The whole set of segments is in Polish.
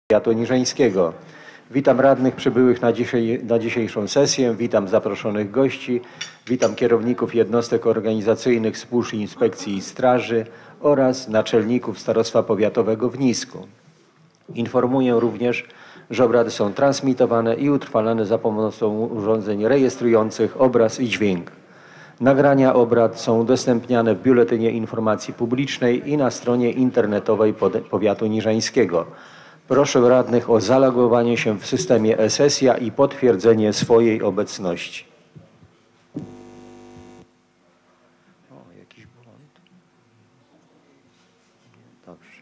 powiatu niżeńskiego. Witam radnych przybyłych na dzisiejszą sesję, witam zaproszonych gości, witam kierowników jednostek organizacyjnych służb inspekcji i straży oraz naczelników Starostwa Powiatowego w Nisku. Informuję również, że obrady są transmitowane i utrwalane za pomocą urządzeń rejestrujących obraz i dźwięk. Nagrania obrad są udostępniane w Biuletynie Informacji Publicznej i na stronie internetowej powiatu niżeńskiego. Proszę radnych o zalogowanie się w systemie e-sesja i potwierdzenie swojej obecności. O, jakiś błąd. Dobrze.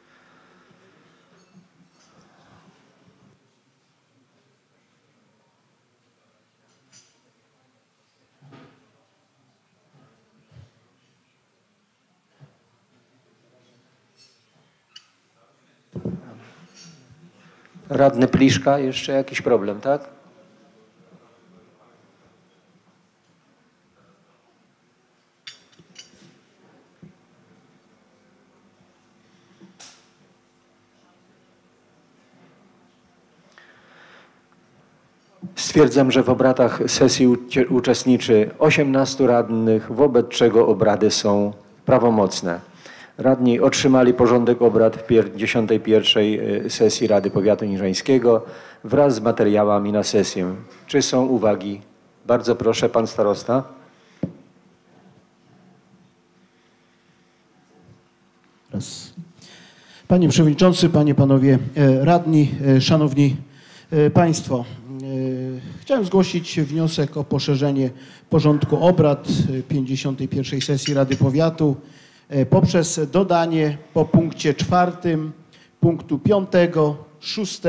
Radny Pliszka, jeszcze jakiś problem, tak? Stwierdzam, że w obradach sesji uczestniczy 18 radnych, wobec czego obrady są prawomocne. Radni otrzymali porządek obrad w 51. sesji Rady Powiatu Niżeńskiego wraz z materiałami na sesję. Czy są uwagi? Bardzo proszę, pan starosta. Panie Przewodniczący, Panie, Panowie Radni, Szanowni Państwo. Chciałem zgłosić wniosek o poszerzenie porządku obrad 51. sesji Rady Powiatu poprzez dodanie po punkcie 4 punktu 5, 6,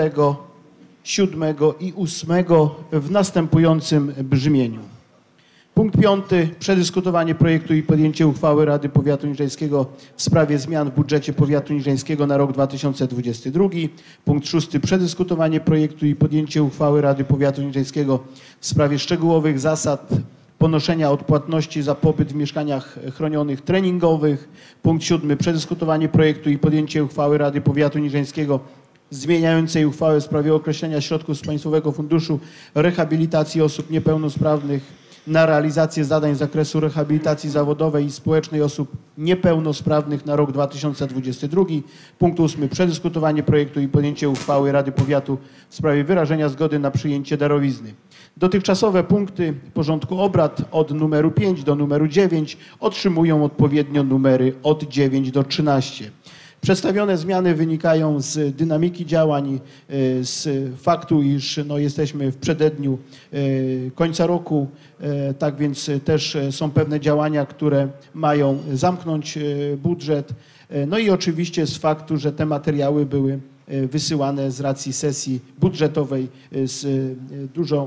7 i 8 w następującym brzmieniu. Punkt 5. Przedyskutowanie projektu i podjęcie uchwały Rady Powiatu Niżeńskiego w sprawie zmian w budżecie Powiatu Niżeńskiego na rok 2022. Punkt 6. Przedyskutowanie projektu i podjęcie uchwały Rady Powiatu Niżeńskiego w sprawie szczegółowych zasad ponoszenia odpłatności za pobyt w mieszkaniach chronionych treningowych. Punkt 7. Przedyskutowanie projektu i podjęcie uchwały Rady Powiatu Niżeńskiego zmieniającej uchwałę w sprawie określenia środków z Państwowego Funduszu Rehabilitacji Osób Niepełnosprawnych na realizację zadań z zakresu rehabilitacji zawodowej i społecznej osób niepełnosprawnych na rok 2022. Punkt 8. Przedyskutowanie projektu i podjęcie uchwały Rady Powiatu w sprawie wyrażenia zgody na przyjęcie darowizny. Dotychczasowe punkty porządku obrad od numeru 5 do numeru 9 otrzymują odpowiednio numery od 9 do 13. Przedstawione zmiany wynikają z dynamiki działań, z faktu, iż jesteśmy w przededniu końca roku, tak więc też są pewne działania, które mają zamknąć budżet. No i oczywiście z faktu, że te materiały były wysyłane z racji sesji budżetowej z dużo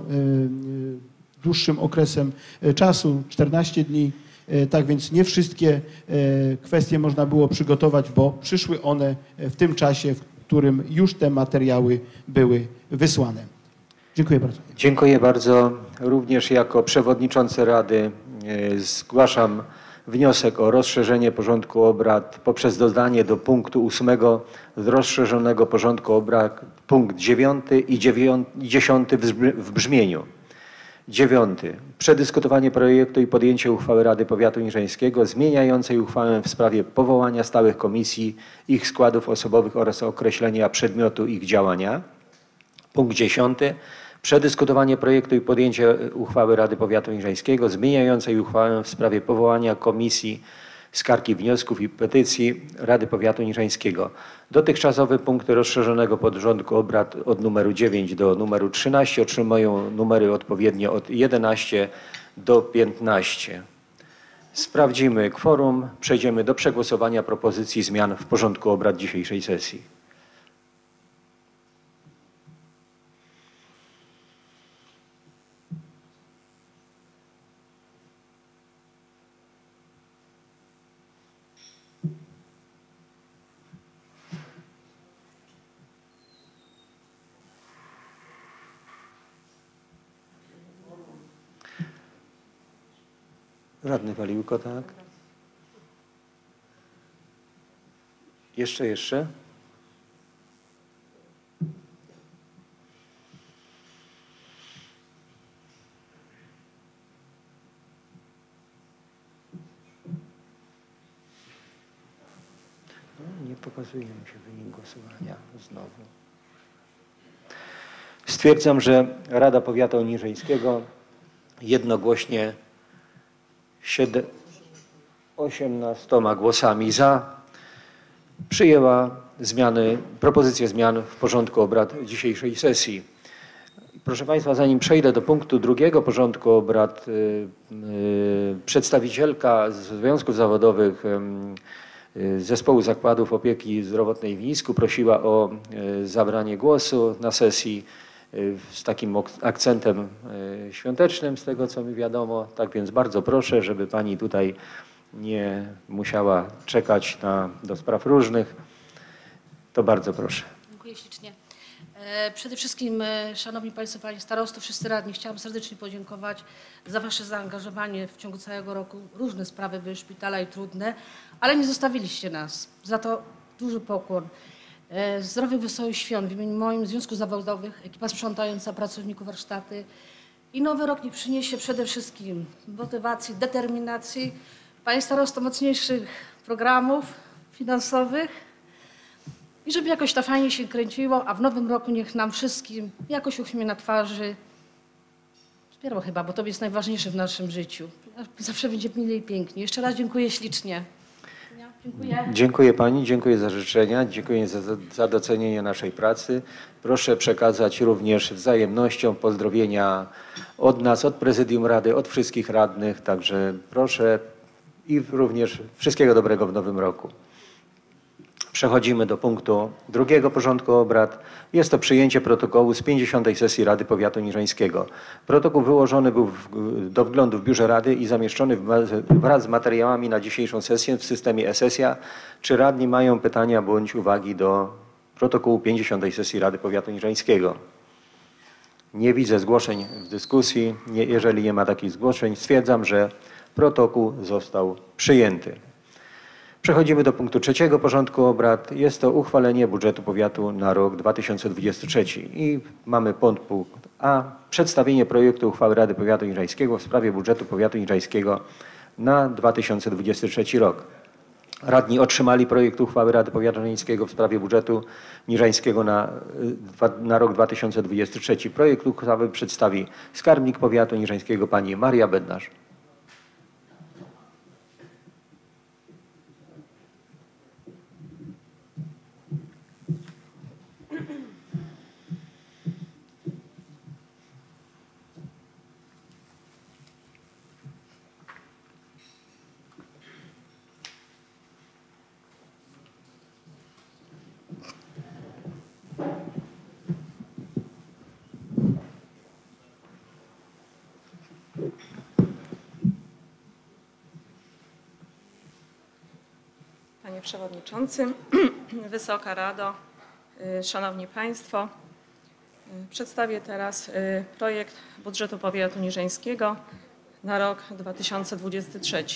dłuższym okresem czasu, 14 dni. Tak więc nie wszystkie kwestie można było przygotować, bo przyszły one w tym czasie, w którym już te materiały były wysłane. Dziękuję bardzo. Dziękuję bardzo. Również jako przewodniczący Rady zgłaszam wniosek o rozszerzenie porządku obrad poprzez dodanie do punktu 8 z rozszerzonego porządku obrad punkt 9 i 10 w brzmieniu. 9. Przedyskutowanie projektu i podjęcie uchwały Rady Powiatu Niżeńskiego zmieniającej uchwałę w sprawie powołania stałych komisji, ich składów osobowych oraz określenia przedmiotu ich działania. Punkt 10. Przedyskutowanie projektu i podjęcie uchwały Rady Powiatu Niżeńskiego zmieniającej uchwałę w sprawie powołania komisji skarg i wniosków i petycji Rady Powiatu Niżeńskiego. Dotychczasowe punkty rozszerzonego porządku obrad od numeru 9 do numeru 13 otrzymują numery odpowiednio od 11 do 15. Sprawdzimy kworum. Przejdziemy do przegłosowania propozycji zmian w porządku obrad dzisiejszej sesji. Radny Waliłko, tak? Jeszcze? Pokazuje mi się wynik głosowania znowu. Stwierdzam, że Rada Powiatu Oniżyńskiego jednogłośnie 18 głosami za przyjęła propozycję zmian w porządku obrad dzisiejszej sesji. Proszę Państwa, zanim przejdę do punktu drugiego porządku obrad, przedstawicielka Związków Zawodowych Zespołu Zakładów Opieki Zdrowotnej w Nińsku prosiła o zabranie głosu na sesji z takim akcentem świątecznym, z tego co mi wiadomo. Tak więc bardzo proszę, żeby Pani tutaj nie musiała czekać do spraw różnych. To bardzo proszę. Dziękuję ślicznie. Przede wszystkim, Szanowni Państwo, Panie Starosto, wszyscy radni, chciałam serdecznie podziękować za Wasze zaangażowanie w ciągu całego roku. Różne sprawy były szpitala i trudne, ale nie zostawiliście nas. Za to duży pokłon. Zdrowych, wesołych świąt w imieniu moim, Związku Zawodowych, ekipa sprzątająca, pracowników, warsztaty. I nowy rok niech przyniesie przede wszystkim motywacji, determinacji, Panie Starosto, mocniejszych programów finansowych i żeby jakoś to fajnie się kręciło, a w nowym roku niech nam wszystkim jakoś uśmiech na twarzy. Dopiero chyba, bo to jest najważniejsze w naszym życiu. Zawsze będzie milej i pięknie. Jeszcze raz dziękuję ślicznie. Dziękuję. Dziękuję Pani, dziękuję za życzenia, dziękuję za docenienie naszej pracy. Proszę przekazać również wzajemnością pozdrowienia od nas, od Prezydium Rady, od wszystkich radnych. Także proszę i również wszystkiego dobrego w nowym roku. Przechodzimy do punktu drugiego porządku obrad. Jest to przyjęcie protokołu z 50. sesji Rady Powiatu Niżeńskiego. Protokół wyłożony był do wglądu w biurze Rady i zamieszczony wraz z materiałami na dzisiejszą sesję w systemie e-sesja. Czy radni mają pytania bądź uwagi do protokołu 50. sesji Rady Powiatu Niżeńskiego? Nie widzę zgłoszeń w dyskusji. Jeżeli nie ma takich zgłoszeń, stwierdzam, że protokół został przyjęty. Przechodzimy do punktu trzeciego porządku obrad. Jest to uchwalenie budżetu powiatu na rok 2023. I mamy punkt A. Przedstawienie projektu uchwały Rady Powiatu Niżeńskiego w sprawie budżetu powiatu niżeńskiego na 2023 rok. Radni otrzymali projekt uchwały Rady Powiatu Niżeńskiego w sprawie budżetu niżeńskiego na rok 2023. Projekt uchwały przedstawi skarbnik powiatu niżeńskiego pani Maria Bednarz. Panie Przewodniczący, Wysoka Rado, Szanowni Państwo, przedstawię teraz projekt budżetu powiatu niżeńskiego na rok 2023.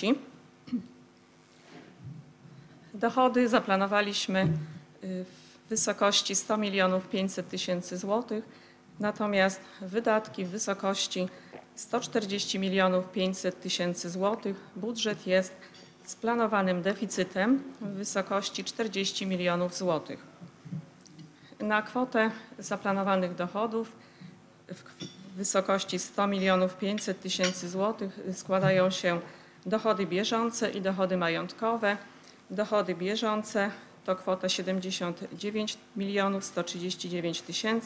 Dochody zaplanowaliśmy w wysokości 100 500 000 złotych, natomiast wydatki w wysokości 140 500 000 złotych. Budżet jest z planowanym deficytem w wysokości 40 milionów złotych. Na kwotę zaplanowanych dochodów w wysokości 100 500 000 złotych składają się dochody bieżące i dochody majątkowe. Dochody bieżące to kwota 79 139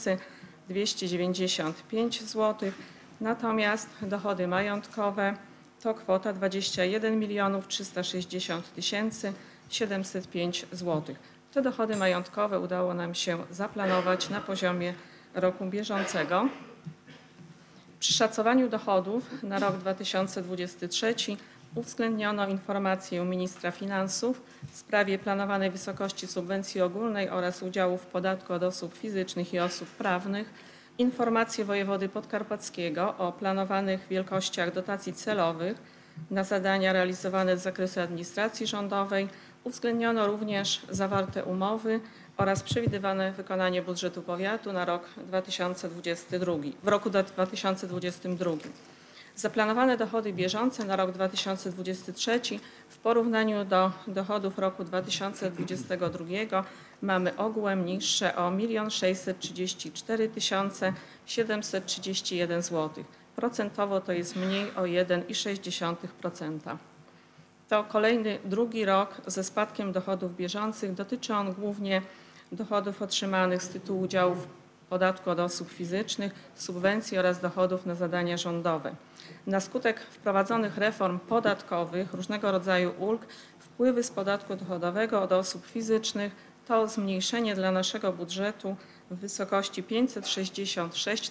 295 zł, natomiast dochody majątkowe to kwota 21 360 705 zł. Te dochody majątkowe udało nam się zaplanować na poziomie roku bieżącego. Przy szacowaniu dochodów na rok 2023 uwzględniono informację ministra finansów w sprawie planowanej wysokości subwencji ogólnej oraz udziału w podatku od osób fizycznych i osób prawnych, informację wojewody podkarpackiego o planowanych wielkościach dotacji celowych na zadania realizowane z zakresu administracji rządowej. Uwzględniono również zawarte umowy oraz przewidywane wykonanie budżetu powiatu na rok 2022. Zaplanowane dochody bieżące na rok 2023 w porównaniu do dochodów roku 2022 mamy ogółem niższe o 1 634 731 zł. Procentowo to jest mniej o 1,6%. To kolejny drugi rok ze spadkiem dochodów bieżących. Dotyczy on głównie dochodów otrzymanych z tytułu udziałów w podatku od osób fizycznych, subwencji oraz dochodów na zadania rządowe. Na skutek wprowadzonych reform podatkowych, różnego rodzaju ulg, wpływy z podatku dochodowego od osób fizycznych to zmniejszenie dla naszego budżetu w wysokości 566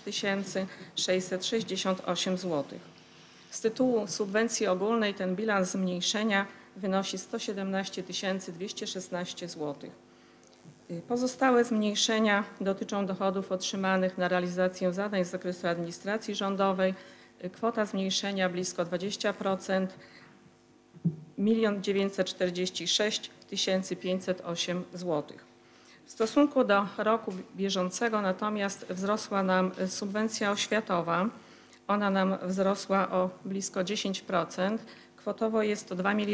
668 zł. Z tytułu subwencji ogólnej ten bilans zmniejszenia wynosi 117 216 zł. Pozostałe zmniejszenia dotyczą dochodów otrzymanych na realizację zadań z zakresu administracji rządowej. Kwota zmniejszenia blisko 20%, 1 946 508 zł. W stosunku do roku bieżącego natomiast wzrosła nam subwencja oświatowa. Ona nam wzrosła o blisko 10%. Kwotowo jest to 2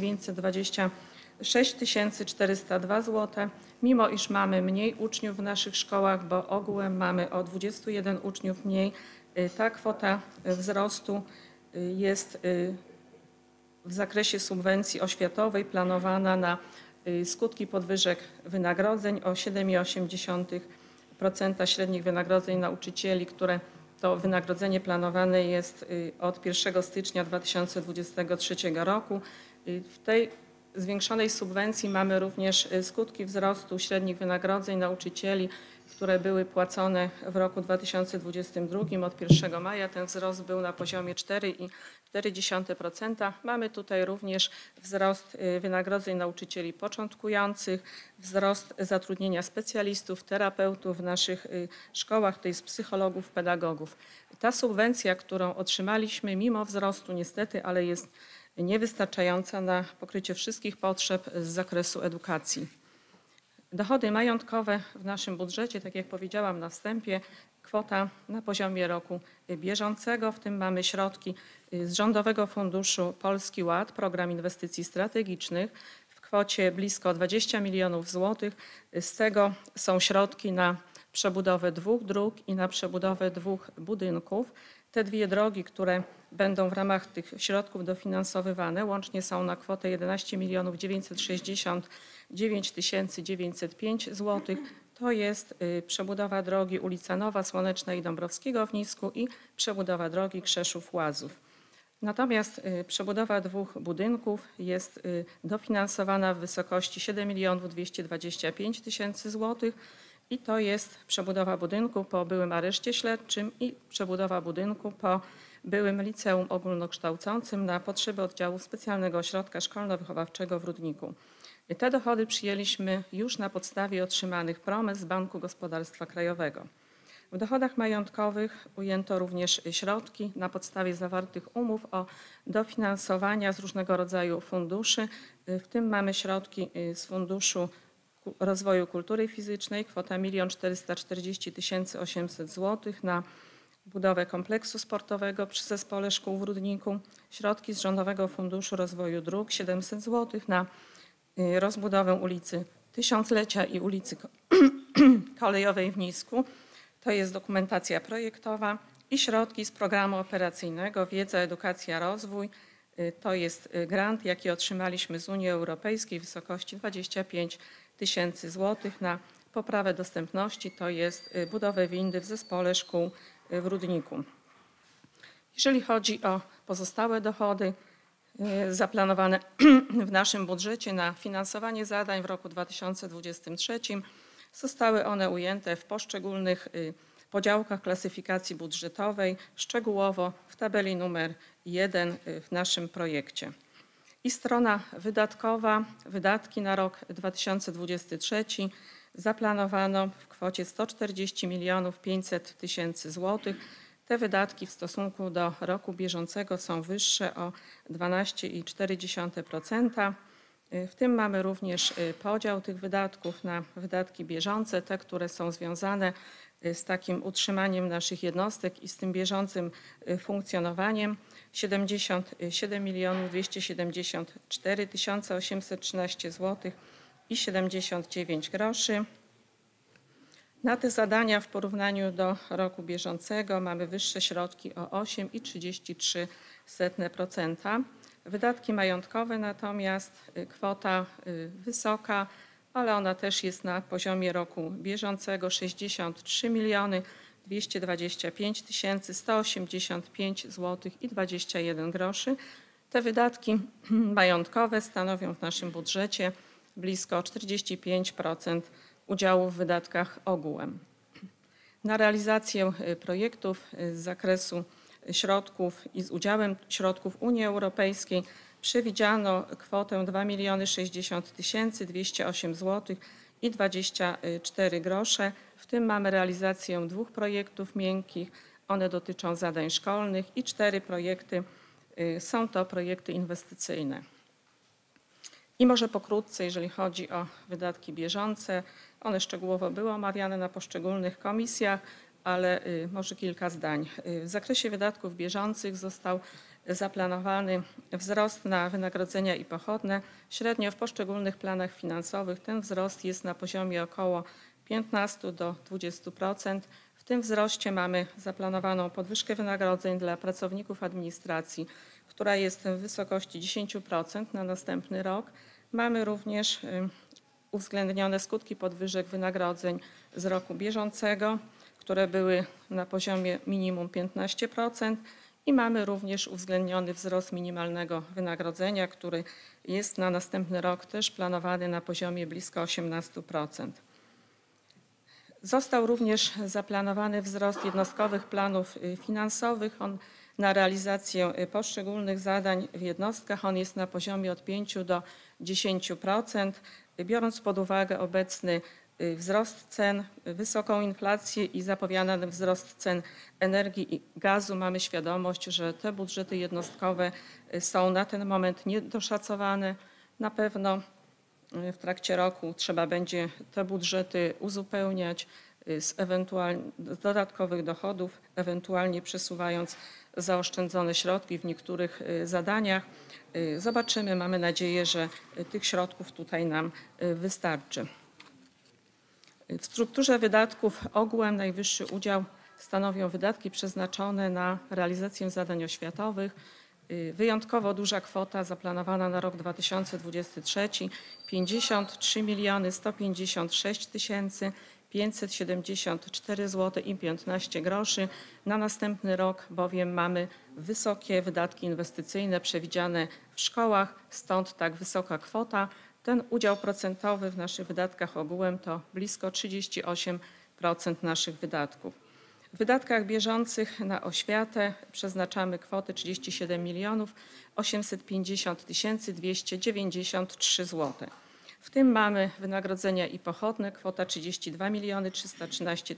926 402 zł, mimo iż mamy mniej uczniów w naszych szkołach, bo ogółem mamy o 21 uczniów mniej. Ta kwota wzrostu jest w zakresie subwencji oświatowej planowana na skutki podwyżek wynagrodzeń o 7,8% średnich wynagrodzeń nauczycieli, które to wynagrodzenie planowane jest od 1 stycznia 2023 roku. W tej zwiększonej subwencji mamy również skutki wzrostu średnich wynagrodzeń nauczycieli, które były płacone w roku 2022. Od 1 maja ten wzrost był na poziomie 4,4%. Mamy tutaj również wzrost wynagrodzeń nauczycieli początkujących, wzrost zatrudnienia specjalistów, terapeutów w naszych szkołach, to jest psychologów, pedagogów. Ta subwencja, którą otrzymaliśmy mimo wzrostu niestety, ale jest niewystarczająca na pokrycie wszystkich potrzeb z zakresu edukacji. Dochody majątkowe w naszym budżecie, tak jak powiedziałam na wstępie, kwota na poziomie roku bieżącego. W tym mamy środki z Rządowego Funduszu Polski Ład, Program Inwestycji Strategicznych w kwocie blisko 20 milionów złotych. Z tego są środki na przebudowę 2 dróg i na przebudowę 2 budynków. Te 2 drogi, które będą w ramach tych środków dofinansowywane, łącznie są na kwotę 11 969 905 zł. To jest przebudowa drogi ulica Nowa, Słoneczna i Dąbrowskiego w Nisku i przebudowa drogi Krzeszów-Łazów. Natomiast przebudowa 2 budynków jest dofinansowana w wysokości 7 225 000 zł i to jest przebudowa budynku po byłym areszcie śledczym i przebudowa budynku po byłym liceum ogólnokształcącym na potrzeby oddziału specjalnego ośrodka szkolno-wychowawczego w Rudniku. Te dochody przyjęliśmy już na podstawie otrzymanych promes z Banku Gospodarstwa Krajowego. W dochodach majątkowych ujęto również środki na podstawie zawartych umów o dofinansowania z różnego rodzaju funduszy. W tym mamy środki z Funduszu Rozwoju Kultury Fizycznej, kwota 1 440 800 zł na budowę kompleksu sportowego przy Zespole Szkół w Rudniku, środki z Rządowego Funduszu Rozwoju Dróg 700 zł na rozbudowę ulicy Tysiąclecia i ulicy Kolejowej w Nisku. To jest dokumentacja projektowa i środki z programu operacyjnego Wiedza, Edukacja, Rozwój. To jest grant, jaki otrzymaliśmy z Unii Europejskiej w wysokości 25 000 zł na poprawę dostępności, to jest budowę windy w Zespole Szkół w Rudniku. Jeżeli chodzi o pozostałe dochody zaplanowane w naszym budżecie na finansowanie zadań w roku 2023, zostały one ujęte w poszczególnych podziałkach klasyfikacji budżetowej, szczegółowo w tabeli numer 1 w naszym projekcie. I strona wydatkowa, wydatki na rok 2023 zaplanowano w kwocie 140 500 000 zł. Te wydatki w stosunku do roku bieżącego są wyższe o 12,4%. W tym mamy również podział tych wydatków na wydatki bieżące, te, które są związane z takim utrzymaniem naszych jednostek i z tym bieżącym funkcjonowaniem. 77 274 813 zł i 79 groszy. Na te zadania w porównaniu do roku bieżącego mamy wyższe środki o 8,33%. Wydatki majątkowe natomiast kwota wysoka, ale ona też jest na poziomie roku bieżącego 63 225 185 zł i 21 groszy. Te wydatki majątkowe stanowią w naszym budżecie blisko 45% udziału w wydatkach ogółem. Na realizację projektów z zakresu środków i z udziałem środków Unii Europejskiej przewidziano kwotę 2 060 208 zł i 24 grosze. W tym mamy realizację 2 projektów miękkich. One dotyczą zadań szkolnych i 4 projekty są to projekty inwestycyjne. I może pokrótce, jeżeli chodzi o wydatki bieżące, one szczegółowo były omawiane na poszczególnych komisjach, ale może kilka zdań. W zakresie wydatków bieżących został zaplanowany wzrost na wynagrodzenia i pochodne. Średnio w poszczególnych planach finansowych ten wzrost jest na poziomie około 15 do 20%. W tym wzroście mamy zaplanowaną podwyżkę wynagrodzeń dla pracowników administracji, która jest w wysokości 10% na następny rok. Mamy również uwzględnione skutki podwyżek wynagrodzeń z roku bieżącego, które były na poziomie minimum 15% i mamy również uwzględniony wzrost minimalnego wynagrodzenia, który jest na następny rok też planowany na poziomie blisko 18%. Został również zaplanowany wzrost jednostkowych planów finansowych. Na realizację poszczególnych zadań w jednostkach on jest na poziomie od 5 do 10%. Biorąc pod uwagę obecny wzrost cen, wysoką inflację i zapowiadany wzrost cen energii i gazu, mamy świadomość, że te budżety jednostkowe są na ten moment niedoszacowane. Na pewno w trakcie roku trzeba będzie te budżety uzupełniać z dodatkowych dochodów, ewentualnie przesuwając zaoszczędzone środki w niektórych zadaniach. Zobaczymy, mamy nadzieję, że tych środków tutaj nam wystarczy. W strukturze wydatków ogółem najwyższy udział stanowią wydatki przeznaczone na realizację zadań oświatowych. Wyjątkowo duża kwota zaplanowana na rok 2023 53 156 574 zł i 15 groszy. Na następny rok bowiem mamy wysokie wydatki inwestycyjne przewidziane w szkołach, stąd tak wysoka kwota. Ten udział procentowy w naszych wydatkach ogółem to blisko 38% naszych wydatków. W wydatkach bieżących na oświatę przeznaczamy kwotę 37 850 293 zł. W tym mamy wynagrodzenia i pochodne, kwota 32 313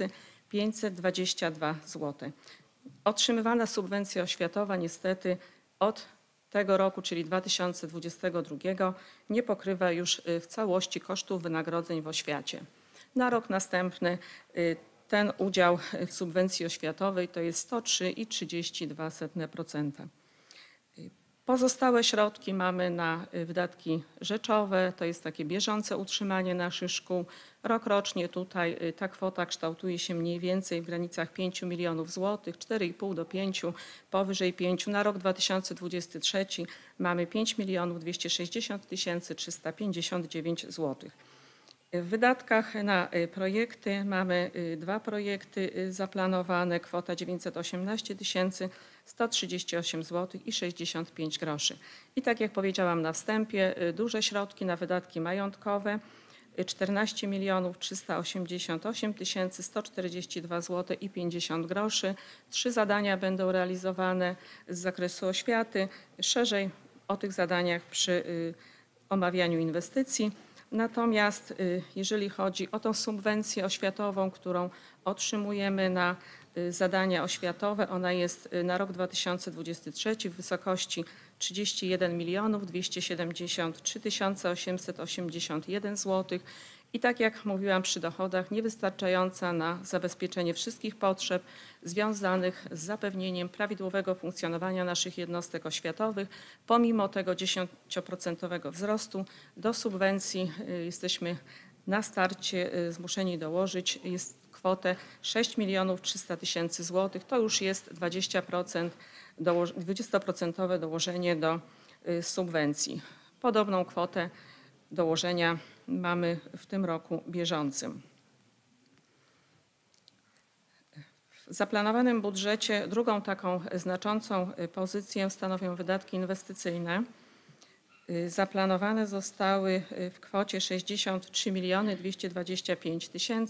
522 zł. Otrzymywana subwencja oświatowa niestety od tego roku, czyli 2022, nie pokrywa już w całości kosztów wynagrodzeń w oświacie. Na rok następny ten udział w subwencji oświatowej to jest 103,32%. Pozostałe środki mamy na wydatki rzeczowe, to jest takie bieżące utrzymanie naszych szkół. Rokrocznie tutaj ta kwota kształtuje się mniej więcej w granicach 5 milionów złotych, 4,5 do 5, powyżej 5. Na rok 2023 mamy 5 260 359 złotych. W wydatkach na projekty mamy 2 projekty zaplanowane, kwota 918 138 zł i 65 groszy. I tak jak powiedziałam na wstępie, duże środki na wydatki majątkowe 14 388 142 zł i 50 groszy. 3 zadania będą realizowane z zakresu oświaty. Szerzej o tych zadaniach przy omawianiu inwestycji. Natomiast jeżeli chodzi o tą subwencję oświatową, którą otrzymujemy na zadania oświatowe, ona jest na rok 2023 w wysokości 31 273 881 zł. I tak jak mówiłam przy dochodach, niewystarczająca na zabezpieczenie wszystkich potrzeb związanych z zapewnieniem prawidłowego funkcjonowania naszych jednostek oświatowych. Pomimo tego 10% wzrostu do subwencji jesteśmy na starcie zmuszeni dołożyć jest kwotę 6 300 000 zł. To już jest 20% dołożenie do subwencji. Podobną kwotę dołożenia mamy w tym roku bieżącym. W zaplanowanym budżecie drugą taką znaczącą pozycję stanowią wydatki inwestycyjne. Zaplanowane zostały w kwocie 63 225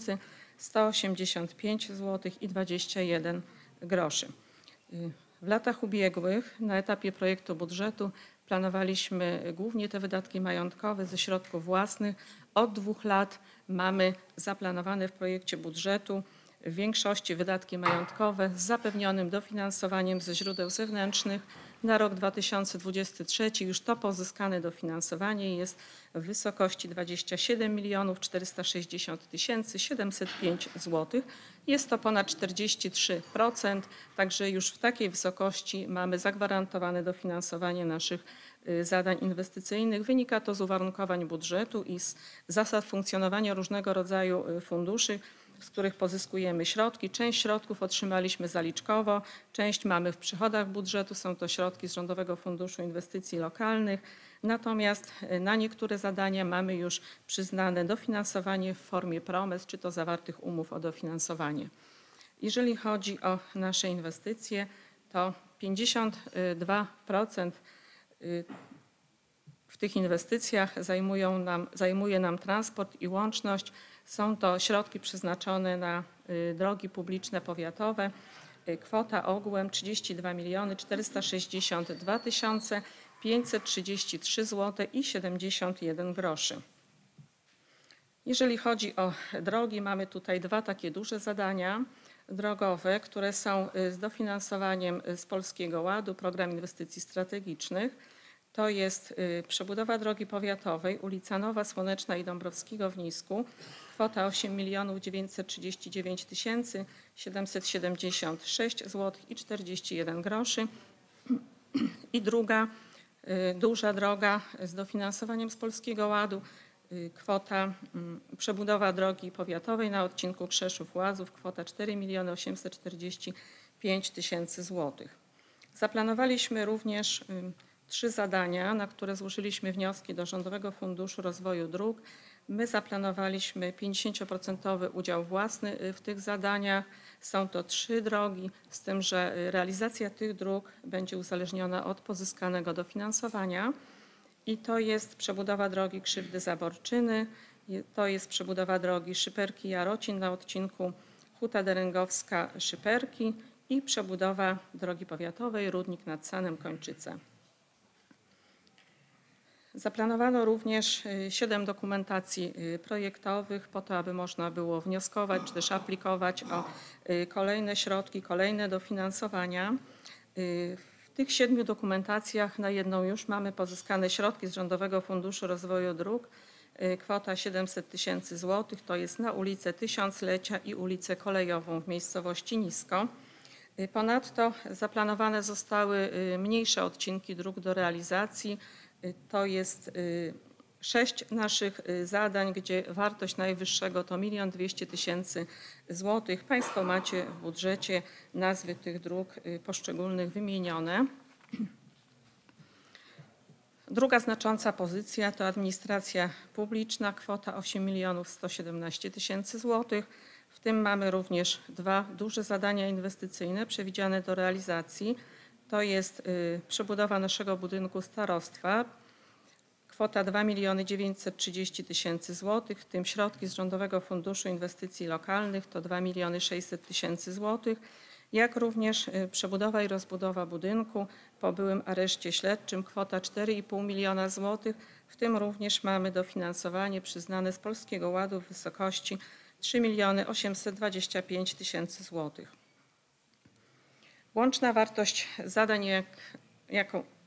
185 zł i 21 groszy. W latach ubiegłych na etapie projektu budżetu planowaliśmy głównie te wydatki majątkowe ze środków własnych. Od 2 lat mamy zaplanowane w projekcie budżetu w większości wydatki majątkowe z zapewnionym dofinansowaniem ze źródeł zewnętrznych. Na rok 2023 już to pozyskane dofinansowanie jest w wysokości 27 460 705 zł. Jest to ponad 43%, także już w takiej wysokości mamy zagwarantowane dofinansowanie naszych zadań inwestycyjnych. Wynika to z uwarunkowań budżetu i z zasad funkcjonowania różnego rodzaju funduszy, z których pozyskujemy środki. Część środków otrzymaliśmy zaliczkowo, część mamy w przychodach budżetu, są to środki z Rządowego Funduszu Inwestycji Lokalnych, natomiast na niektóre zadania mamy już przyznane dofinansowanie w formie promes, czy to zawartych umów o dofinansowanie. Jeżeli chodzi o nasze inwestycje, to 52% w tych inwestycjach zajmuje nam transport i łączność. Są to środki przeznaczone na drogi publiczne powiatowe. Kwota ogółem 32 462 533 zł i 71 groszy. Jeżeli chodzi o drogi, mamy tutaj 2 takie duże zadania drogowe, które są z dofinansowaniem z Polskiego Ładu, Program Inwestycji Strategicznych. To jest przebudowa drogi powiatowej ulica Nowa, Słoneczna i Dąbrowskiego w Nisku. Kwota 8 939 776 zł i 41 groszy. I druga duża droga z dofinansowaniem z Polskiego Ładu. Kwota przebudowa drogi powiatowej na odcinku Krzeszów-Łazów. Kwota 4 845 000 zł. Zaplanowaliśmy również 3 zadania, na które złożyliśmy wnioski do Rządowego Funduszu Rozwoju Dróg. My zaplanowaliśmy 50% udział własny w tych zadaniach. Są to 3 drogi, z tym, że realizacja tych dróg będzie uzależniona od pozyskanego dofinansowania. I to jest przebudowa drogi Krzywdy-Zaborczyny, to jest przebudowa drogi Szyperki-Jarocin na odcinku Huta Derengowska-Szyperki i przebudowa drogi powiatowej Rudnik nad Sanem - Kończyce. Zaplanowano również 7 dokumentacji projektowych po to, aby można było wnioskować czy też aplikować o kolejne środki, kolejne dofinansowania. W tych 7 dokumentacjach na jedną już mamy pozyskane środki z Rządowego Funduszu Rozwoju Dróg. Kwota 700 000 zł, to jest na ulicę Tysiąclecia i ulicę Kolejową w miejscowości Nisko. Ponadto zaplanowane zostały mniejsze odcinki dróg do realizacji. To jest 6 naszych zadań, gdzie wartość najwyższego to 1 200 000 zł. Państwo macie w budżecie nazwy tych dróg poszczególnych wymienione. Druga znacząca pozycja to administracja publiczna, kwota 8 117 000 zł. W tym mamy również 2 duże zadania inwestycyjne przewidziane do realizacji. To jest przebudowa naszego budynku starostwa. Kwota 2 930 000 zł, w tym środki z Rządowego Funduszu Inwestycji Lokalnych to 2 600 000 zł, jak również przebudowa i rozbudowa budynku po byłym areszcie śledczym, kwota 4,5 miliona zł. W tym również mamy dofinansowanie przyznane z Polskiego Ładu w wysokości 3 825 000 zł. Łączna wartość zadań,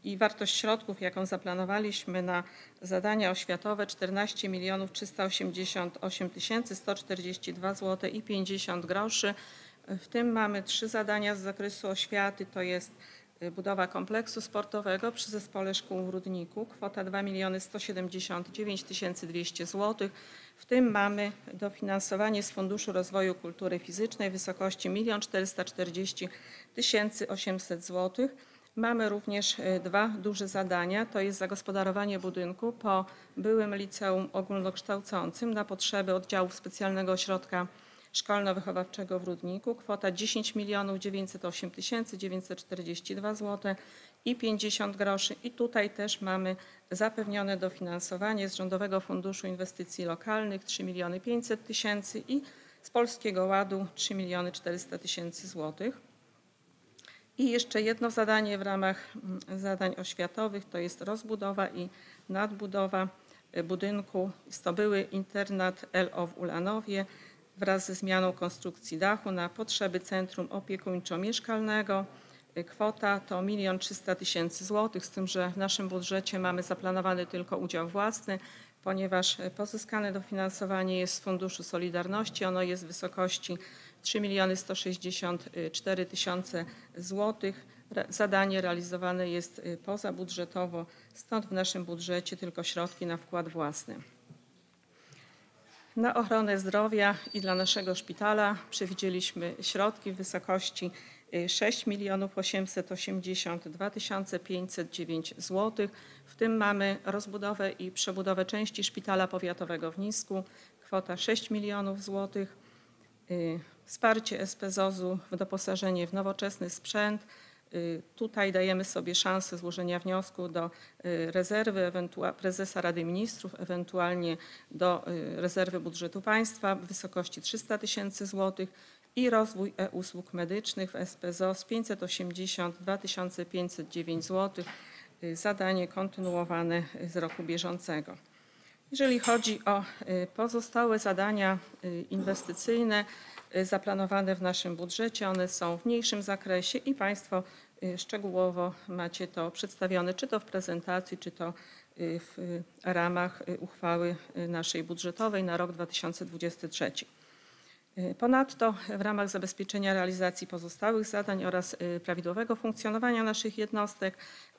i wartość środków, jaką zaplanowaliśmy na zadania oświatowe 14 388 142 zł i 50 groszy. W tym mamy 3 zadania z zakresu oświaty, to jest budowa kompleksu sportowego przy Zespole Szkół w Rudniku, kwota 2 179 200 zł. W tym mamy dofinansowanie z Funduszu Rozwoju Kultury Fizycznej w wysokości 1 440 800 zł. Mamy również 2 duże zadania, to jest zagospodarowanie budynku po byłym liceum ogólnokształcącym na potrzeby oddziału specjalnego ośrodka szkolno-wychowawczego w Rudniku, kwota 10 908 942 zł i 50 groszy. I tutaj też mamy zapewnione dofinansowanie z Rządowego Funduszu Inwestycji Lokalnych 3 500 000 i z Polskiego Ładu 3 400 000 zł. I jeszcze jedno zadanie w ramach zadań oświatowych, to jest rozbudowa i nadbudowa budynku. Jest to były internat LO w Ulanowie wraz ze zmianą konstrukcji dachu na potrzeby Centrum Opiekuńczo-Mieszkalnego. Kwota to 1 300 000 zł, z tym, że w naszym budżecie mamy zaplanowany tylko udział własny, ponieważ pozyskane dofinansowanie jest z Funduszu Solidarności. Ono jest w wysokości 3 164 000 zł. Zadanie realizowane jest pozabudżetowo, stąd w naszym budżecie tylko środki na wkład własny. Na ochronę zdrowia i dla naszego szpitala przewidzieliśmy środki w wysokości 6 882 509 zł. W tym mamy rozbudowę i przebudowę części Szpitala Powiatowego w Nisku, kwota 6 milionów zł. Wsparcie SPZOZ-u w doposażenie w nowoczesny sprzęt. Tutaj dajemy sobie szansę złożenia wniosku do rezerwy prezesa Rady Ministrów, ewentualnie do rezerwy budżetu państwa w wysokości 300 000 zł i rozwój e-usług medycznych w SPZOZ 582 509 zł. Zadanie kontynuowane z roku bieżącego. Jeżeli chodzi o pozostałe zadania inwestycyjne zaplanowane w naszym budżecie, one są w mniejszym zakresie i Państwo szczegółowo macie to przedstawione, czy to w prezentacji, czy to w ramach uchwały naszej budżetowej na rok 2023. Ponadto w ramach zabezpieczenia realizacji pozostałych zadań oraz prawidłowego funkcjonowania naszych jednostek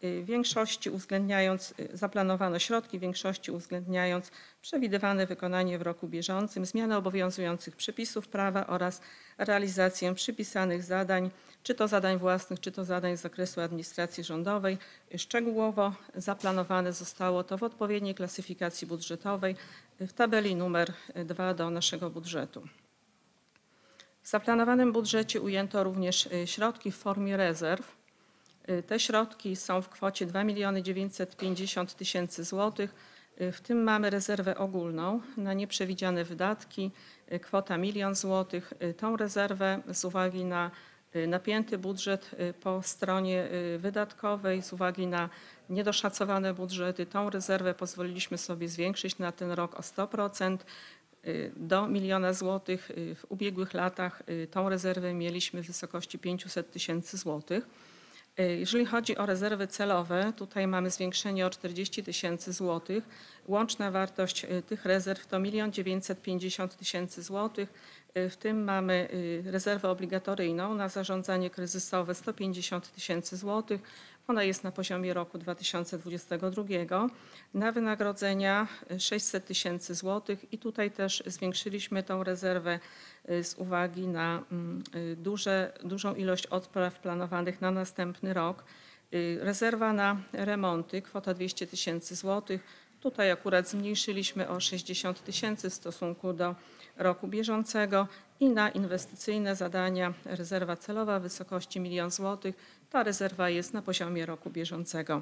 zaplanowano środki, w większości uwzględniając przewidywane wykonanie w roku bieżącym, zmianę obowiązujących przepisów prawa oraz realizację przypisanych zadań, czy to zadań własnych, czy to zadań z zakresu administracji rządowej. Szczegółowo zaplanowane zostało to w odpowiedniej klasyfikacji budżetowej w tabeli numer 2 do naszego budżetu. W zaplanowanym budżecie ujęto również środki w formie rezerw. Te środki są w kwocie 2 950 000 zł. W tym mamy rezerwę ogólną na nieprzewidziane wydatki, kwota 1 000 000 zł. Tą rezerwę z uwagi na napięty budżet po stronie wydatkowej, z uwagi na niedoszacowane budżety, tą rezerwę pozwoliliśmy sobie zwiększyć na ten rok o 100%. Do 1 000 000 zł. W ubiegłych latach tą rezerwę mieliśmy w wysokości 500 000 zł. Jeżeli chodzi o rezerwy celowe, tutaj mamy zwiększenie o 40 000 zł. Łączna wartość tych rezerw to 1 950 000 zł. W tym mamy rezerwę obligatoryjną na zarządzanie kryzysowe 150 000 zł. Ona jest na poziomie roku 2022. Na wynagrodzenia 600 000 zł i tutaj też zwiększyliśmy tą rezerwę z uwagi na dużą ilość odpraw planowanych na następny rok. Rezerwa na remonty, kwota 200 000 zł. Tutaj akurat zmniejszyliśmy o 60 000 w stosunku do roku bieżącego i na inwestycyjne zadania rezerwa celowa w wysokości 1 000 000 zł. Ta rezerwa jest na poziomie roku bieżącego.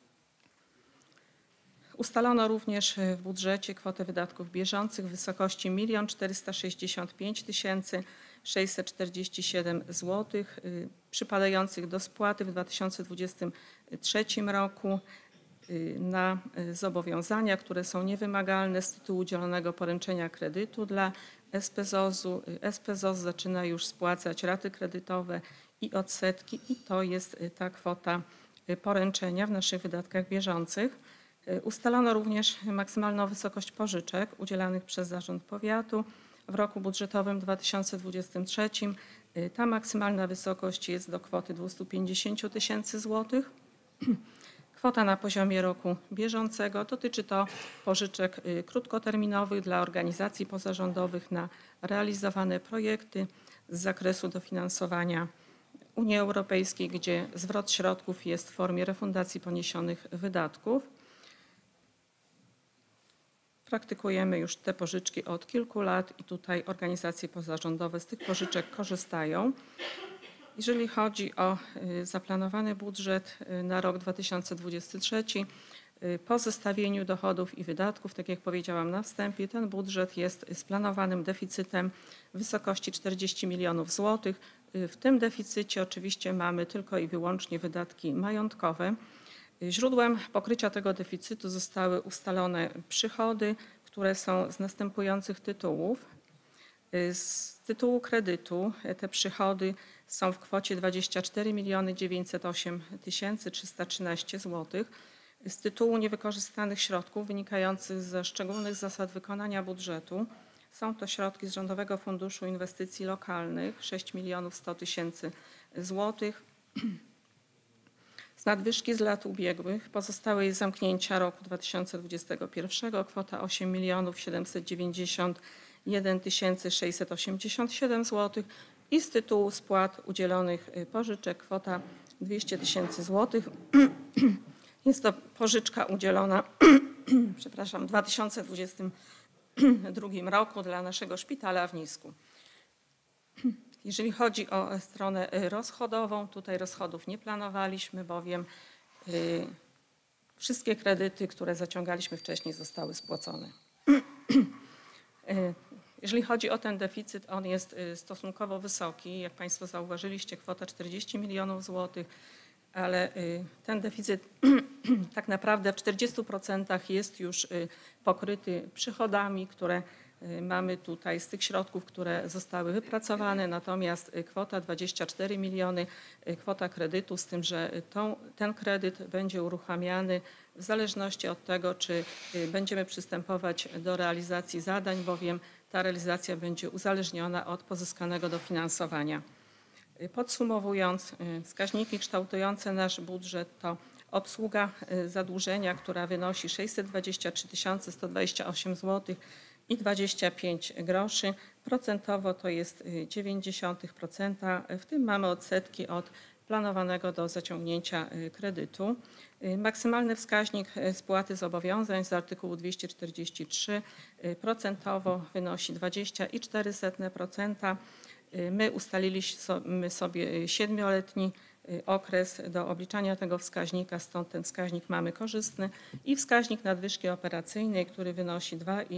Ustalono również w budżecie kwotę wydatków bieżących w wysokości 1 465 647 zł przypadających do spłaty w 2023 roku na zobowiązania, które są niewymagalne z tytułu udzielonego poręczenia kredytu dla SPZOZ-u. SPZOZ zaczyna już spłacać raty kredytowe i odsetki i to jest ta kwota poręczenia w naszych wydatkach bieżących. Ustalono również maksymalną wysokość pożyczek udzielanych przez Zarząd Powiatu w roku budżetowym 2023. Ta maksymalna wysokość jest do kwoty 250 tysięcy złotych. Kwota na poziomie roku bieżącego dotyczy to pożyczek krótkoterminowych dla organizacji pozarządowych na realizowane projekty z zakresu dofinansowania Unii Europejskiej, gdzie zwrot środków jest w formie refundacji poniesionych wydatków. Praktykujemy już te pożyczki od kilku lat i tutaj organizacje pozarządowe z tych pożyczek korzystają. Jeżeli chodzi o zaplanowany budżet na rok 2023, po zestawieniu dochodów i wydatków, tak jak powiedziałam na wstępie, ten budżet jest z planowanym deficytem w wysokości 40 milionów złotych. W tym deficycie oczywiście mamy tylko i wyłącznie wydatki majątkowe. Źródłem pokrycia tego deficytu zostały ustalone przychody, które są z następujących tytułów. Z tytułu kredytu te przychody są w kwocie 24 908 313 zł. Z tytułu niewykorzystanych środków wynikających ze szczególnych zasad wykonania budżetu są to środki z Rządowego Funduszu Inwestycji Lokalnych 6 100 000 złotych. Z nadwyżki z lat ubiegłych pozostałej z zamknięcia roku 2021 kwota 8 791 687 zł i z tytułu spłat udzielonych pożyczek kwota 200 tysięcy złotych. Jest to pożyczka udzielona w 2022 roku dla naszego szpitala w Nisku. Jeżeli chodzi o stronę rozchodową, tutaj rozchodów nie planowaliśmy, bowiem wszystkie kredyty, które zaciągaliśmy wcześniej, zostały spłacone. Jeżeli chodzi o ten deficyt, on jest stosunkowo wysoki. Jak Państwo zauważyliście, kwota 40 milionów złotych, ale ten deficyt tak naprawdę w 40% jest już pokryty przychodami, które mamy tutaj z tych środków, które zostały wypracowane, natomiast kwota 24 miliony, kwota kredytu, z tym, że ten kredyt będzie uruchamiany w zależności od tego, czy będziemy przystępować do realizacji zadań, bowiem ta realizacja będzie uzależniona od pozyskanego dofinansowania. Podsumowując, wskaźniki kształtujące nasz budżet to obsługa zadłużenia, która wynosi 623 128 zł i 25 groszy. Procentowo to jest 0,9%. W tym mamy odsetki od planowanego do zaciągnięcia kredytu. Maksymalny wskaźnik spłaty zobowiązań z artykułu 243 procentowo wynosi 20,4%. My ustaliliśmy sobie 7-letni okres do obliczania tego wskaźnika, stąd ten wskaźnik mamy korzystny i wskaźnik nadwyżki operacyjnej, który wynosi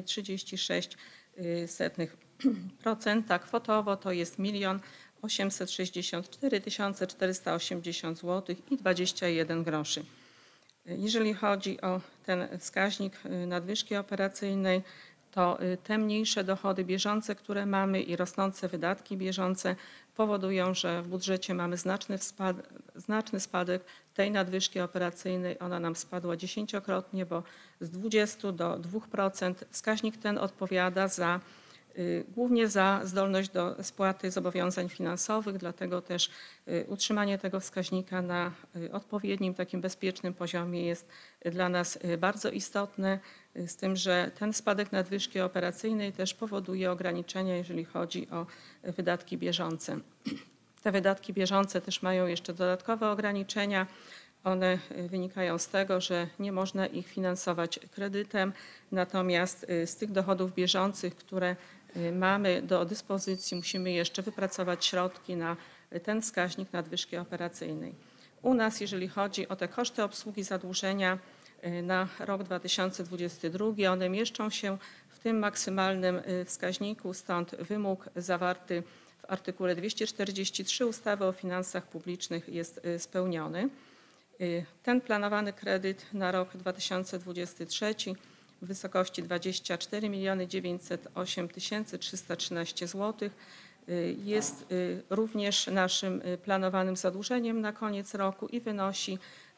2,34%. Kwotowo to jest 1 864 480 zł i 21 groszy. Jeżeli chodzi o ten wskaźnik nadwyżki operacyjnej, to te mniejsze dochody bieżące, które mamy i rosnące wydatki bieżące powodują, że w budżecie mamy znaczny spadek tej nadwyżki operacyjnej. Ona nam spadła 10-krotnie, bo z 20 do 2%. Wskaźnik ten odpowiada głównie za zdolność do spłaty zobowiązań finansowych, dlatego też utrzymanie tego wskaźnika na odpowiednim, takim bezpiecznym poziomie jest dla nas bardzo istotne, z tym, że ten spadek nadwyżki operacyjnej też powoduje ograniczenia, jeżeli chodzi o wydatki bieżące. Te wydatki bieżące też mają jeszcze dodatkowe ograniczenia. One wynikają z tego, że nie można ich finansować kredytem, natomiast z tych dochodów bieżących, które mamy do dyspozycji, musimy jeszcze wypracować środki na ten wskaźnik nadwyżki operacyjnej. U nas, jeżeli chodzi o te koszty obsługi zadłużenia na rok 2022, one mieszczą się w tym maksymalnym wskaźniku, stąd wymóg zawarty w artykule 243 ustawy o finansach publicznych jest spełniony. Ten planowany kredyt na rok 2023 w wysokości 24 908 313 zł jest również naszym planowanym zadłużeniem na koniec roku i wynosi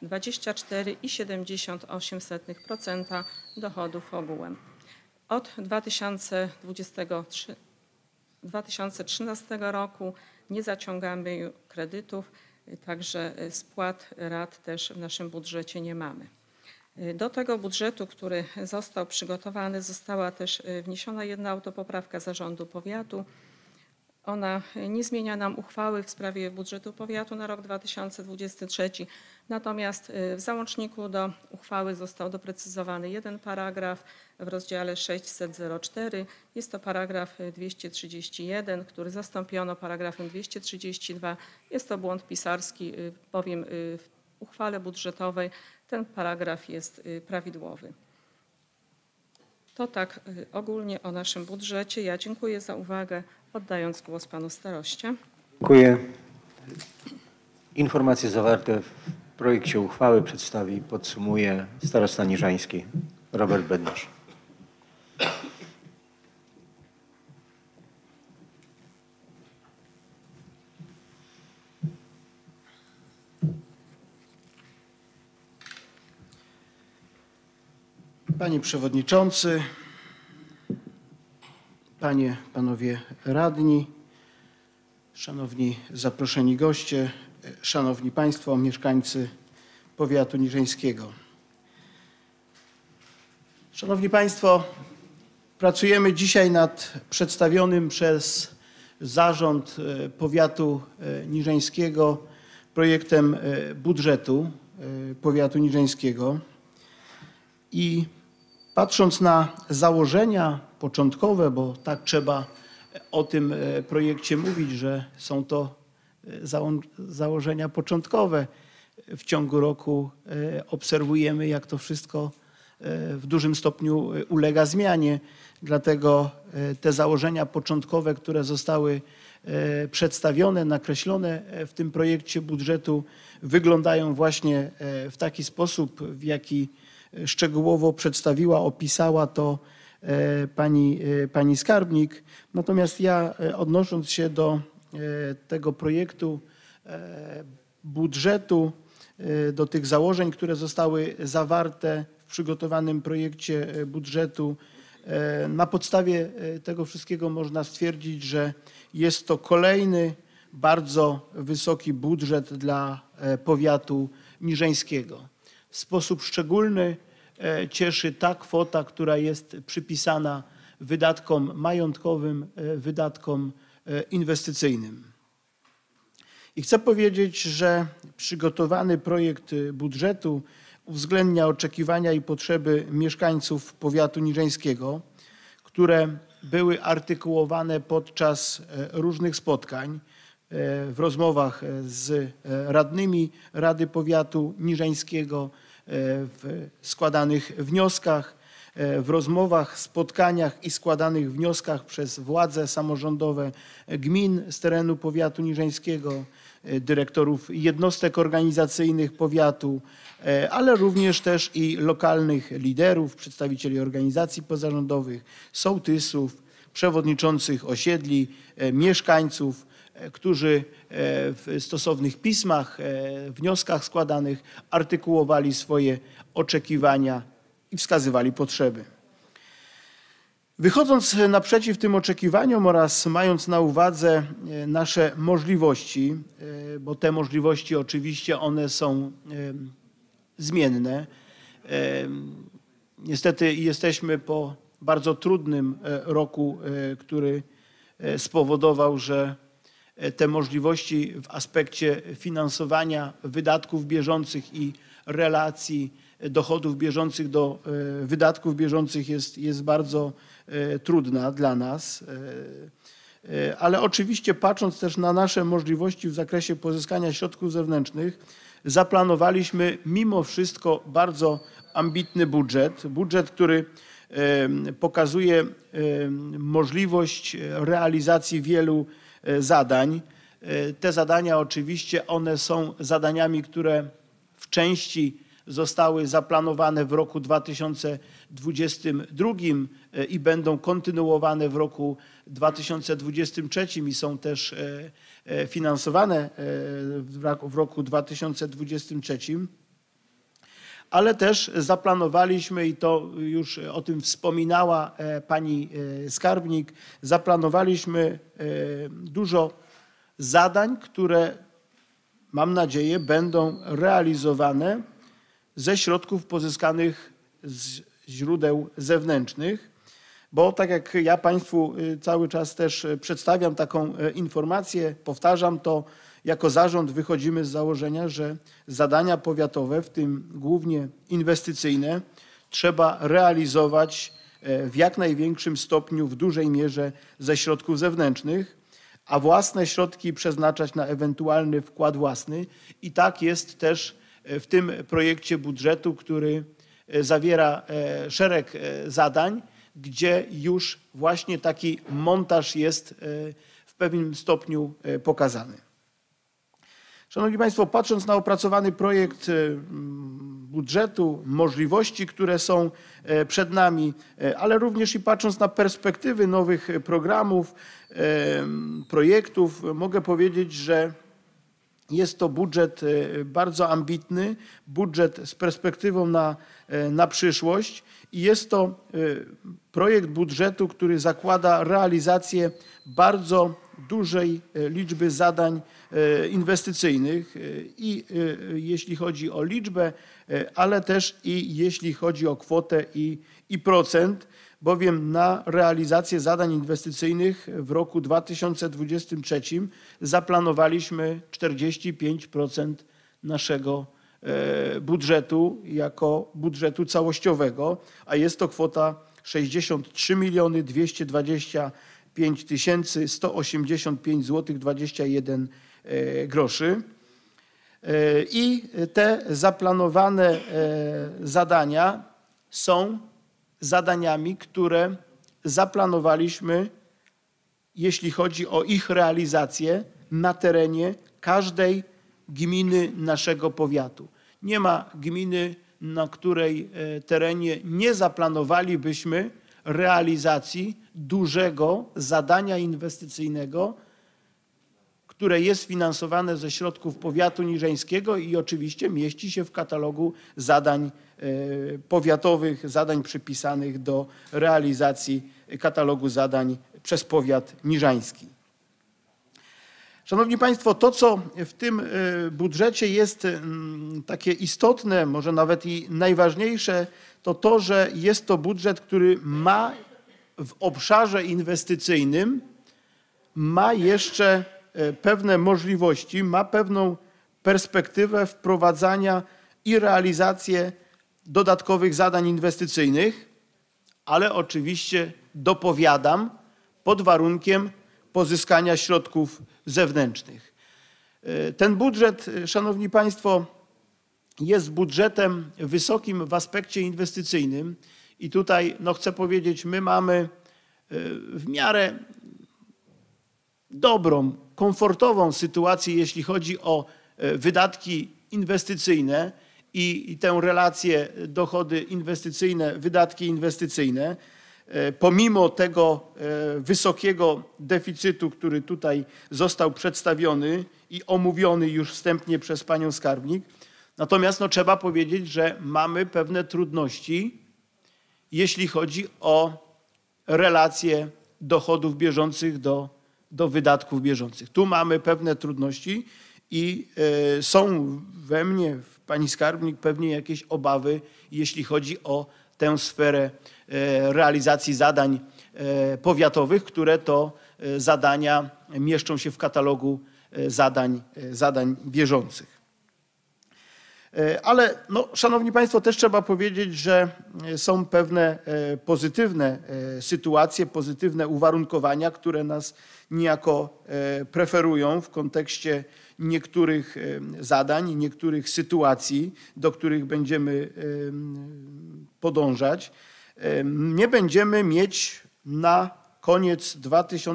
24,78% dochodów ogółem. Od 2013 roku nie zaciągamy kredytów, także spłat rat też w naszym budżecie nie mamy. Do tego budżetu, który został przygotowany, została też wniesiona jedna autopoprawka Zarządu Powiatu. Ona nie zmienia nam uchwały w sprawie budżetu powiatu na rok 2023, natomiast w załączniku do uchwały został doprecyzowany jeden paragraf w rozdziale 604. Jest to paragraf 231, który zastąpiono paragrafem 232. Jest to błąd pisarski, bowiem w uchwale budżetowej ten paragraf jest prawidłowy. To tak ogólnie o naszym budżecie. Ja dziękuję za uwagę, oddając głos panu staroście. Dziękuję. Informacje zawarte w projekcie uchwały przedstawi i podsumuje starosta niżański Robert Bednarz. Panie Przewodniczący, Panie, Panowie Radni, Szanowni zaproszeni goście, Szanowni Państwo, mieszkańcy powiatu niżeńskiego. Szanowni Państwo, pracujemy dzisiaj nad przedstawionym przez Zarząd Powiatu Niżeńskiego projektem budżetu powiatu niżeńskiego i patrząc na założenia początkowe, bo tak trzeba o tym projekcie mówić, że są to założenia początkowe. W ciągu roku obserwujemy, jak to wszystko w dużym stopniu ulega zmianie. Dlatego te założenia początkowe, które zostały przedstawione, nakreślone w tym projekcie budżetu, wyglądają właśnie w taki sposób, w jaki szczegółowo przedstawiła, opisała to pani skarbnik. Natomiast ja, odnosząc się do tego projektu budżetu, do tych założeń, które zostały zawarte w przygotowanym projekcie budżetu, na podstawie tego wszystkiego można stwierdzić, że jest to kolejny bardzo wysoki budżet dla powiatu niżeńskiego. W sposób szczególny cieszy ta kwota, która jest przypisana wydatkom majątkowym, wydatkom inwestycyjnym. I chcę powiedzieć, że przygotowany projekt budżetu uwzględnia oczekiwania i potrzeby mieszkańców powiatu niżeńskiego, które były artykułowane podczas różnych spotkań, w rozmowach z radnymi Rady Powiatu Niżeńskiego, w składanych wnioskach, w rozmowach, spotkaniach i składanych wnioskach przez władze samorządowe gmin z terenu powiatu niżeńskiego, dyrektorów jednostek organizacyjnych powiatu, ale również też i lokalnych liderów, przedstawicieli organizacji pozarządowych, sołtysów, przewodniczących osiedli, mieszkańców, którzy w stosownych pismach, wnioskach składanych artykułowali swoje oczekiwania i wskazywali potrzeby. Wychodząc naprzeciw tym oczekiwaniom oraz mając na uwadze nasze możliwości, bo te możliwości oczywiście one są zmienne. Niestety jesteśmy po bardzo trudnym roku, który spowodował, że te możliwości w aspekcie finansowania wydatków bieżących i relacji dochodów bieżących do wydatków bieżących jest bardzo trudna dla nas. Ale oczywiście patrząc też na nasze możliwości w zakresie pozyskania środków zewnętrznych, zaplanowaliśmy mimo wszystko bardzo ambitny budżet, który pokazuje możliwość realizacji wielu zadań. Te zadania oczywiście one są zadaniami, które w części zostały zaplanowane w roku 2022 i będą kontynuowane w roku 2023 i są też finansowane w roku 2023. Ale też zaplanowaliśmy, i to już o tym wspominała pani skarbnik, zaplanowaliśmy dużo zadań, które mam nadzieję będą realizowane ze środków pozyskanych z źródeł zewnętrznych, bo tak jak ja Państwu cały czas też przedstawiam taką informację, powtarzam to, jako zarząd wychodzimy z założenia, że zadania powiatowe, w tym głównie inwestycyjne, trzeba realizować w jak największym stopniu, w dużej mierze ze środków zewnętrznych, a własne środki przeznaczać na ewentualny wkład własny. I tak jest też w tym projekcie budżetu, który zawiera szereg zadań, gdzie już właśnie taki montaż jest w pewnym stopniu pokazany. Szanowni Państwo, patrząc na opracowany projekt budżetu, możliwości, które są przed nami, ale również i patrząc na perspektywy nowych programów, projektów, mogę powiedzieć, że jest to budżet bardzo ambitny, budżet z perspektywą na przyszłość i jest to projekt budżetu, który zakłada realizację bardzo dużej liczby zadań inwestycyjnych i jeśli chodzi o liczbę, ale też i jeśli chodzi o kwotę i procent, bowiem na realizację zadań inwestycyjnych w roku 2023 zaplanowaliśmy 45% naszego budżetu jako budżetu całościowego, a jest to kwota 63 225 185 zł 21 groszy. I te zaplanowane zadania są zadaniami, które zaplanowaliśmy, jeśli chodzi o ich realizację na terenie każdej gminy naszego powiatu. Nie ma gminy, na której terenie nie zaplanowalibyśmy realizacji dużego zadania inwestycyjnego, które jest finansowane ze środków powiatu niżeńskiego i oczywiście mieści się w katalogu zadań powiatowych, zadań przypisanych do realizacji katalogu zadań przez powiat niżański. Szanowni Państwo, to co w tym budżecie jest takie istotne, może nawet i najważniejsze, to to, że jest to budżet, który ma w obszarze inwestycyjnym, ma jeszcze pewne możliwości, ma pewną perspektywę wprowadzania i realizację dodatkowych zadań inwestycyjnych, ale oczywiście dopowiadam pod warunkiem pozyskania środków zewnętrznych. Ten budżet, Szanowni Państwo, jest budżetem wysokim w aspekcie inwestycyjnym i tutaj chcę powiedzieć, my mamy w miarę dobrą, komfortową sytuację, jeśli chodzi o wydatki inwestycyjne i tę relację dochody inwestycyjne, wydatki inwestycyjne. Pomimo tego wysokiego deficytu, który tutaj został przedstawiony i omówiony już wstępnie przez panią skarbnik, natomiast trzeba powiedzieć, że mamy pewne trudności, jeśli chodzi o relację dochodów bieżących do wydatków bieżących. Tu mamy pewne trudności i są we mnie, w pani skarbnik, pewnie jakieś obawy, jeśli chodzi o tę sferę realizacji zadań powiatowych, które to zadania mieszczą się w katalogu zadań bieżących. Ale Szanowni Państwo, też trzeba powiedzieć, że są pewne pozytywne sytuacje, pozytywne uwarunkowania, które nas niejako preferują w kontekście niektórych zadań, niektórych sytuacji, do których będziemy podążać. Nie będziemy mieć na koniec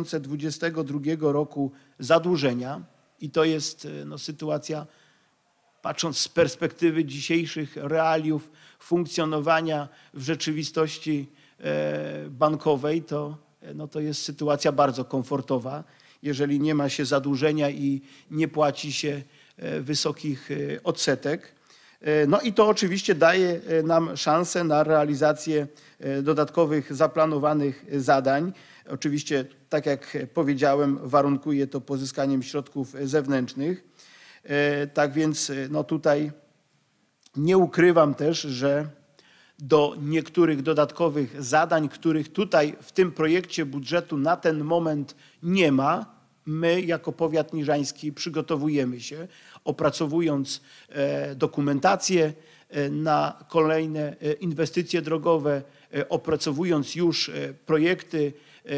2022 roku zadłużenia i to jest sytuacja patrząc z perspektywy dzisiejszych realiów funkcjonowania w rzeczywistości bankowej, to jest sytuacja bardzo komfortowa, jeżeli nie ma się zadłużenia i nie płaci się wysokich odsetek. No i to oczywiście daje nam szansę na realizację dodatkowych zaplanowanych zadań. Oczywiście, tak jak powiedziałem, warunkuje to pozyskaniem środków zewnętrznych. Tak więc tutaj nie ukrywam też, że do niektórych dodatkowych zadań, których tutaj w tym projekcie budżetu na ten moment nie ma, my jako powiat niżański przygotowujemy się, opracowując dokumentację na kolejne inwestycje drogowe, opracowując już projekty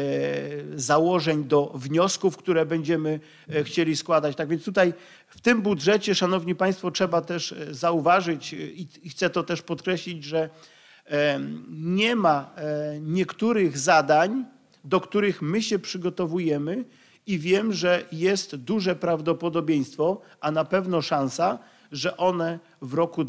założeń do wniosków, które będziemy chcieli składać. Tak więc tutaj w tym budżecie, szanowni państwo, trzeba też zauważyć i chcę to też podkreślić, że nie ma niektórych zadań, do których my się przygotowujemy i wiem, że jest duże prawdopodobieństwo, a na pewno szansa, że one w roku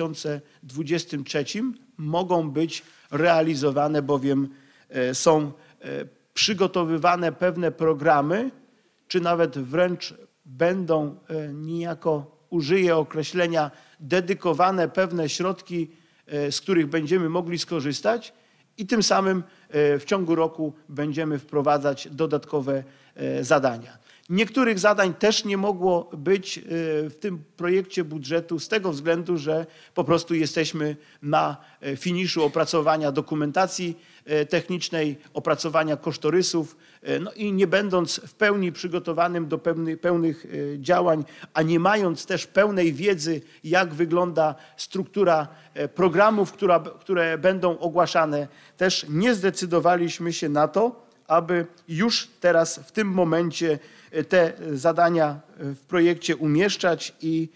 2023 mogą być realizowane, bowiem są przygotowywane pewne programy, czy nawet wręcz będą niejako, użyję określenia, dedykowane pewne środki, z których będziemy mogli skorzystać i tym samym w ciągu roku będziemy wprowadzać dodatkowe zadania. Niektórych zadań też nie mogło być w tym projekcie budżetu z tego względu, że po prostu jesteśmy na finiszu opracowania dokumentacji technicznej, opracowania kosztorysów, no i nie będąc w pełni przygotowanym do pełnych działań, a nie mając też pełnej wiedzy, jak wygląda struktura programów, które będą ogłaszane, też nie zdecydowaliśmy się na to, aby już teraz w tym momencie te zadania w projekcie umieszczać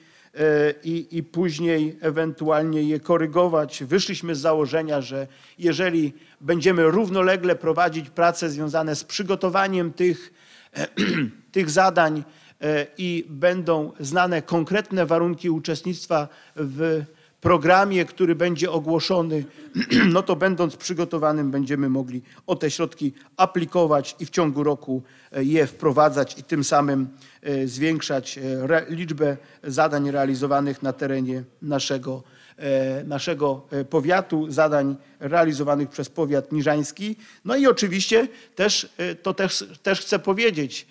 i później ewentualnie je korygować. Wyszliśmy z założenia, że jeżeli będziemy równolegle prowadzić prace związane z przygotowaniem tych zadań i będą znane konkretne warunki uczestnictwa w programie, który będzie ogłoszony, no to będąc przygotowanym będziemy mogli o te środki aplikować i w ciągu roku je wprowadzać i tym samym zwiększać liczbę zadań realizowanych na terenie naszego powiatu, zadań realizowanych przez powiat niżański. No i oczywiście też chcę powiedzieć,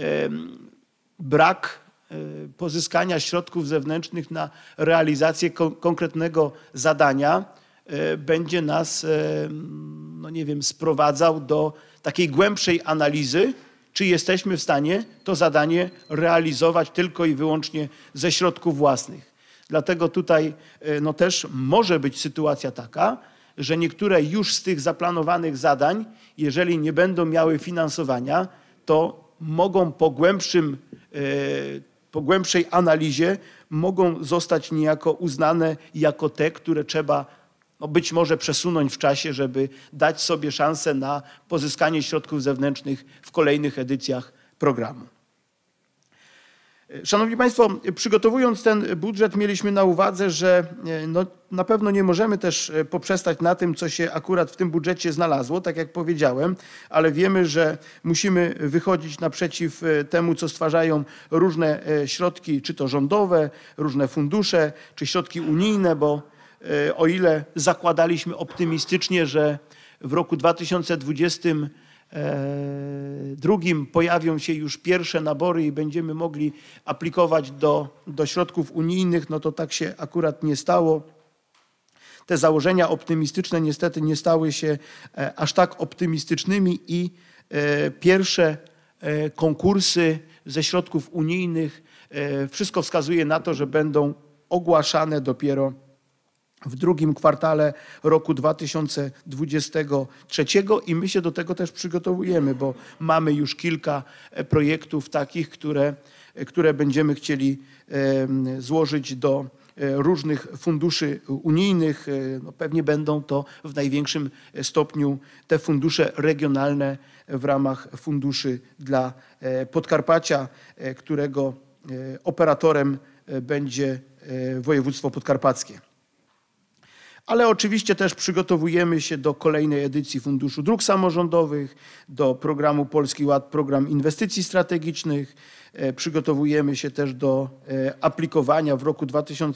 brak pozyskania środków zewnętrznych na realizację konkretnego zadania będzie nas, no nie wiem, sprowadzał do takiej głębszej analizy, czy jesteśmy w stanie to zadanie realizować tylko i wyłącznie ze środków własnych. Dlatego tutaj no też może być sytuacja taka, że niektóre już z tych zaplanowanych zadań, jeżeli nie będą miały finansowania, to mogą po głębszej analizie mogą zostać niejako uznane jako te, które trzeba być może przesunąć w czasie, żeby dać sobie szansę na pozyskanie środków zewnętrznych w kolejnych edycjach programu. Szanowni Państwo, przygotowując ten budżet mieliśmy na uwadze, że no, na pewno nie możemy też poprzestać na tym, co się akurat w tym budżecie znalazło, tak jak powiedziałem, ale wiemy, że musimy wychodzić naprzeciw temu, co stwarzają różne środki, czy to rządowe, różne fundusze, czy środki unijne, bo o ile zakładaliśmy optymistycznie, że w roku 2022 pojawią się już pierwsze nabory i będziemy mogli aplikować do środków unijnych, no to tak się akurat nie stało. Te założenia optymistyczne niestety nie stały się aż tak optymistycznymi i pierwsze konkursy ze środków unijnych, wszystko wskazuje na to, że będą ogłaszane dopiero w drugim kwartale roku 2023 i my się do tego też przygotowujemy, bo mamy już kilka projektów takich, które będziemy chcieli złożyć do różnych funduszy unijnych. No pewnie będą to w największym stopniu te fundusze regionalne w ramach funduszy dla Podkarpacia, którego operatorem będzie województwo podkarpackie. Ale oczywiście też przygotowujemy się do kolejnej edycji Funduszu Dróg Samorządowych, do programu Polski Ład, program inwestycji strategicznych. Przygotowujemy się też do aplikowania w roku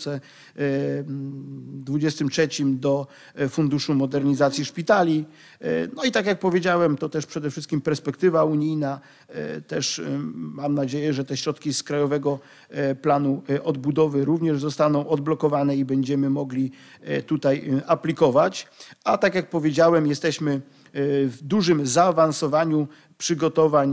2023 do Funduszu Modernizacji Szpitali. No i tak jak powiedziałem, to też przede wszystkim perspektywa unijna. Też mam nadzieję, że te środki z Krajowego Planu Odbudowy również zostaną odblokowane i będziemy mogli tutaj aplikować. A tak jak powiedziałem, jesteśmy w dużym zaawansowaniu przygotowań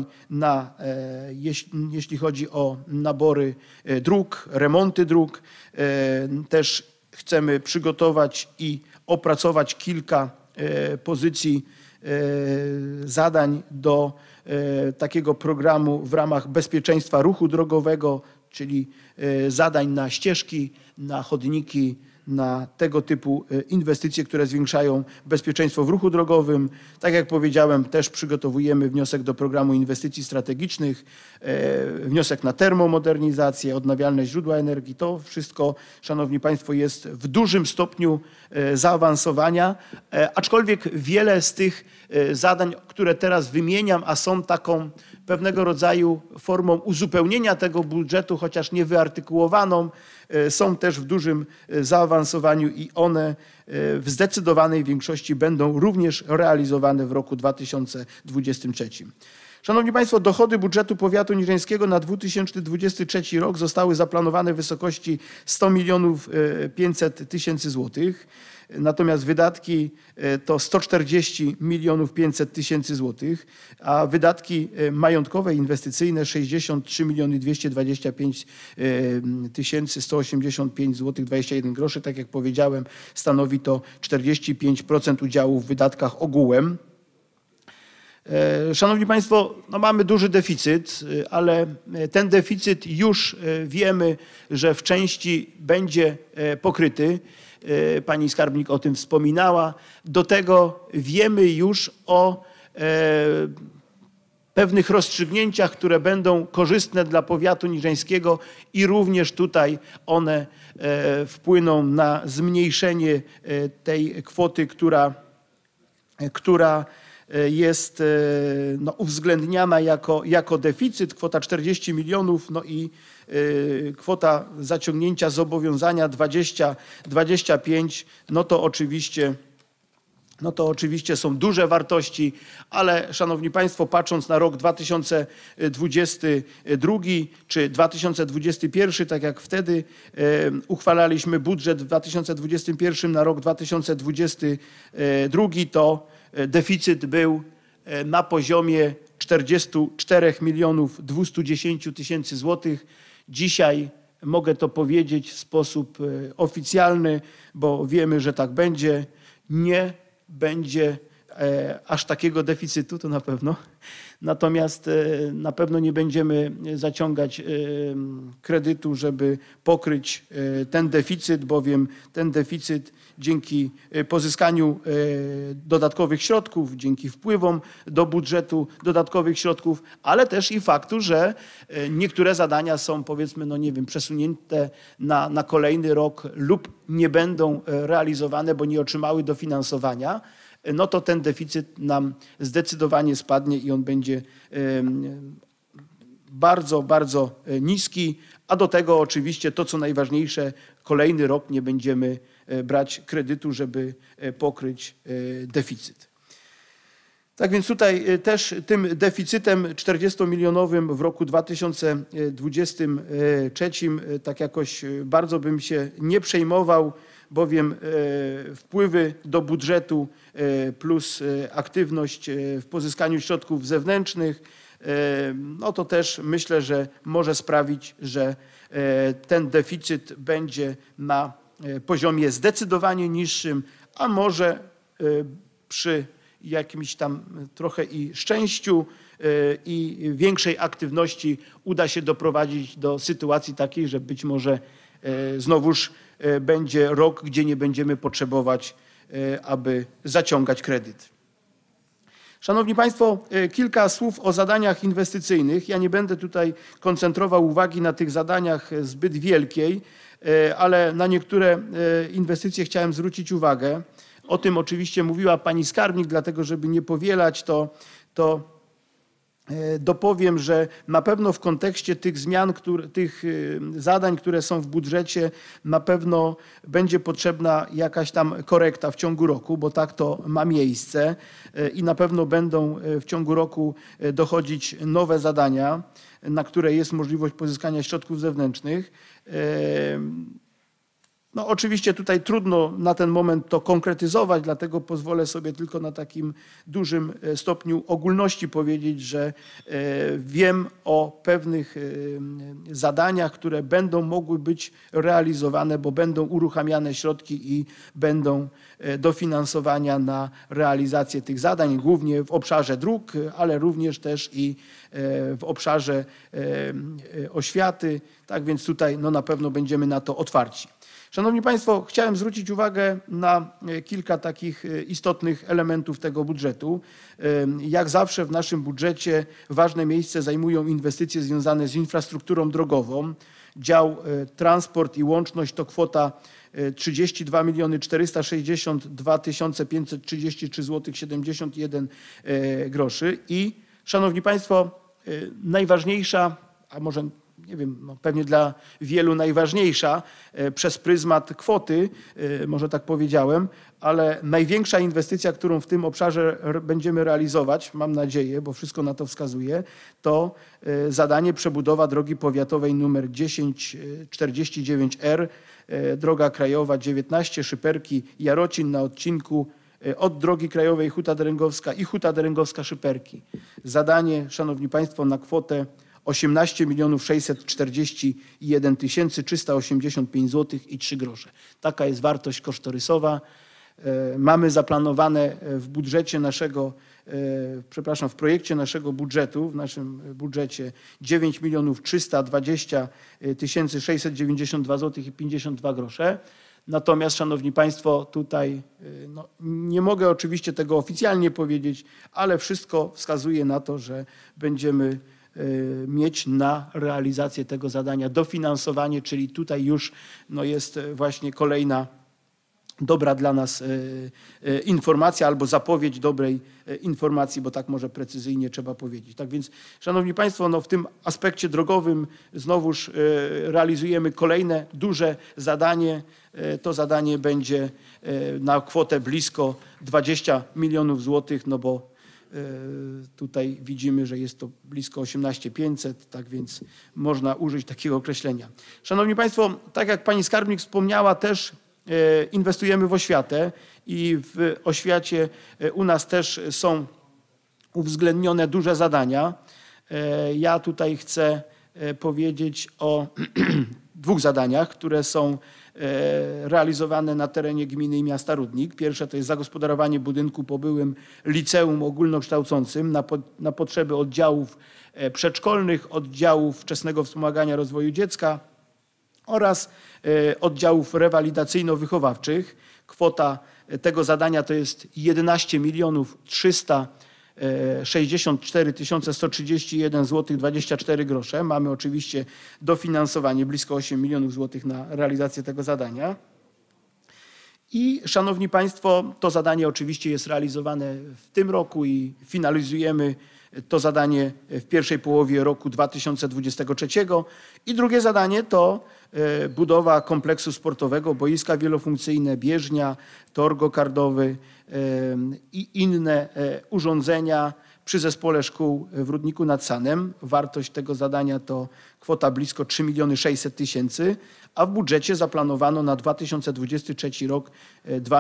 jeśli chodzi o nabory dróg, remonty dróg. Też chcemy przygotować i opracować kilka pozycji zadań do takiego programu w ramach bezpieczeństwa ruchu drogowego, czyli zadań na ścieżki, na chodniki, na tego typu inwestycje, które zwiększają bezpieczeństwo w ruchu drogowym. Tak jak powiedziałem, też przygotowujemy wniosek do programu inwestycji strategicznych, wniosek na termomodernizację, odnawialne źródła energii. To wszystko, Szanowni Państwo, jest w dużym stopniu zaawansowania, aczkolwiek wiele z tych zadań, które teraz wymieniam, a są taką pewnego rodzaju formą uzupełnienia tego budżetu, chociaż nie wyartykułowaną, są też w dużym zaawansowaniu i one w zdecydowanej większości będą również realizowane w roku 2023. Szanowni Państwo, dochody budżetu powiatu niżeńskiego na 2023 rok zostały zaplanowane w wysokości 100 500 000 złotych. Natomiast wydatki to 140 500 000 złotych, a wydatki majątkowe inwestycyjne 63 225 185 zł 21 groszy. Tak jak powiedziałem, stanowi to 45% udziału w wydatkach ogółem. Szanowni Państwo, no mamy duży deficyt, ale ten deficyt już wiemy, że w części będzie pokryty. Pani skarbnik o tym wspominała. Do tego wiemy już o pewnych rozstrzygnięciach, które będą korzystne dla powiatu niżeńskiego i również tutaj one wpłyną na zmniejszenie tej kwoty, która jest no, uwzględniana jako deficyt, kwota 40 milionów, no i kwota zaciągnięcia zobowiązania 25, no to oczywiście są duże wartości, ale Szanowni Państwo, patrząc na rok 2022 czy 2021, tak jak wtedy uchwalaliśmy budżet w 2021 na rok 2022, to deficyt był na poziomie 44 210 000 złotych. Dzisiaj mogę to powiedzieć w sposób oficjalny, bo wiemy, że tak będzie. Nie będzie aż takiego deficytu, to na pewno. Natomiast na pewno nie będziemy zaciągać kredytu, żeby pokryć ten deficyt, bowiem ten deficyt dzięki pozyskaniu dodatkowych środków, dzięki wpływom do budżetu dodatkowych środków, ale też i faktu, że niektóre zadania są, powiedzmy, no nie wiem, przesunięte na kolejny rok lub nie będą realizowane, bo nie otrzymały dofinansowania, no to ten deficyt nam zdecydowanie spadnie i on będzie bardzo, bardzo niski, a do tego oczywiście to, co najważniejsze, kolejny rok nie będziemy brać kredytu, żeby pokryć deficyt. Tak więc tutaj też tym deficytem 40-milionowym w roku 2023 tak jakoś bardzo bym się nie przejmował, bowiem wpływy do budżetu plus aktywność w pozyskaniu środków zewnętrznych, no to też myślę, że może sprawić, że ten deficyt będzie na poziomie zdecydowanie niższym, a może przy jakimś tam trochę i szczęściu i większej aktywności uda się doprowadzić do sytuacji takiej, że być może znowuż będzie rok, gdzie nie będziemy potrzebować, aby zaciągać kredyt. Szanowni Państwo, kilka słów o zadaniach inwestycyjnych. Ja nie będę tutaj koncentrował uwagi na tych zadaniach zbyt wielkiej, ale na niektóre inwestycje chciałem zwrócić uwagę. O tym oczywiście mówiła pani skarbnik, dlatego żeby nie powielać, to dopowiem, że na pewno w kontekście tych zmian, tych zadań, które są w budżecie, na pewno będzie potrzebna jakaś tam korekta w ciągu roku, bo tak to ma miejsce i na pewno będą w ciągu roku dochodzić nowe zadania, na które jest możliwość pozyskania środków zewnętrznych. No oczywiście tutaj trudno na ten moment to konkretyzować, dlatego pozwolę sobie tylko na takim dużym stopniu ogólności powiedzieć, że wiem o pewnych zadaniach, które będą mogły być realizowane, bo będą uruchamiane środki i będą dofinansowania na realizację tych zadań, głównie w obszarze dróg, ale również też i w obszarze oświaty. Tak więc tutaj no na pewno będziemy na to otwarci. Szanowni Państwo, chciałem zwrócić uwagę na kilka takich istotnych elementów tego budżetu. Jak zawsze w naszym budżecie ważne miejsce zajmują inwestycje związane z infrastrukturą drogową. Dział transport i łączność to kwota 32 462 533 zł 71 groszy. I szanowni Państwo, najważniejsza, a może nie wiem, no pewnie dla wielu najważniejsza przez pryzmat kwoty, może tak powiedziałem, ale największa inwestycja, którą w tym obszarze będziemy realizować, mam nadzieję, bo wszystko na to wskazuje, to zadanie przebudowa drogi powiatowej nr 1049R, droga krajowa 19, Szyperki Jarocin na odcinku od drogi krajowej Huta Deręgowska i Huta Deręgowska-Szyperki. Zadanie, szanowni Państwo, na kwotę 18 641 385 zł i 3 grosze. Taka jest wartość kosztorysowa. Mamy zaplanowane w budżecie naszego, w projekcie naszego budżetu, w naszym budżecie 9 320 692 zł i 52 grosze. Natomiast, szanowni Państwo, tutaj no, nie mogę oczywiście tego oficjalnie powiedzieć, ale wszystko wskazuje na to, że będziemy mieć na realizację tego zadania dofinansowanie, czyli tutaj już no, jest właśnie kolejna dobra dla nas informacja albo zapowiedź dobrej informacji, bo tak może precyzyjnie trzeba powiedzieć. Tak więc, szanowni Państwo, no, w tym aspekcie drogowym znowuż realizujemy kolejne duże zadanie. To zadanie będzie na kwotę blisko 20 milionów złotych, no bo tutaj widzimy, że jest to blisko 18 500, tak więc można użyć takiego określenia. Szanowni Państwo, tak jak pani skarbnik wspomniała, też inwestujemy w oświatę i w oświacie u nas też są uwzględnione duże zadania. Ja tutaj chcę powiedzieć o dwóch zadaniach, które są realizowane na terenie gminy i miasta Rudnik. Pierwsze to jest zagospodarowanie budynku po byłym liceum ogólnokształcącym na potrzeby oddziałów przedszkolnych, oddziałów wczesnego wspomagania rozwoju dziecka oraz oddziałów rewalidacyjno-wychowawczych. Kwota tego zadania to jest 11 364 131 zł 24 grosze. Mamy oczywiście dofinansowanie blisko 8 milionów złotych na realizację tego zadania. I szanowni Państwo, to zadanie oczywiście jest realizowane w tym roku i finalizujemy to zadanie w pierwszej połowie roku 2023. I drugie zadanie to budowa kompleksu sportowego, boiska wielofunkcyjne, bieżnia, tor go-kardowy i inne urządzenia przy zespole szkół w Rudniku nad Sanem. Wartość tego zadania to kwota blisko 3 600 000, a w budżecie zaplanowano na 2023 rok 2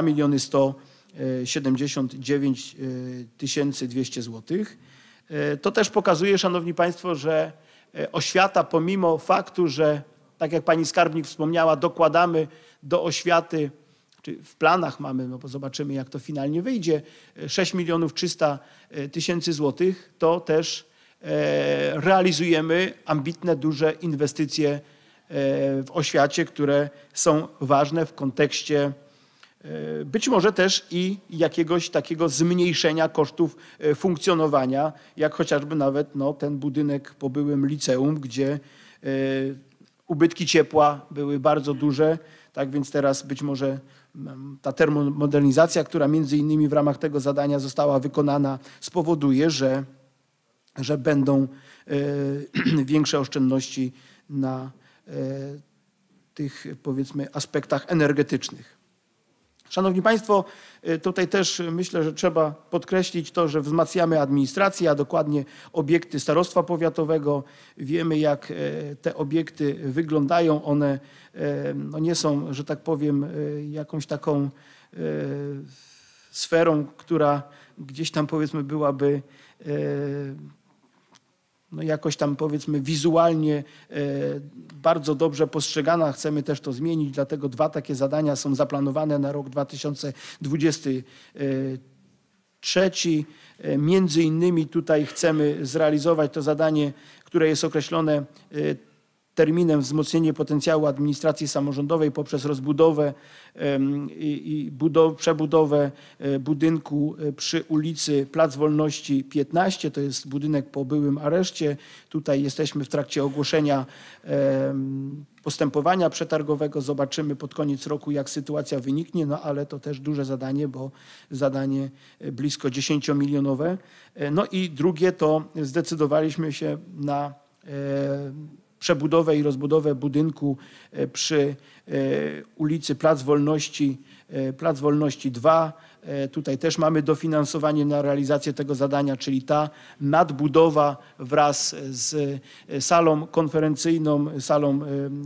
179 200 zł. To też pokazuje, szanowni Państwo, że oświata pomimo faktu, że tak jak pani skarbnik wspomniała, dokładamy do oświaty, czy w planach mamy, no bo zobaczymy jak to finalnie wyjdzie, 6 300 000 złotych, to też realizujemy ambitne, duże inwestycje w oświacie, które są ważne w kontekście być może też i jakiegoś takiego zmniejszenia kosztów funkcjonowania, jak chociażby nawet ten budynek po byłym liceum, gdzie ubytki ciepła były bardzo duże, tak więc teraz być może ta termomodernizacja, która między innymi w ramach tego zadania została wykonana, spowoduje, że będą większe oszczędności na tych, powiedzmy, aspektach energetycznych. Szanowni Państwo, tutaj też myślę, że trzeba podkreślić to, że wzmacniamy administrację, a dokładnie obiekty starostwa powiatowego. Wiemy, jak te obiekty wyglądają. One nie są, że tak powiem, jakąś taką sferą, która gdzieś tam, powiedzmy, byłaby jakoś tam, powiedzmy, wizualnie bardzo dobrze postrzegana. Chcemy też to zmienić, dlatego 2 takie zadania są zaplanowane na rok 2023. Między innymi tutaj chcemy zrealizować to zadanie, które jest określone terminem wzmocnienie potencjału administracji samorządowej poprzez rozbudowę i przebudowę budynku przy ulicy Plac Wolności 15. To jest budynek po byłym areszcie. Tutaj jesteśmy w trakcie ogłoszenia postępowania przetargowego. Zobaczymy pod koniec roku, jak sytuacja wyniknie, ale to też duże zadanie, bo zadanie blisko 10-milionowe. I drugie to zdecydowaliśmy się na przebudowę i rozbudowę budynku przy ulicy Plac Wolności 2. Tutaj też mamy dofinansowanie na realizację tego zadania, czyli ta nadbudowa wraz z salą konferencyjną, salą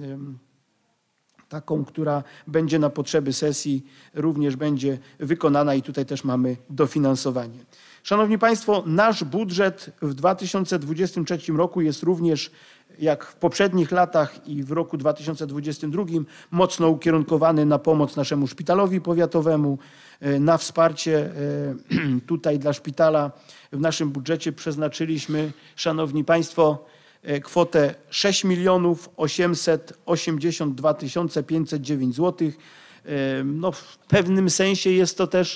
taką, która będzie na potrzeby sesji, również będzie wykonana i tutaj też mamy dofinansowanie. Szanowni Państwo, nasz budżet w 2023 roku jest również, jak w poprzednich latach i w roku 2022, mocno ukierunkowany na pomoc naszemu szpitalowi powiatowemu, na wsparcie tutaj dla szpitala. W naszym budżecie przeznaczyliśmy, Szanowni Państwo, kwotę 6 882 509 zł. W pewnym sensie jest to też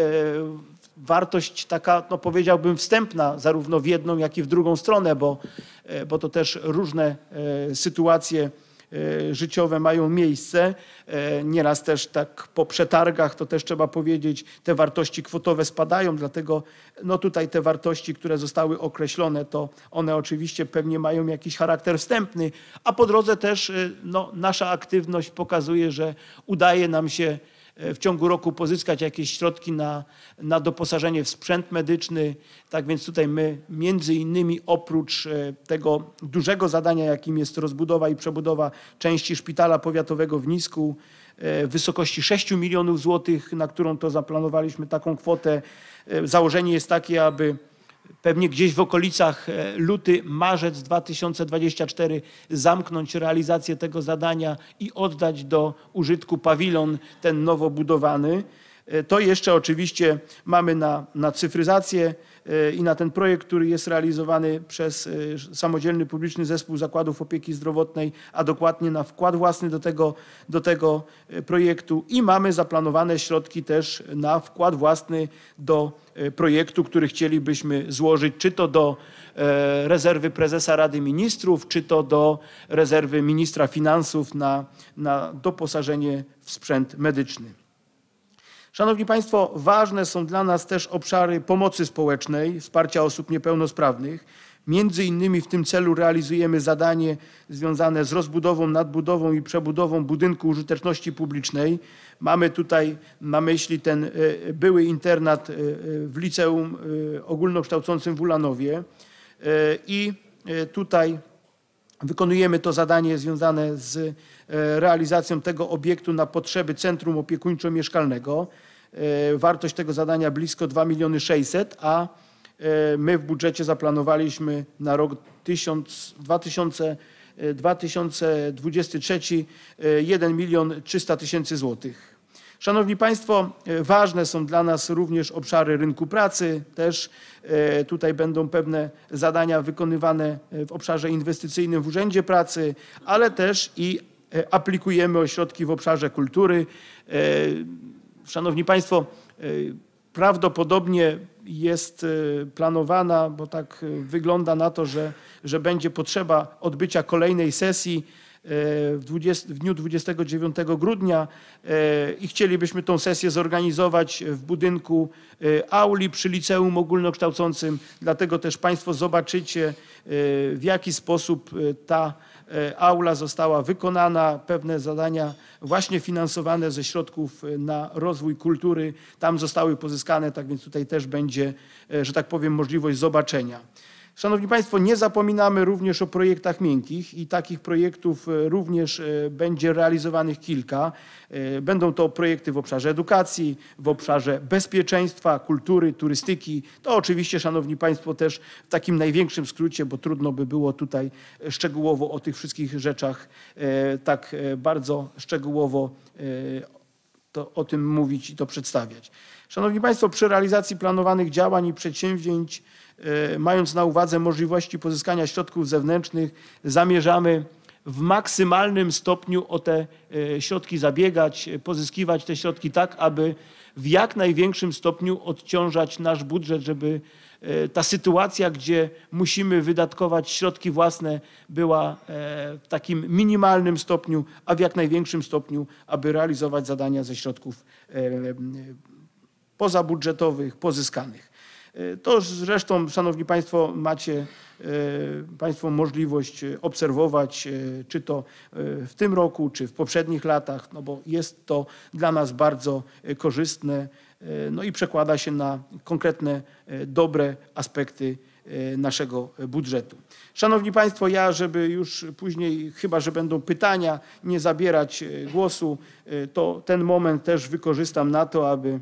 wartość taka, powiedziałbym, wstępna, zarówno w jedną, jak i w drugą stronę, bo to też różne sytuacje życiowe mają miejsce. Nieraz też tak po przetargach, to też trzeba powiedzieć, te wartości kwotowe spadają, dlatego tutaj te wartości, które zostały określone, to one oczywiście pewnie mają jakiś charakter wstępny, a po drodze też nasza aktywność pokazuje, że udaje nam się w ciągu roku pozyskać jakieś środki na doposażenie w sprzęt medyczny. Tak więc tutaj my między innymi oprócz tego dużego zadania, jakim jest rozbudowa i przebudowa części szpitala powiatowego w Nisku w wysokości 6 milionów złotych, na którą to zaplanowaliśmy taką kwotę. Założenie jest takie, aby pewnie gdzieś w okolicach luty-marzec 2024 zamknąć realizację tego zadania i oddać do użytku pawilon ten nowo budowany. To jeszcze oczywiście mamy na cyfryzację i na ten projekt, który jest realizowany przez Samodzielny Publiczny Zespół Zakładów Opieki Zdrowotnej, a dokładnie na wkład własny do tego projektu i mamy zaplanowane środki też na wkład własny do projektu, który chcielibyśmy złożyć, czy to do rezerwy prezesa Rady Ministrów, czy to do rezerwy ministra finansów na doposażenie w sprzęt medyczny. Szanowni Państwo, ważne są dla nas też obszary pomocy społecznej, wsparcia osób niepełnosprawnych. Między innymi w tym celu realizujemy zadanie związane z rozbudową, nadbudową i przebudową budynku użyteczności publicznej. Mamy tutaj na myśli ten były internat w liceum ogólnokształcącym w Ulanowie i tutaj wykonujemy to zadanie związane z realizacją tego obiektu na potrzeby Centrum Opiekuńczo-Mieszkalnego. Wartość tego zadania blisko 2 600 000, a my w budżecie zaplanowaliśmy na rok 2023 1 300 000 złotych. Szanowni Państwo, ważne są dla nas również obszary rynku pracy. Też tutaj będą pewne zadania wykonywane w obszarze inwestycyjnym w Urzędzie Pracy, ale też i aplikujemy o środki w obszarze kultury. Szanowni Państwo, prawdopodobnie jest planowana, bo tak wygląda na to, że będzie potrzeba odbycia kolejnej sesji w dniu 29 grudnia i chcielibyśmy tą sesję zorganizować w budynku auli przy Liceum Ogólnokształcącym. Dlatego też Państwo zobaczycie, w jaki sposób ta aula została wykonana, pewne zadania właśnie finansowane ze środków na rozwój kultury tam zostały pozyskane, tak więc tutaj też będzie, że tak powiem, możliwość zobaczenia. Szanowni Państwo, nie zapominamy również o projektach miękkich i takich projektów również będzie realizowanych kilka. Będą to projekty w obszarze edukacji, w obszarze bezpieczeństwa, kultury, turystyki. To oczywiście, Szanowni Państwo, też w takim największym skrócie, bo trudno by było tutaj szczegółowo o tych wszystkich rzeczach tak bardzo szczegółowo o tym mówić i to przedstawiać. Szanowni Państwo, przy realizacji planowanych działań i przedsięwzięć, mając na uwadze możliwości pozyskania środków zewnętrznych, zamierzamy w maksymalnym stopniu o te środki zabiegać, pozyskiwać te środki tak, aby w jak największym stopniu odciążać nasz budżet, żeby ta sytuacja, gdzie musimy wydatkować środki własne, była w takim minimalnym stopniu, a w jak największym stopniu, aby realizować zadania ze środków pozabudżetowych, pozyskanych. To zresztą, Szanowni Państwo, macie Państwo możliwość obserwować, czy to w tym roku, czy w poprzednich latach, no bo jest to dla nas bardzo korzystne, no i przekłada się na konkretne, dobre aspekty naszego budżetu. Szanowni Państwo, ja, żeby już później, chyba że będą pytania, nie zabierać głosu, to ten moment też wykorzystam na to, aby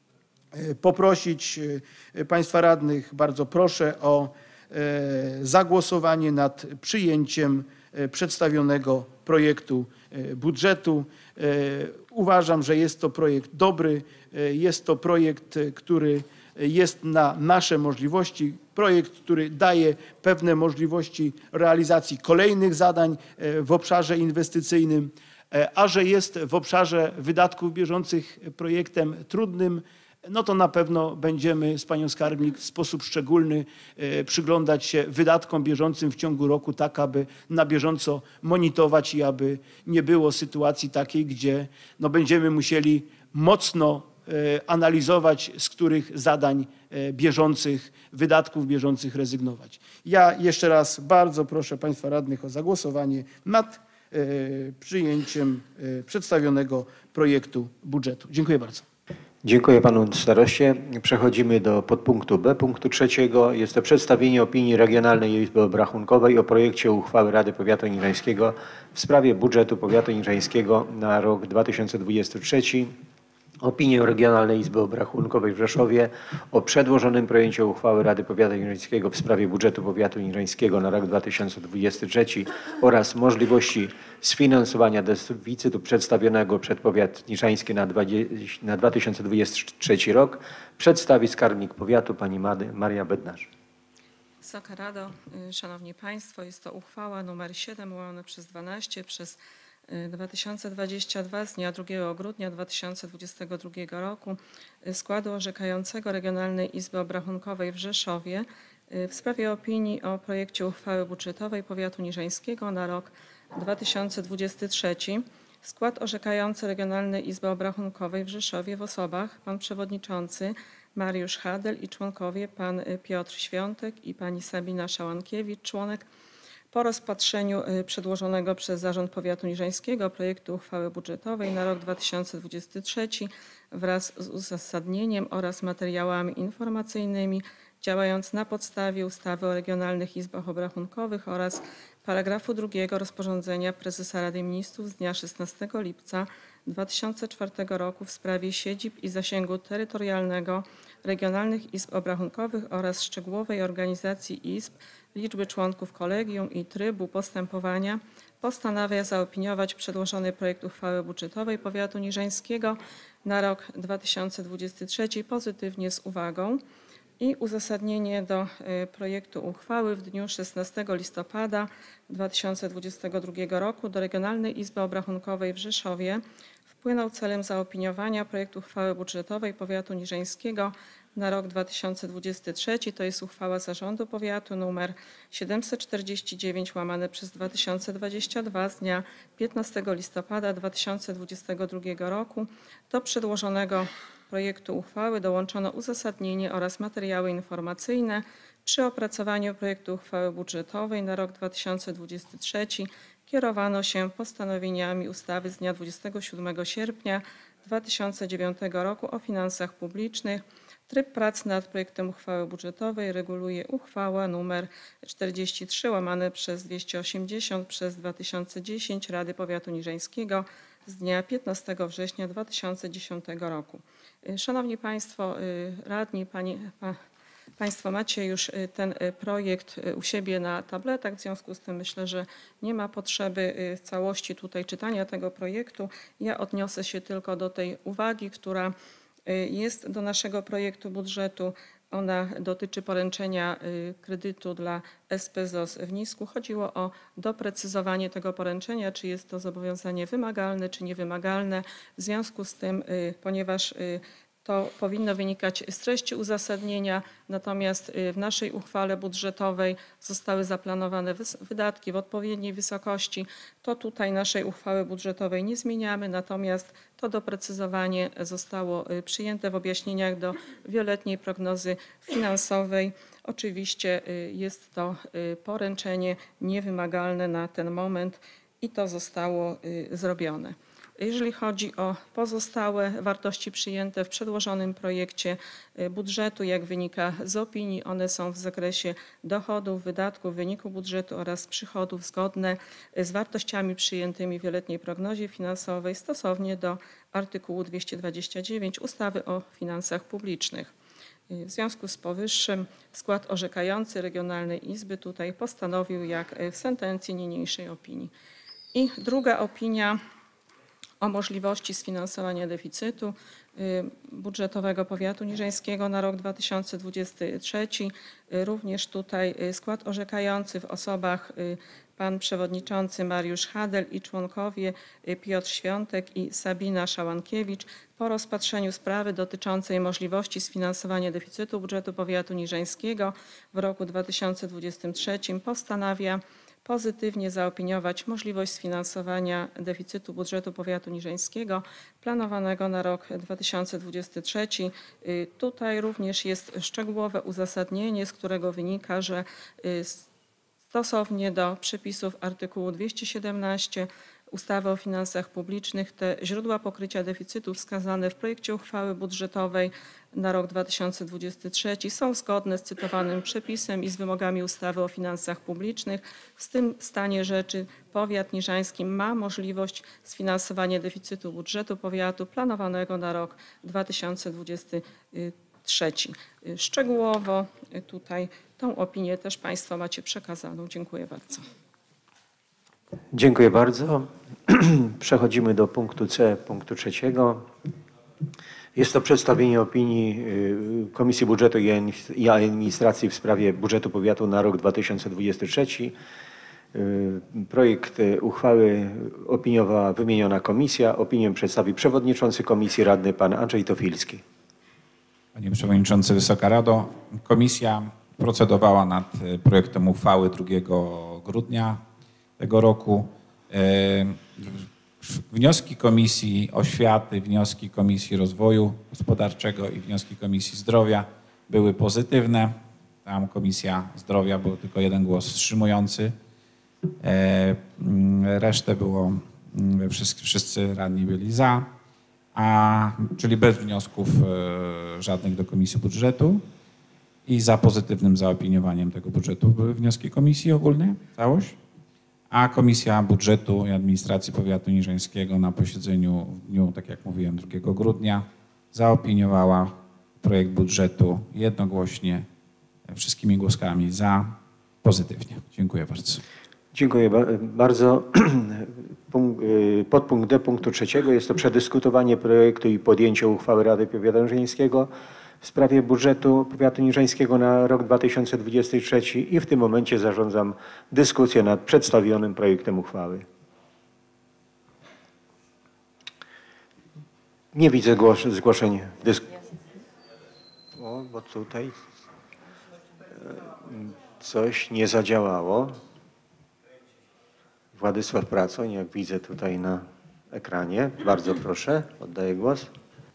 poprosić Państwa radnych, bardzo proszę o zagłosowanie nad przyjęciem przedstawionego projektu budżetu. Uważam, że jest to projekt dobry, jest to projekt, który jest na nasze możliwości, projekt, który daje pewne możliwości realizacji kolejnych zadań w obszarze inwestycyjnym, a że jest w obszarze wydatków bieżących projektem trudnym, no to na pewno będziemy z panią skarbnik w sposób szczególny przyglądać się wydatkom bieżącym w ciągu roku, tak aby na bieżąco monitorować i aby nie było sytuacji takiej, gdzie no będziemy musieli mocno analizować, z których zadań bieżących, wydatków bieżących rezygnować. Ja jeszcze raz bardzo proszę Państwa radnych o zagłosowanie nad przyjęciem przedstawionego projektu budżetu. Dziękuję bardzo. Dziękuję panu staroście. Przechodzimy do podpunktu B, punktu trzeciego. Jest to przedstawienie opinii Regionalnej Izby Obrachunkowej o projekcie uchwały Rady Powiatu Niżańskiego w sprawie budżetu Powiatu Niżańskiego na rok 2023. Opinię Regionalnej Izby Obrachunkowej w Rzeszowie o przedłożonym projekcie uchwały Rady Powiatu Niżańskiego w sprawie budżetu Powiatu Niżańskiego na rok 2023 oraz możliwości sfinansowania deficytu przedstawionego przed Powiat Niżański na 2023 rok przedstawi skarbnik powiatu pani Maria Bednarz. Wysoka Rado, Szanowni Państwo, jest to uchwała nr 7 /12 przez 2022 z dnia 2 grudnia 2022 roku składu orzekającego Regionalnej Izby Obrachunkowej w Rzeszowie w sprawie opinii o projekcie uchwały budżetowej Powiatu Niżańskiego na rok 2023. Skład orzekający Regionalnej Izby Obrachunkowej w Rzeszowie w osobach pan przewodniczący Mariusz Hadel i członkowie pan Piotr Świątek i pani Sabina Szałankiewicz, członek. Po rozpatrzeniu przedłożonego przez Zarząd Powiatu Niżańskiego projektu uchwały budżetowej na rok 2023 wraz z uzasadnieniem oraz materiałami informacyjnymi, działając na podstawie ustawy o regionalnych izbach obrachunkowych oraz paragrafu 2 rozporządzenia Prezesa Rady Ministrów z dnia 16 lipca 2004 roku w sprawie siedzib i zasięgu terytorialnego regionalnych izb obrachunkowych oraz szczegółowej organizacji izb, liczby członków kolegium i trybu postępowania, postanawia zaopiniować przedłożony projekt uchwały budżetowej Powiatu Niżańskiego na rok 2023 pozytywnie z uwagą i uzasadnienie do projektu uchwały w dniu 16 listopada 2022 roku do Regionalnej Izby Obrachunkowej w Rzeszowie wpłynął celem zaopiniowania projektu uchwały budżetowej powiatu niżeńskiego na rok 2023. To jest uchwała Zarządu Powiatu nr 749/2022 z dnia 15 listopada 2022 roku. Do przedłożonego projektu uchwały dołączono uzasadnienie oraz materiały informacyjne. Przy opracowaniu projektu uchwały budżetowej na rok 2023 kierowano się postanowieniami ustawy z dnia 27 sierpnia 2009 roku o finansach publicznych. Tryb prac nad projektem uchwały budżetowej reguluje uchwała nr 43/280/2010 Rady Powiatu Niżeńskiego z dnia 15 września 2010 roku. Szanowni Państwo radni, Państwo macie już ten projekt u siebie na tabletach, w związku z tym myślę, że nie ma potrzeby w całości tutaj czytania tego projektu. Ja odniosę się tylko do tej uwagi, która jest do naszego projektu budżetu. Ona dotyczy poręczenia kredytu dla SPZOZ w Nisku. Chodziło o doprecyzowanie tego poręczenia, czy jest to zobowiązanie wymagalne, czy niewymagalne. W związku z tym, ponieważ to powinno wynikać z treści uzasadnienia, natomiast w naszej uchwale budżetowej zostały zaplanowane wydatki w odpowiedniej wysokości, to tutaj naszej uchwały budżetowej nie zmieniamy, natomiast to doprecyzowanie zostało przyjęte w objaśnieniach do wieloletniej prognozy finansowej. Oczywiście jest to poręczenie niewymagalne na ten moment i to zostało zrobione. Jeżeli chodzi o pozostałe wartości przyjęte w przedłożonym projekcie budżetu, jak wynika z opinii, one są w zakresie dochodów, wydatków, wyniku budżetu oraz przychodów zgodne z wartościami przyjętymi w wieloletniej prognozie finansowej stosownie do artykułu 229 ustawy o finansach publicznych. W związku z powyższym skład orzekający Regionalnej Izby tutaj postanowił jak w sentencji niniejszej opinii. I druga opinia o możliwości sfinansowania deficytu budżetowego powiatu niżeńskiego na rok 2023. Również tutaj skład orzekający w osobach pan przewodniczący Mariusz Hadel i członkowie Piotr Świątek i Sabina Szałankiewicz po rozpatrzeniu sprawy dotyczącej możliwości sfinansowania deficytu budżetu powiatu niżeńskiego w roku 2023 postanawia pozytywnie zaopiniować możliwość sfinansowania deficytu budżetu powiatu niżeńskiego planowanego na rok 2023. Tutaj również jest szczegółowe uzasadnienie, z którego wynika, że stosownie do przepisów artykułu 217 ustawy o finansach publicznych te źródła pokrycia deficytu wskazane w projekcie uchwały budżetowej na rok 2023 są zgodne z cytowanym przepisem i z wymogami ustawy o finansach publicznych. W tym stanie rzeczy powiat niżański ma możliwość sfinansowania deficytu budżetu powiatu planowanego na rok 2023. Szczegółowo tutaj tą opinię też Państwo macie przekazaną. Dziękuję bardzo. Dziękuję bardzo. Przechodzimy do punktu C, punktu trzeciego. Jest to przedstawienie opinii Komisji Budżetu i Administracji w sprawie budżetu powiatu na rok 2023. Projekt uchwały opiniowała wymieniona komisja. Opinię przedstawi przewodniczący komisji radny pan Andrzej Tofilski. Panie Przewodniczący, Wysoka Rado, komisja procedowała nad projektem uchwały 2 grudnia tego roku. Wnioski Komisji Oświaty, wnioski Komisji Rozwoju Gospodarczego i wnioski Komisji Zdrowia były pozytywne. Tam Komisja Zdrowia był tylko 1 głos wstrzymujący. Resztę było, wszyscy radni byli za, czyli bez wniosków żadnych do Komisji Budżetu i za pozytywnym zaopiniowaniem tego budżetu były wnioski Komisji ogólnej, całość. A Komisja Budżetu i Administracji Powiatu Niżeńskiego na posiedzeniu w dniu, tak jak mówiłem, 2 grudnia zaopiniowała projekt budżetu jednogłośnie, wszystkimi głoskami za, pozytywnie. Dziękuję bardzo. Dziękuję bardzo. Podpunkt D punktu trzeciego jest to przedyskutowanie projektu i podjęcie uchwały Rady Powiatu Niżeńskiego w sprawie budżetu powiatu niżeńskiego na rok 2023 i w tym momencie zarządzam dyskusję nad przedstawionym projektem uchwały. Nie widzę zgłoszeń. O, bo tutaj coś nie zadziałało. Władysław Pracoń, jak widzę tutaj na ekranie. Bardzo proszę, oddaję głos.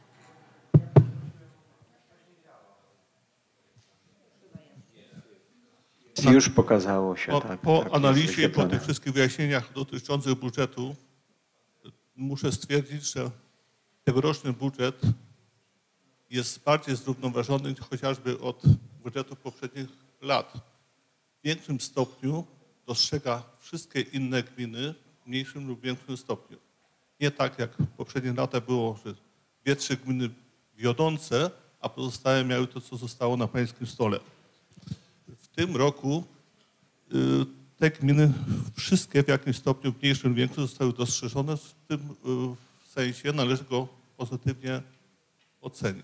Już pokazało się. Po tak, analizie jest i po wyświetlone. tych wszystkich wyjaśnieniach dotyczących budżetu muszę stwierdzić, że tegoroczny budżet jest bardziej zrównoważony chociażby od budżetów poprzednich lat. W większym stopniu dostrzega wszystkie inne gminy w mniejszym lub większym stopniu. Nie tak jak w poprzednich latach było, że 2-3 gminy wiodące, a pozostałe miały to, co zostało na pańskim stole. W tym roku te gminy wszystkie w jakimś stopniu mniejszym lub większym zostały dostrzeżone. W tym sensie należy go pozytywnie ocenić.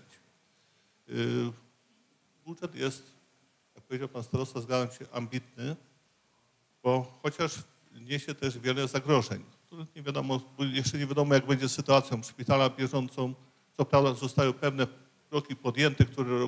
Budżet jest, jak powiedział pan starosta, zgadzam się, ambitny, bo chociaż niesie też wiele zagrożeń, których nie wiadomo, jeszcze nie wiadomo, jak będzie sytuacją szpitala bieżącą. Co prawda zostały pewne kroki podjęte, które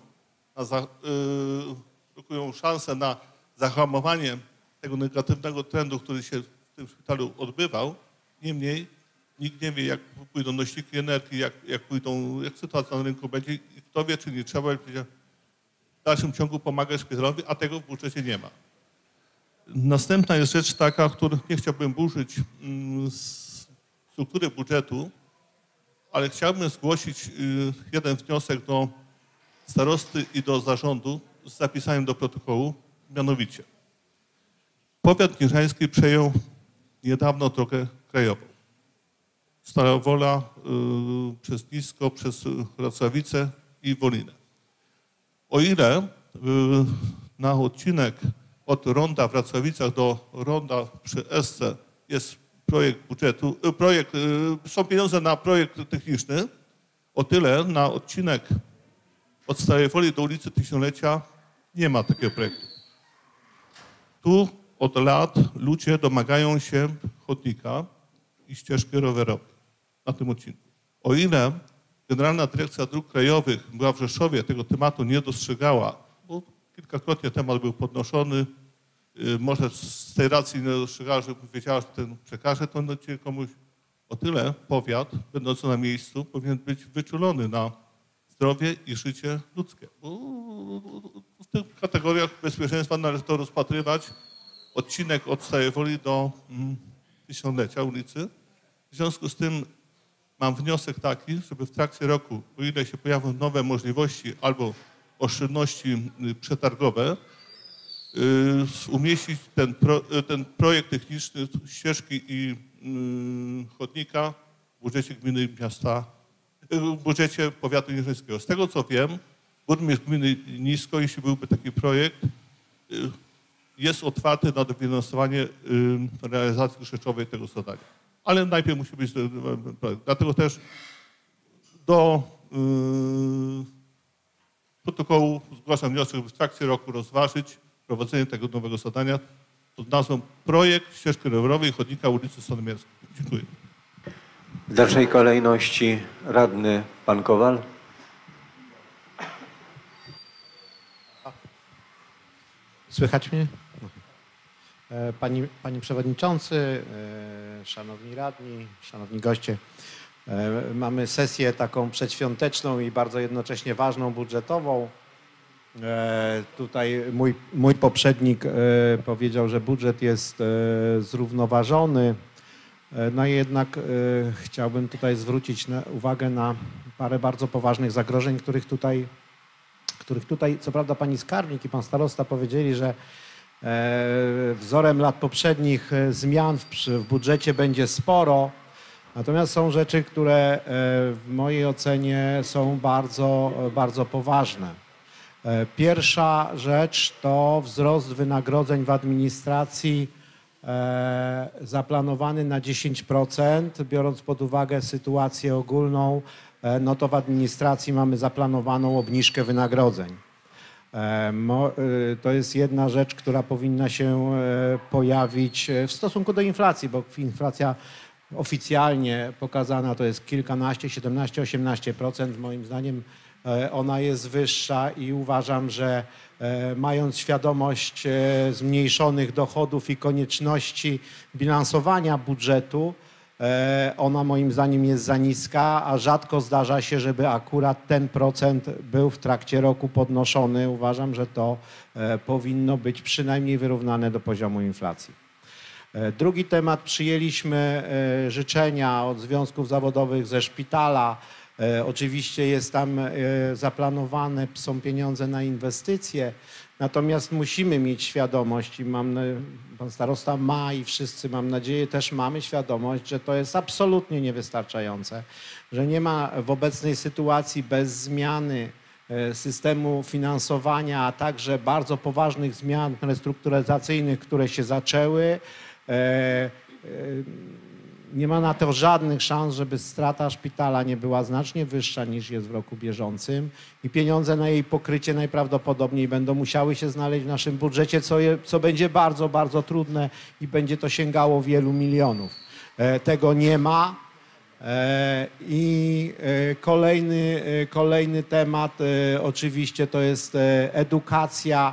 rokują szansę na zahamowanie tego negatywnego trendu, który się w tym szpitalu odbywał. Niemniej nikt nie wie, jak pójdą nośniki energii, jak sytuacja na rynku będzie i kto wie, czy nie trzeba będzie w dalszym ciągu pomagać szpitalowi, a tego w budżecie nie ma. Następna jest rzecz taka, którą nie chciałbym burzyć struktury budżetu, ale chciałbym zgłosić jeden wniosek do starosty i do zarządu z zapisaniem do protokołu, mianowicie. Powiat gnieżański przejął niedawno drogę krajową. Stara Wola przez Nisko, przez Racławice i Wolinę. O ile na odcinek od ronda w Racławicach do ronda przy Esce jest projekt budżetu, są pieniądze na projekt techniczny, o tyle na odcinek od Starej Woli do ulicy Tysiąclecia nie ma takiego projektu. Tu od lat ludzie domagają się chodnika i ścieżki rowerowej na tym odcinku. O ile Generalna Dyrekcja Dróg Krajowych była w Rzeszowie, tego tematu nie dostrzegała, bo kilkakrotnie temat był podnoszony, może z tej racji nie dostrzegała, że wiedziała, że ten przekaże to komuś. O tyle powiat, będący na miejscu, powinien być wyczulony na zdrowie i życie ludzkie. Bo w tych kategoriach bezpieczeństwa należy to rozpatrywać. Odcinek od Starej Woli do Tysiąclecia ulicy. W związku z tym mam wniosek taki, żeby w trakcie roku, o ile się pojawią nowe możliwości albo oszczędności przetargowe, umieścić ten projekt techniczny ścieżki i chodnika w budżecie gminy i miasta, w budżecie powiatu gnieżańskiego. Z tego co wiem, burmistrz gminy Nisko, jeśli byłby taki projekt, jest otwarty na dofinansowanie realizacji rzeczowej tego zadania. Ale najpierw musi być projekt. Dlatego też do protokołu zgłaszam wniosek, żeby w trakcie roku rozważyć prowadzenie tego nowego zadania pod nazwą Projekt ścieżki rowerowej chodnika ulicy Sandomierskiej. Dziękuję. W dalszej kolejności radny pan Kowal. Słychać mnie? Panie Przewodniczący, Szanowni Radni, Szanowni Goście. Mamy sesję taką przedświąteczną i bardzo jednocześnie ważną budżetową. Tutaj mój poprzednik powiedział, że budżet jest zrównoważony. No i jednak chciałbym tutaj zwrócić uwagę na parę bardzo poważnych zagrożeń, których tutaj co prawda pani skarbnik i pan starosta powiedzieli, że wzorem lat poprzednich zmian w budżecie będzie sporo. Natomiast są rzeczy, które w mojej ocenie są bardzo, bardzo poważne. Pierwsza rzecz to wzrost wynagrodzeń w administracji zaplanowany na 10%, biorąc pod uwagę sytuację ogólną, no to w administracji mamy zaplanowaną obniżkę wynagrodzeń. To jest jedna rzecz, która powinna się pojawić w stosunku do inflacji, bo inflacja oficjalnie pokazana to jest kilkanaście, 17, 18%. Moim zdaniem ona jest wyższa i uważam, że mając świadomość zmniejszonych dochodów i konieczności bilansowania budżetu, ona moim zdaniem jest za niska, a rzadko zdarza się, żeby akurat ten procent był w trakcie roku podnoszony. Uważam, że to powinno być przynajmniej wyrównane do poziomu inflacji. Drugi temat, przyjęliśmy życzenia od związków zawodowych ze szpitala. Oczywiście jest tam zaplanowane, są pieniądze na inwestycje, natomiast musimy mieć świadomość i pan starosta ma i wszyscy, mam nadzieję, też mamy świadomość, że to jest absolutnie niewystarczające, że nie ma w obecnej sytuacji bez zmiany systemu finansowania, a także bardzo poważnych zmian restrukturyzacyjnych, które się zaczęły, nie ma na to żadnych szans, żeby strata szpitala nie była znacznie wyższa niż jest w roku bieżącym i pieniądze na jej pokrycie najprawdopodobniej będą musiały się znaleźć w naszym budżecie, co będzie bardzo, bardzo trudne i będzie to sięgało wielu milionów. Tego nie ma. I kolejny temat oczywiście to jest edukacja.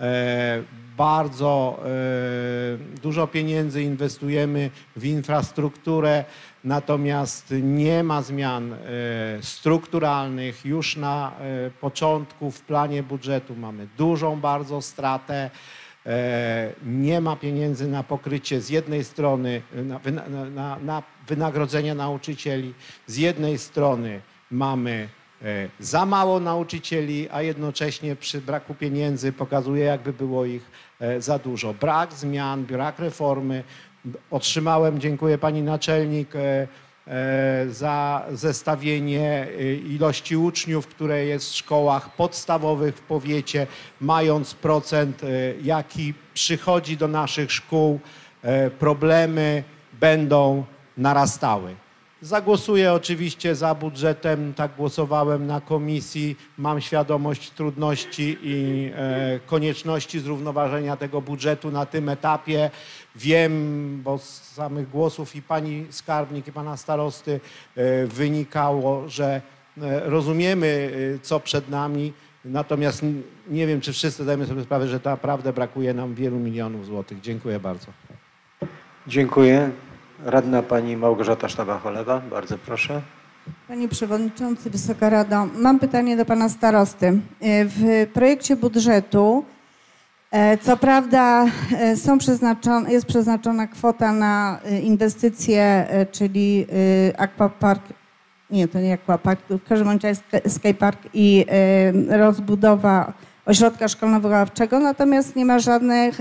Bardzo dużo pieniędzy inwestujemy w infrastrukturę, natomiast nie ma zmian strukturalnych. Już na początku w planie budżetu mamy dużą bardzo stratę. Nie ma pieniędzy na pokrycie z jednej strony na wynagrodzenia nauczycieli, z jednej strony mamy za mało nauczycieli, a jednocześnie przy braku pieniędzy pokazuje, jakby było ich za dużo. Brak zmian, brak reformy. Otrzymałem, dziękuję pani naczelnik, za zestawienie ilości uczniów, które jest w szkołach podstawowych w powiecie, mając procent, jaki przychodzi do naszych szkół, problemy będą narastały. Zagłosuję oczywiście za budżetem, tak głosowałem na komisji. Mam świadomość trudności i konieczności zrównoważenia tego budżetu na tym etapie. Wiem, bo z samych głosów i pani skarbnik, i pana starosty wynikało, że rozumiemy, co przed nami. Natomiast nie wiem, czy wszyscy zdajemy sobie sprawę, że naprawdę brakuje nam wielu milionów złotych. Dziękuję bardzo. Dziękuję. Radna pani Małgorzata Sztaba-Cholewa, bardzo proszę. Panie Przewodniczący, Wysoka Rado, mam pytanie do pana starosty. W projekcie budżetu co prawda jest przeznaczona kwota na inwestycje, czyli aquapark, nie, to nie aquapark, w każdym razie skatepark i rozbudowa ośrodka szkolno-wychowawczego, natomiast nie ma żadnych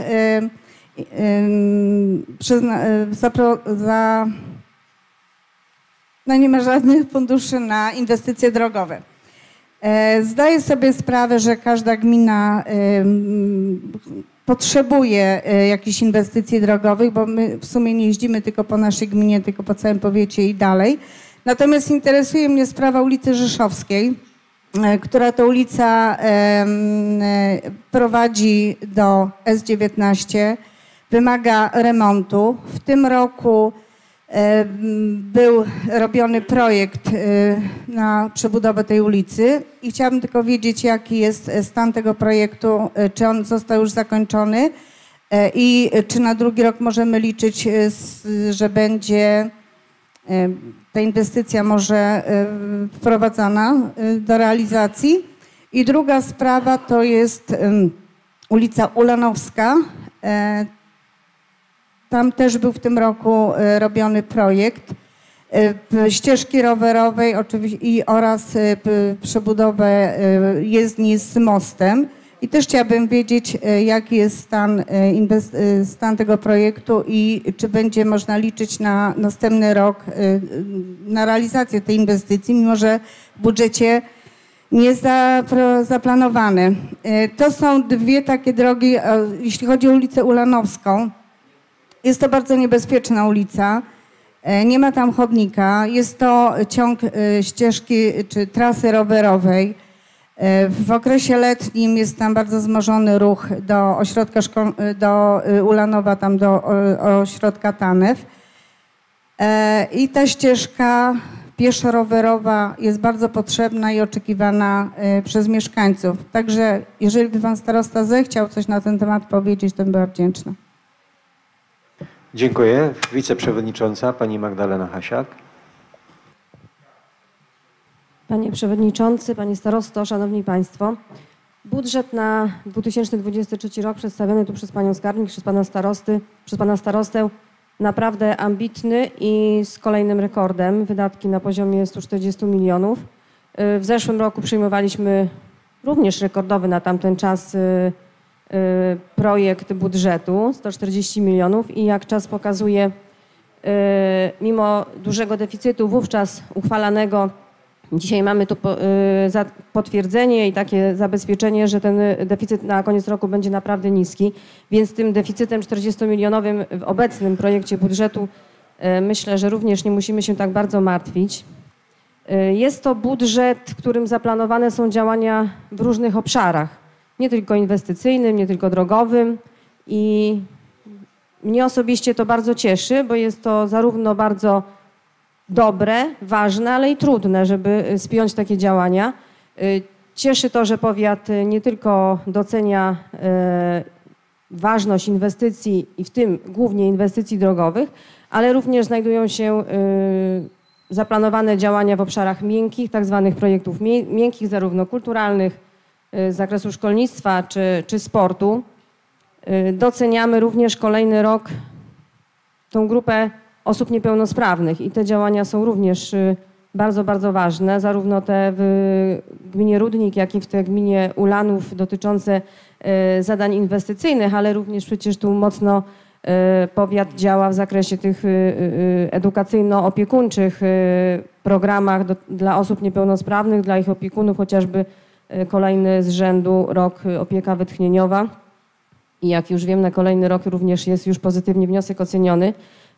nie ma żadnych funduszy na inwestycje drogowe. Zdaję sobie sprawę, że każda gmina potrzebuje jakichś inwestycji drogowych, bo my w sumie nie jeździmy tylko po naszej gminie, tylko po całym powiecie i dalej. Natomiast interesuje mnie sprawa ulicy Rzeszowskiej, która to ulica prowadzi do S19. Wymaga remontu. W tym roku był robiony projekt na przebudowę tej ulicy i chciałabym tylko wiedzieć, jaki jest stan tego projektu, czy on został już zakończony i czy na drugi rok możemy liczyć, że będzie ta inwestycja może wprowadzana do realizacji. I druga sprawa to jest ulica Ulanowska. Tam też był w tym roku robiony projekt ścieżki rowerowej oraz przebudowę jezdni z mostem. I też chciałabym wiedzieć, jaki jest stan tego projektu i czy będzie można liczyć na następny rok na realizację tej inwestycji, mimo że w budżecie nie jest zaplanowane. To są dwie takie drogi, jeśli chodzi o ulicę Ulanowską. Jest to bardzo niebezpieczna ulica, nie ma tam chodnika, jest to ciąg ścieżki czy trasy rowerowej. W okresie letnim jest tam bardzo wzmożony ruch do ośrodka do Ulanowa, tam do ośrodka Tanew. I ta ścieżka pieszo-rowerowa jest bardzo potrzebna i oczekiwana przez mieszkańców. Także jeżeli by pan starosta zechciał coś na ten temat powiedzieć, to bym była wdzięczna. Dziękuję. Wiceprzewodnicząca pani Magdalena Hasiak. Panie Przewodniczący, Panie Starosto, Szanowni Państwo. Budżet na 2023 rok przedstawiony tu przez Panią Skarbnik, przez Pana Starostę naprawdę ambitny i z kolejnym rekordem. Wydatki na poziomie 140 milionów. W zeszłym roku przyjmowaliśmy również rekordowy na tamten czas projekt budżetu 140 milionów i jak czas pokazuje, mimo dużego deficytu wówczas uchwalanego, dzisiaj mamy tu potwierdzenie i takie zabezpieczenie, że ten deficyt na koniec roku będzie naprawdę niski, więc tym deficytem 40-milionowym w obecnym projekcie budżetu myślę, że również nie musimy się tak bardzo martwić. Jest to budżet, w którym zaplanowane są działania w różnych obszarach, nie tylko inwestycyjnym, nie tylko drogowym i mnie osobiście to bardzo cieszy, bo jest to zarówno bardzo dobre, ważne, ale i trudne, żeby spiąć takie działania. Cieszy to, że powiat nie tylko docenia ważność inwestycji i w tym głównie inwestycji drogowych, ale również znajdują się zaplanowane działania w obszarach miękkich, tak zwanych projektów miękkich, zarówno kulturalnych, z zakresu szkolnictwa czy sportu. Doceniamy również kolejny rok tą grupę osób niepełnosprawnych i te działania są również bardzo, bardzo ważne, zarówno te w gminie Rudnik, jak i w tej gminie Ulanów dotyczące zadań inwestycyjnych, ale również przecież tu mocno powiat działa w zakresie tych edukacyjno-opiekuńczych programach dla osób niepełnosprawnych, dla ich opiekunów, chociażby kolejny z rzędu rok opieka wytchnieniowa. I jak już wiem, na kolejny rok również jest już pozytywnie wniosek oceniony.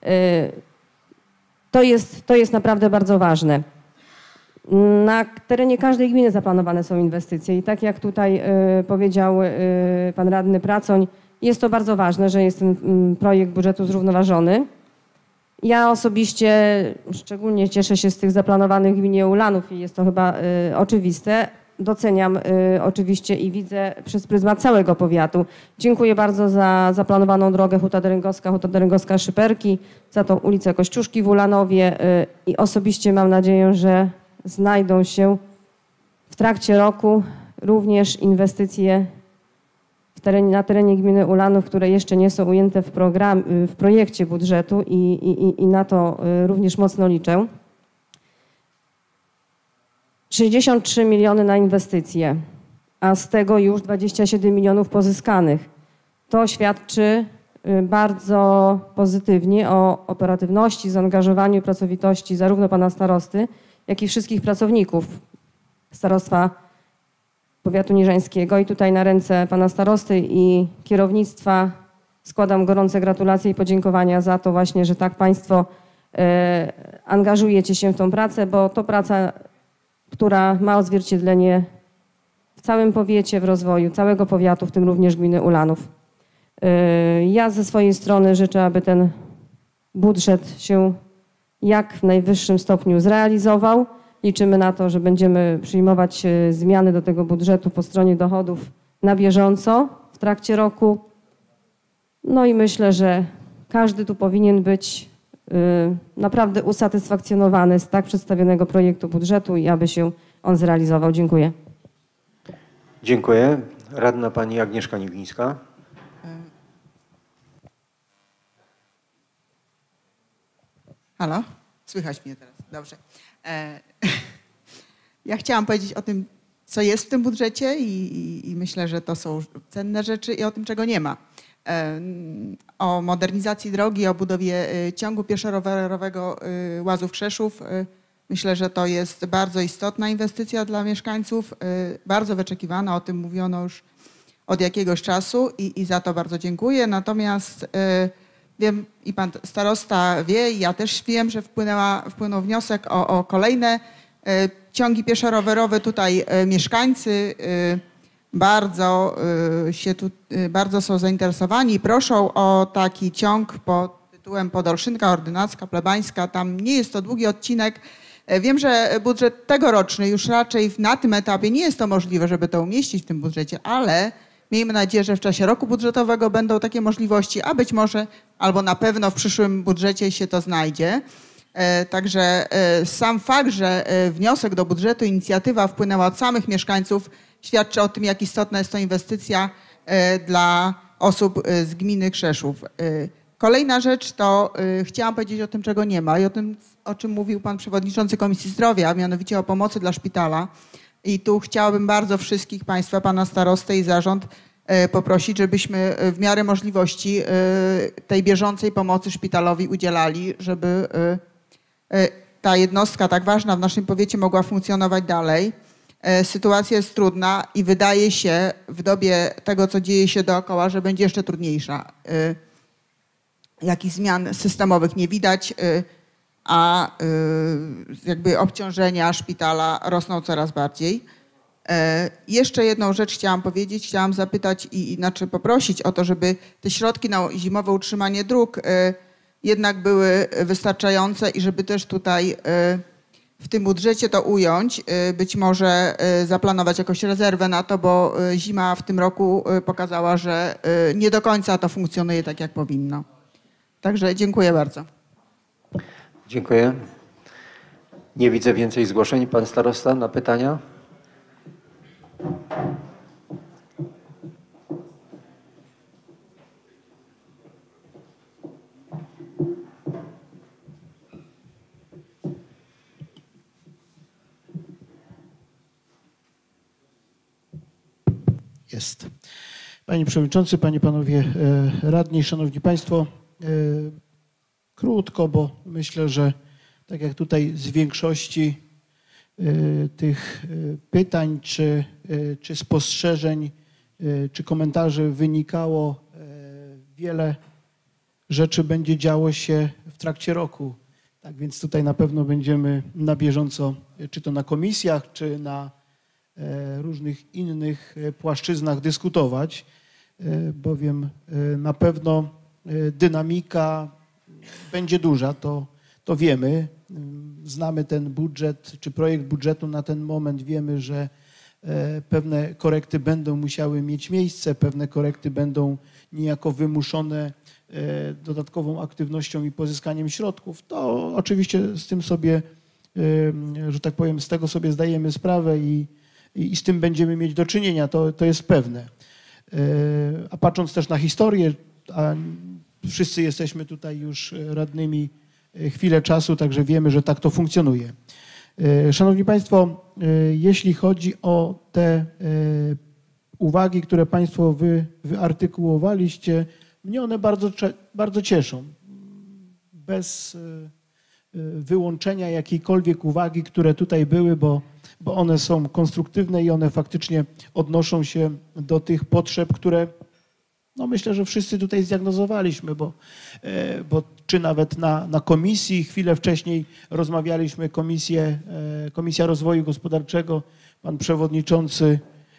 To jest naprawdę bardzo ważne. Na terenie każdej gminy zaplanowane są inwestycje i tak jak tutaj powiedział pan radny Pracoń, jest to bardzo ważne, że jest ten projekt budżetu zrównoważony. Ja osobiście szczególnie cieszę się z tych zaplanowanych w gminie Ulanów i jest to chyba oczywiste. Doceniam oczywiście i widzę przez pryzmat całego powiatu. Dziękuję bardzo za zaplanowaną drogę Huta Dęgowska-Szyperki, za tą ulicę Kościuszki w Ulanowie i osobiście mam nadzieję, że znajdą się w trakcie roku również inwestycje na terenie gminy Ulanów, które jeszcze nie są ujęte w projekcie budżetu i na to również mocno liczę. 63 miliony na inwestycje, a z tego już 27 milionów pozyskanych. To świadczy bardzo pozytywnie o operatywności, zaangażowaniu i pracowitości zarówno pana starosty, jak i wszystkich pracowników Starostwa Powiatu Niżańskiego. I tutaj na ręce pana starosty i kierownictwa składam gorące gratulacje i podziękowania za to właśnie, że tak państwo angażujecie się w tą pracę, bo to praca, która ma odzwierciedlenie w całym powiecie, w rozwoju całego powiatu, w tym również gminy Ulanów. Ja ze swojej strony życzę, aby ten budżet się jak w najwyższym stopniu zrealizował. Liczymy na to, że będziemy przyjmować zmiany do tego budżetu po stronie dochodów na bieżąco w trakcie roku. No i myślę, że każdy tu powinien być naprawdę usatysfakcjonowany z tak przedstawionego projektu budżetu i aby się on zrealizował. Dziękuję. Dziękuję. Radna pani Agnieszka Niwińska. Halo? Słychać mnie teraz. Dobrze. Ja chciałam powiedzieć o tym, co jest w tym budżecie i myślę, że to są cenne rzeczy i o tym, czego nie ma. O modernizacji drogi, o budowie ciągu pieszo-rowerowego Łazów-Krzeszów. Myślę, że to jest bardzo istotna inwestycja dla mieszkańców, bardzo wyczekiwana, o tym mówiono już od jakiegoś czasu i za to bardzo dziękuję. Natomiast wiem i pan starosta wie i ja też wiem, że wpłynął wniosek o kolejne ciągi pieszo-rowerowe. Tutaj mieszkańcy bardzo są zainteresowani i proszą o taki ciąg pod tytułem Podolszynka, Ordynacka, Plebańska. Tam nie jest to długi odcinek. Wiem, że budżet tegoroczny już raczej na tym etapie nie jest to możliwe, żeby to umieścić w tym budżecie, ale miejmy nadzieję, że w czasie roku budżetowego będą takie możliwości, a być może albo na pewno w przyszłym budżecie się to znajdzie. Także sam fakt, że wniosek do budżetu, inicjatywa wpłynęła od samych mieszkańców, świadczy o tym, jak istotna jest to inwestycja dla osób z gminy Krzeszów. Kolejna rzecz to chciałam powiedzieć o tym, czego nie ma i o tym, o czym mówił pan przewodniczący Komisji Zdrowia, a mianowicie o pomocy dla szpitala. I tu chciałabym bardzo wszystkich państwa, pana starostę i zarząd poprosić, żebyśmy w miarę możliwości tej bieżącej pomocy szpitalowi udzielali, żeby ta jednostka tak ważna w naszym powiecie mogła funkcjonować dalej. Sytuacja jest trudna i wydaje się w dobie tego, co dzieje się dookoła, że będzie jeszcze trudniejsza. Jakichś zmian systemowych nie widać, a jakby obciążenia szpitala rosną coraz bardziej. Jeszcze jedną rzecz chciałam powiedzieć, chciałam zapytać i inaczej poprosić o to, żeby te środki na zimowe utrzymanie dróg jednak były wystarczające i żeby też tutaj w tym budżecie to ująć, być może zaplanować jakąś rezerwę na to, bo zima w tym roku pokazała, że nie do końca to funkcjonuje tak, jak powinno. Także dziękuję bardzo. Dziękuję. Nie widzę więcej zgłoszeń. Pan starosta na pytania? Jest. Panie Przewodniczący, Panie, Panowie Radni, Szanowni Państwo, krótko, bo myślę, że tak jak tutaj z większości tych pytań, czy spostrzeżeń, czy komentarzy wynikało, wiele rzeczy będzie działo się w trakcie roku. Tak więc tutaj na pewno będziemy na bieżąco, czy to na komisjach, czy na różnych innych płaszczyznach dyskutować, bowiem na pewno dynamika będzie duża, to wiemy. Znamy ten budżet, czy projekt budżetu na ten moment. Wiemy, że pewne korekty będą musiały mieć miejsce, pewne korekty będą niejako wymuszone dodatkową aktywnością i pozyskaniem środków. To oczywiście z tym sobie, że tak powiem, z tego sobie zdajemy sprawę i z tym będziemy mieć do czynienia, to jest pewne. A patrząc też na historię, a wszyscy jesteśmy tutaj już radnymi chwilę czasu, także wiemy, że tak to funkcjonuje. Szanowni Państwo, jeśli chodzi o te uwagi, które Państwo wyartykułowaliście, mnie one bardzo cieszą. Bez wyłączenia jakiejkolwiek uwagi, które tutaj były, bo one są konstruktywne i one faktycznie odnoszą się do tych potrzeb, które no myślę, że wszyscy tutaj zdiagnozowaliśmy, bo czy nawet na komisji, chwilę wcześniej rozmawialiśmy, Komisja Rozwoju Gospodarczego, pan przewodniczący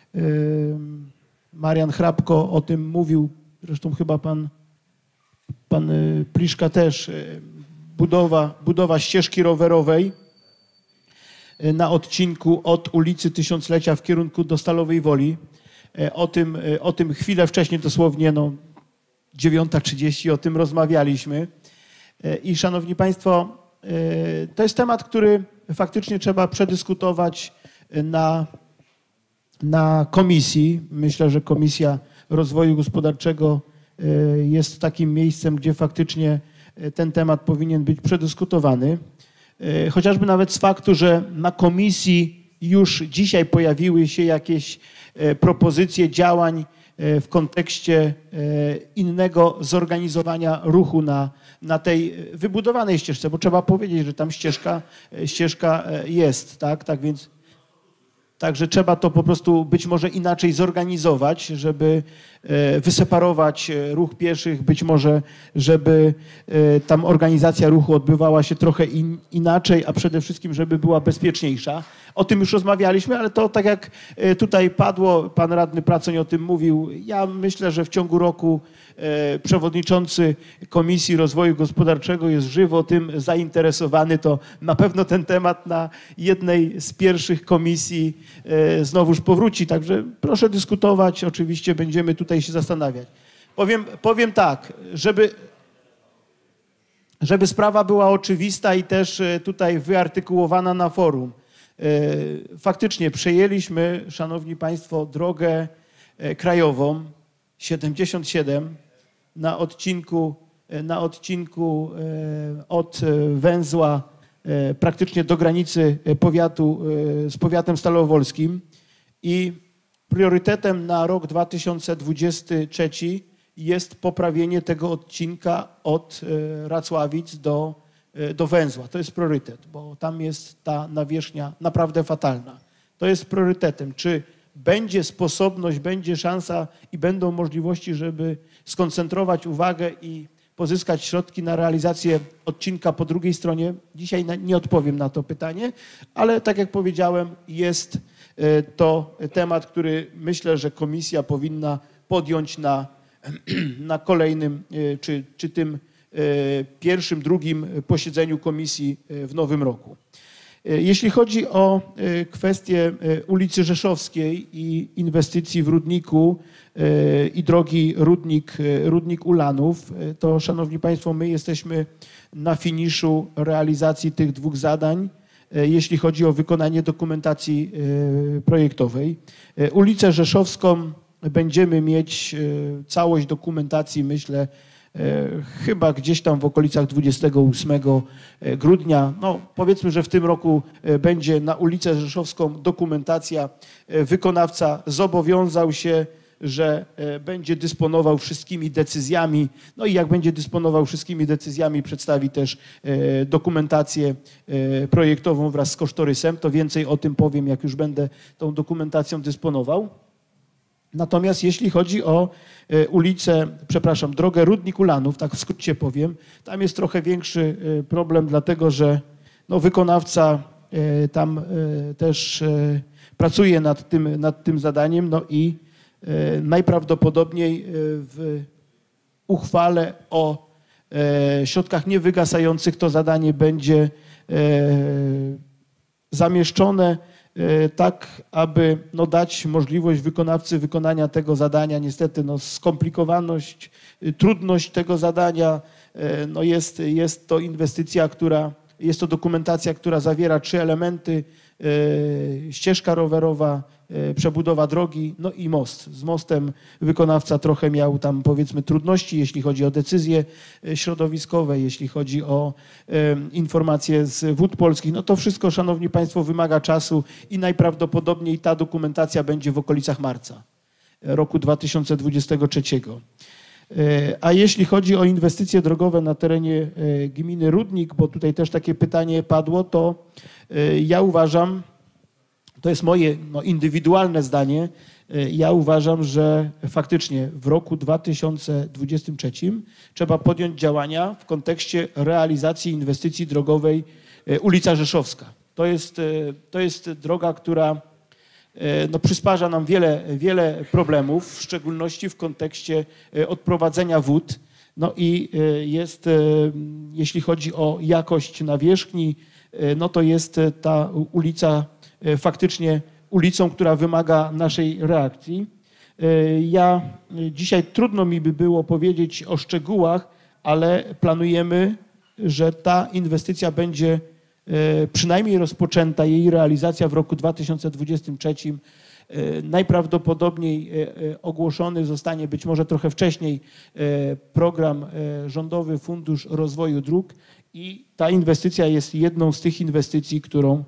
Marian Hrabko o tym mówił, zresztą chyba pan Pliszka też, budowa ścieżki rowerowej na odcinku od ulicy Tysiąclecia w kierunku do Stalowej Woli. O tym chwilę wcześniej, dosłownie 9:30 o tym rozmawialiśmy. I szanowni Państwo, to jest temat, który faktycznie trzeba przedyskutować na komisji. Myślę, że Komisja Rozwoju Gospodarczego jest takim miejscem, gdzie faktycznie ten temat powinien być przedyskutowany. Chociażby nawet z faktu, że na komisji już dzisiaj pojawiły się jakieś propozycje działań w kontekście innego zorganizowania ruchu na tej wybudowanej ścieżce, bo trzeba powiedzieć, że tam ścieżka jest, tak? Tak więc także trzeba to po prostu być może inaczej zorganizować, żeby wyseparować ruch pieszych, być może żeby tam organizacja ruchu odbywała się trochę inaczej, a przede wszystkim, żeby była bezpieczniejsza. O tym już rozmawialiśmy, ale to tak jak tutaj padło, pan radny Pracoń o tym mówił, ja myślę, że w ciągu roku przewodniczący Komisji Rozwoju Gospodarczego jest żywo tym zainteresowany, to na pewno ten temat na jednej z pierwszych komisji znowuż powróci. Także proszę dyskutować, oczywiście będziemy tutaj się zastanawiać. Powiem tak, żeby sprawa była oczywista i też tutaj wyartykułowana na forum. Faktycznie przejęliśmy, szanowni państwo, drogę krajową 77 na odcinku od węzła praktycznie do granicy powiatu z powiatem stalowolskim i priorytetem na rok 2023 jest poprawienie tego odcinka od Racławic do węzła. To jest priorytet, bo tam jest ta nawierzchnia naprawdę fatalna. To jest priorytetem. Czy będzie sposobność, będzie szansa i będą możliwości, żeby skoncentrować uwagę i pozyskać środki na realizację odcinka po drugiej stronie? Dzisiaj nie odpowiem na to pytanie, ale tak jak powiedziałem, jest to temat, który myślę, że komisja powinna podjąć na kolejnym, czy tym pierwszym, drugim posiedzeniu komisji w nowym roku. Jeśli chodzi o kwestię ulicy Rzeszowskiej i inwestycji w Rudniku i drogi Rudnik Ulanów, to szanowni państwo, my jesteśmy na finiszu realizacji tych dwóch zadań, jeśli chodzi o wykonanie dokumentacji projektowej. Ulicę Rzeszowską będziemy mieć całość dokumentacji, myślę, chyba gdzieś tam w okolicach 28 grudnia. No, powiedzmy, że w tym roku będzie na ulicę Rzeszowską dokumentacja. Wykonawca zobowiązał się, że będzie dysponował wszystkimi decyzjami. No i jak będzie dysponował wszystkimi decyzjami, przedstawi też dokumentację projektową wraz z kosztorysem. To więcej o tym powiem, jak już będę tą dokumentacją dysponował. Natomiast jeśli chodzi o drogę Rudnik Ulanów, tak w skrócie powiem, tam jest trochę większy problem, dlatego że no, wykonawca tam też pracuje nad tym zadaniem, no i najprawdopodobniej w uchwale o środkach niewygasających to zadanie będzie zamieszczone tak, aby no, dać możliwość wykonawcy wykonania tego zadania. Niestety no, skomplikowaność, trudność tego zadania, no, jest to inwestycja, jest to dokumentacja, która zawiera 3 elementy: ścieżka rowerowa, przebudowa drogi, no i most. Z mostem wykonawca trochę miał tam, powiedzmy, trudności, jeśli chodzi o decyzje środowiskowe, jeśli chodzi o informacje z Wód Polskich. No to wszystko, szanowni państwo, wymaga czasu i najprawdopodobniej ta dokumentacja będzie w okolicach marca roku 2023. A jeśli chodzi o inwestycje drogowe na terenie gminy Rudnik, bo tutaj też takie pytanie padło, to ja uważam, to jest moje indywidualne zdanie, ja uważam, że faktycznie w roku 2023 trzeba podjąć działania w kontekście realizacji inwestycji drogowej ulica Rzeszowska. To jest droga, która no, przysparza nam wiele problemów, w szczególności w kontekście odprowadzenia wód. No i jest, jeśli chodzi o jakość nawierzchni, no to jest ta ulica faktycznie ulicą, która wymaga naszej reakcji. Ja dzisiaj trudno mi by było powiedzieć o szczegółach, ale planujemy, że ta inwestycja będzie przynajmniej rozpoczęta, jej realizacja w roku 2023. Najprawdopodobniej ogłoszony zostanie, być może trochę wcześniej, program rządowy Fundusz Rozwoju Dróg i ta inwestycja jest jedną z tych inwestycji, którą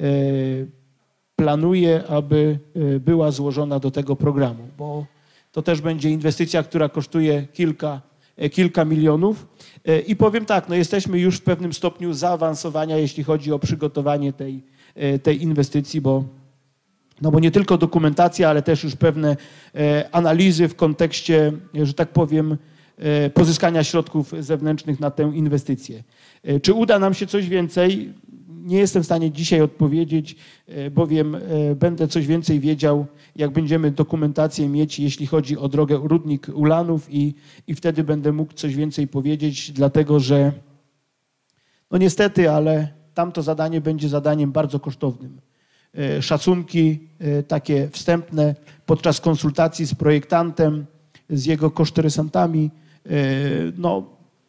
planuję, aby była złożona do tego programu, bo to też będzie inwestycja, która kosztuje kilka milionów. I powiem tak, no jesteśmy już w pewnym stopniu zaawansowania, jeśli chodzi o przygotowanie tej inwestycji, bo nie tylko dokumentacja, ale też już pewne analizy w kontekście, że tak powiem, pozyskania środków zewnętrznych na tę inwestycję. Czy uda nam się coś więcej? nie jestem w stanie dzisiaj odpowiedzieć, bowiem będę coś więcej wiedział, jak będziemy dokumentację mieć, jeśli chodzi o drogę Rudnik Ulanów i wtedy będę mógł coś więcej powiedzieć, dlatego że no niestety, ale tamto zadanie będzie zadaniem bardzo kosztownym. Szacunki takie wstępne podczas konsultacji z projektantem, z jego kosztorysantami, no,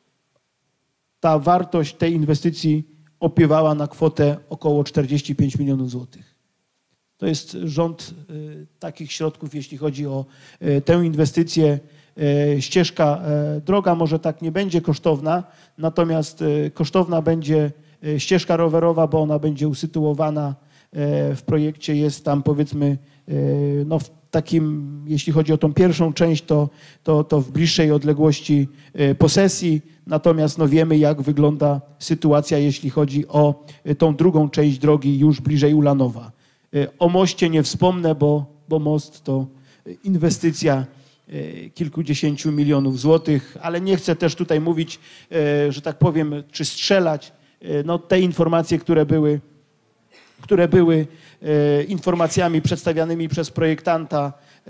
ta wartość tej inwestycji opiewała na kwotę około 45 milionów złotych. To jest rząd takich środków, jeśli chodzi o tę inwestycję. Ścieżka droga może tak nie będzie kosztowna, natomiast kosztowna będzie ścieżka rowerowa, bo ona będzie usytuowana w projekcie, jest tam powiedzmy no w takim, jeśli chodzi o tą pierwszą część, to w bliższej odległości posesji, natomiast no wiemy, jak wygląda sytuacja, jeśli chodzi o tą drugą część drogi już bliżej Ulanowa. O moście nie wspomnę, bo most to inwestycja kilkudziesięciu milionów złotych, ale nie chcę też tutaj mówić, że tak powiem, czy strzelać. No, te informacje, które były informacjami przedstawianymi przez projektanta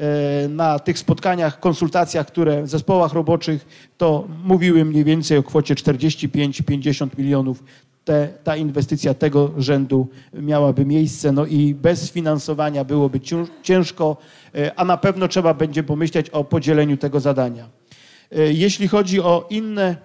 na tych spotkaniach, konsultacjach, w zespołach roboczych, to mówiły mniej więcej o kwocie 45-50 milionów. Ta inwestycja tego rzędu miałaby miejsce, no i bez finansowania byłoby ciężko, a na pewno trzeba będzie pomyśleć o podzieleniu tego zadania. Jeśli chodzi o inne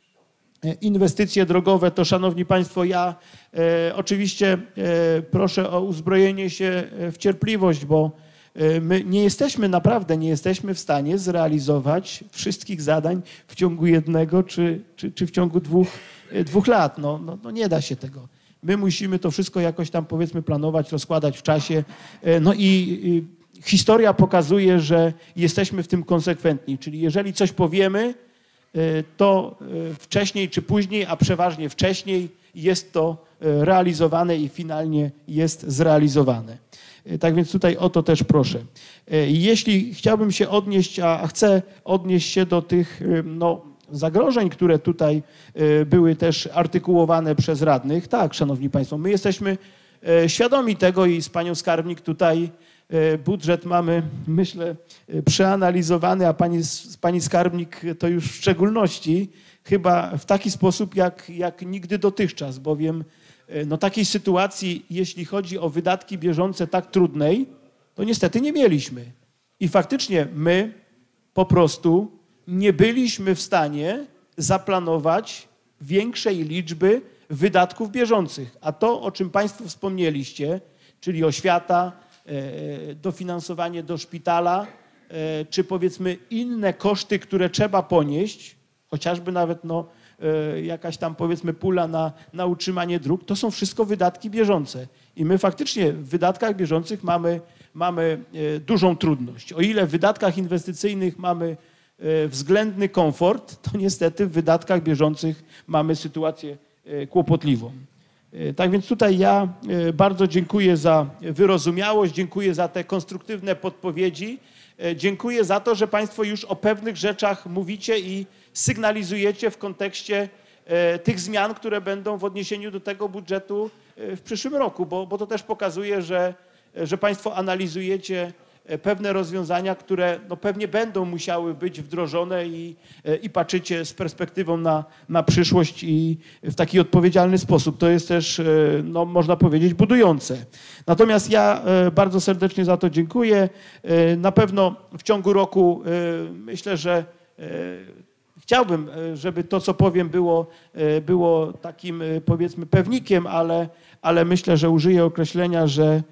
inwestycje drogowe, to szanowni państwo, ja oczywiście proszę o uzbrojenie się w cierpliwość, bo my naprawdę nie jesteśmy w stanie zrealizować wszystkich zadań w ciągu jednego czy w ciągu dwóch lat. No nie da się tego. My musimy to wszystko jakoś tam powiedzmy planować, rozkładać w czasie. No i historia pokazuje, że jesteśmy w tym konsekwentni. Czyli jeżeli coś powiemy, to wcześniej czy później, a przeważnie wcześniej jest to realizowane i finalnie jest zrealizowane. Tak więc tutaj o to też proszę. Jeśli chciałbym się odnieść, a chcę odnieść się do tych zagrożeń, które tutaj były też artykułowane przez radnych. Tak, szanowni państwo, my jesteśmy świadomi tego i z panią skarbnik tutaj budżet mamy, myślę, przeanalizowany, a pani skarbnik to już w szczególności chyba w taki sposób jak nigdy dotychczas, bowiem no takiej sytuacji, jeśli chodzi o wydatki bieżące tak trudnej, to niestety nie mieliśmy. I faktycznie my po prostu nie byliśmy w stanie zaplanować większej liczby wydatków bieżących. A to, o czym państwo wspomnieliście, czyli oświata, dofinansowanie do szpitala, czy powiedzmy inne koszty, które trzeba ponieść, chociażby nawet jakaś tam powiedzmy pula na utrzymanie dróg, to są wszystko wydatki bieżące. I my faktycznie w wydatkach bieżących mamy dużą trudność. O ile w wydatkach inwestycyjnych mamy względny komfort, to niestety w wydatkach bieżących mamy sytuację kłopotliwą. Tak więc tutaj ja bardzo dziękuję za wyrozumiałość, dziękuję za te konstruktywne podpowiedzi, dziękuję za to, że państwo już o pewnych rzeczach mówicie i sygnalizujecie w kontekście tych zmian, które będą w odniesieniu do tego budżetu w przyszłym roku, bo to też pokazuje, że państwo analizujecie pewne rozwiązania, które pewnie będą musiały być wdrożone i patrzycie z perspektywą na przyszłość i w taki odpowiedzialny sposób. To jest też, można powiedzieć, budujące. Natomiast ja bardzo serdecznie za to dziękuję. Na pewno w ciągu roku myślę, że chciałbym, żeby to, co powiem, było takim, powiedzmy, pewnikiem, ale myślę, że użyję określenia, że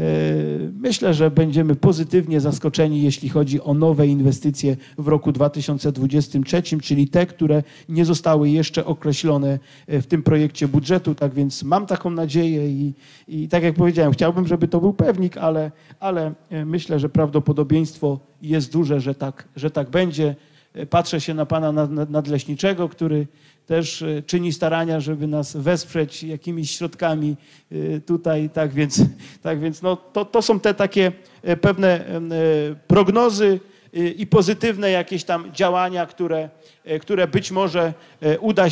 myślę, że będziemy pozytywnie zaskoczeni, jeśli chodzi o nowe inwestycje w roku 2023, czyli te, które nie zostały jeszcze określone w tym projekcie budżetu. Tak więc mam taką nadzieję i tak jak powiedziałem, chciałbym, żeby to był pewnik, ale myślę, że prawdopodobieństwo jest duże, że tak będzie. Patrzę się na pana nadleśniczego, który też czyni starania, żeby nas wesprzeć jakimiś środkami tutaj. Tak więc to są te takie pewne prognozy i pozytywne jakieś tam działania, które być może uda się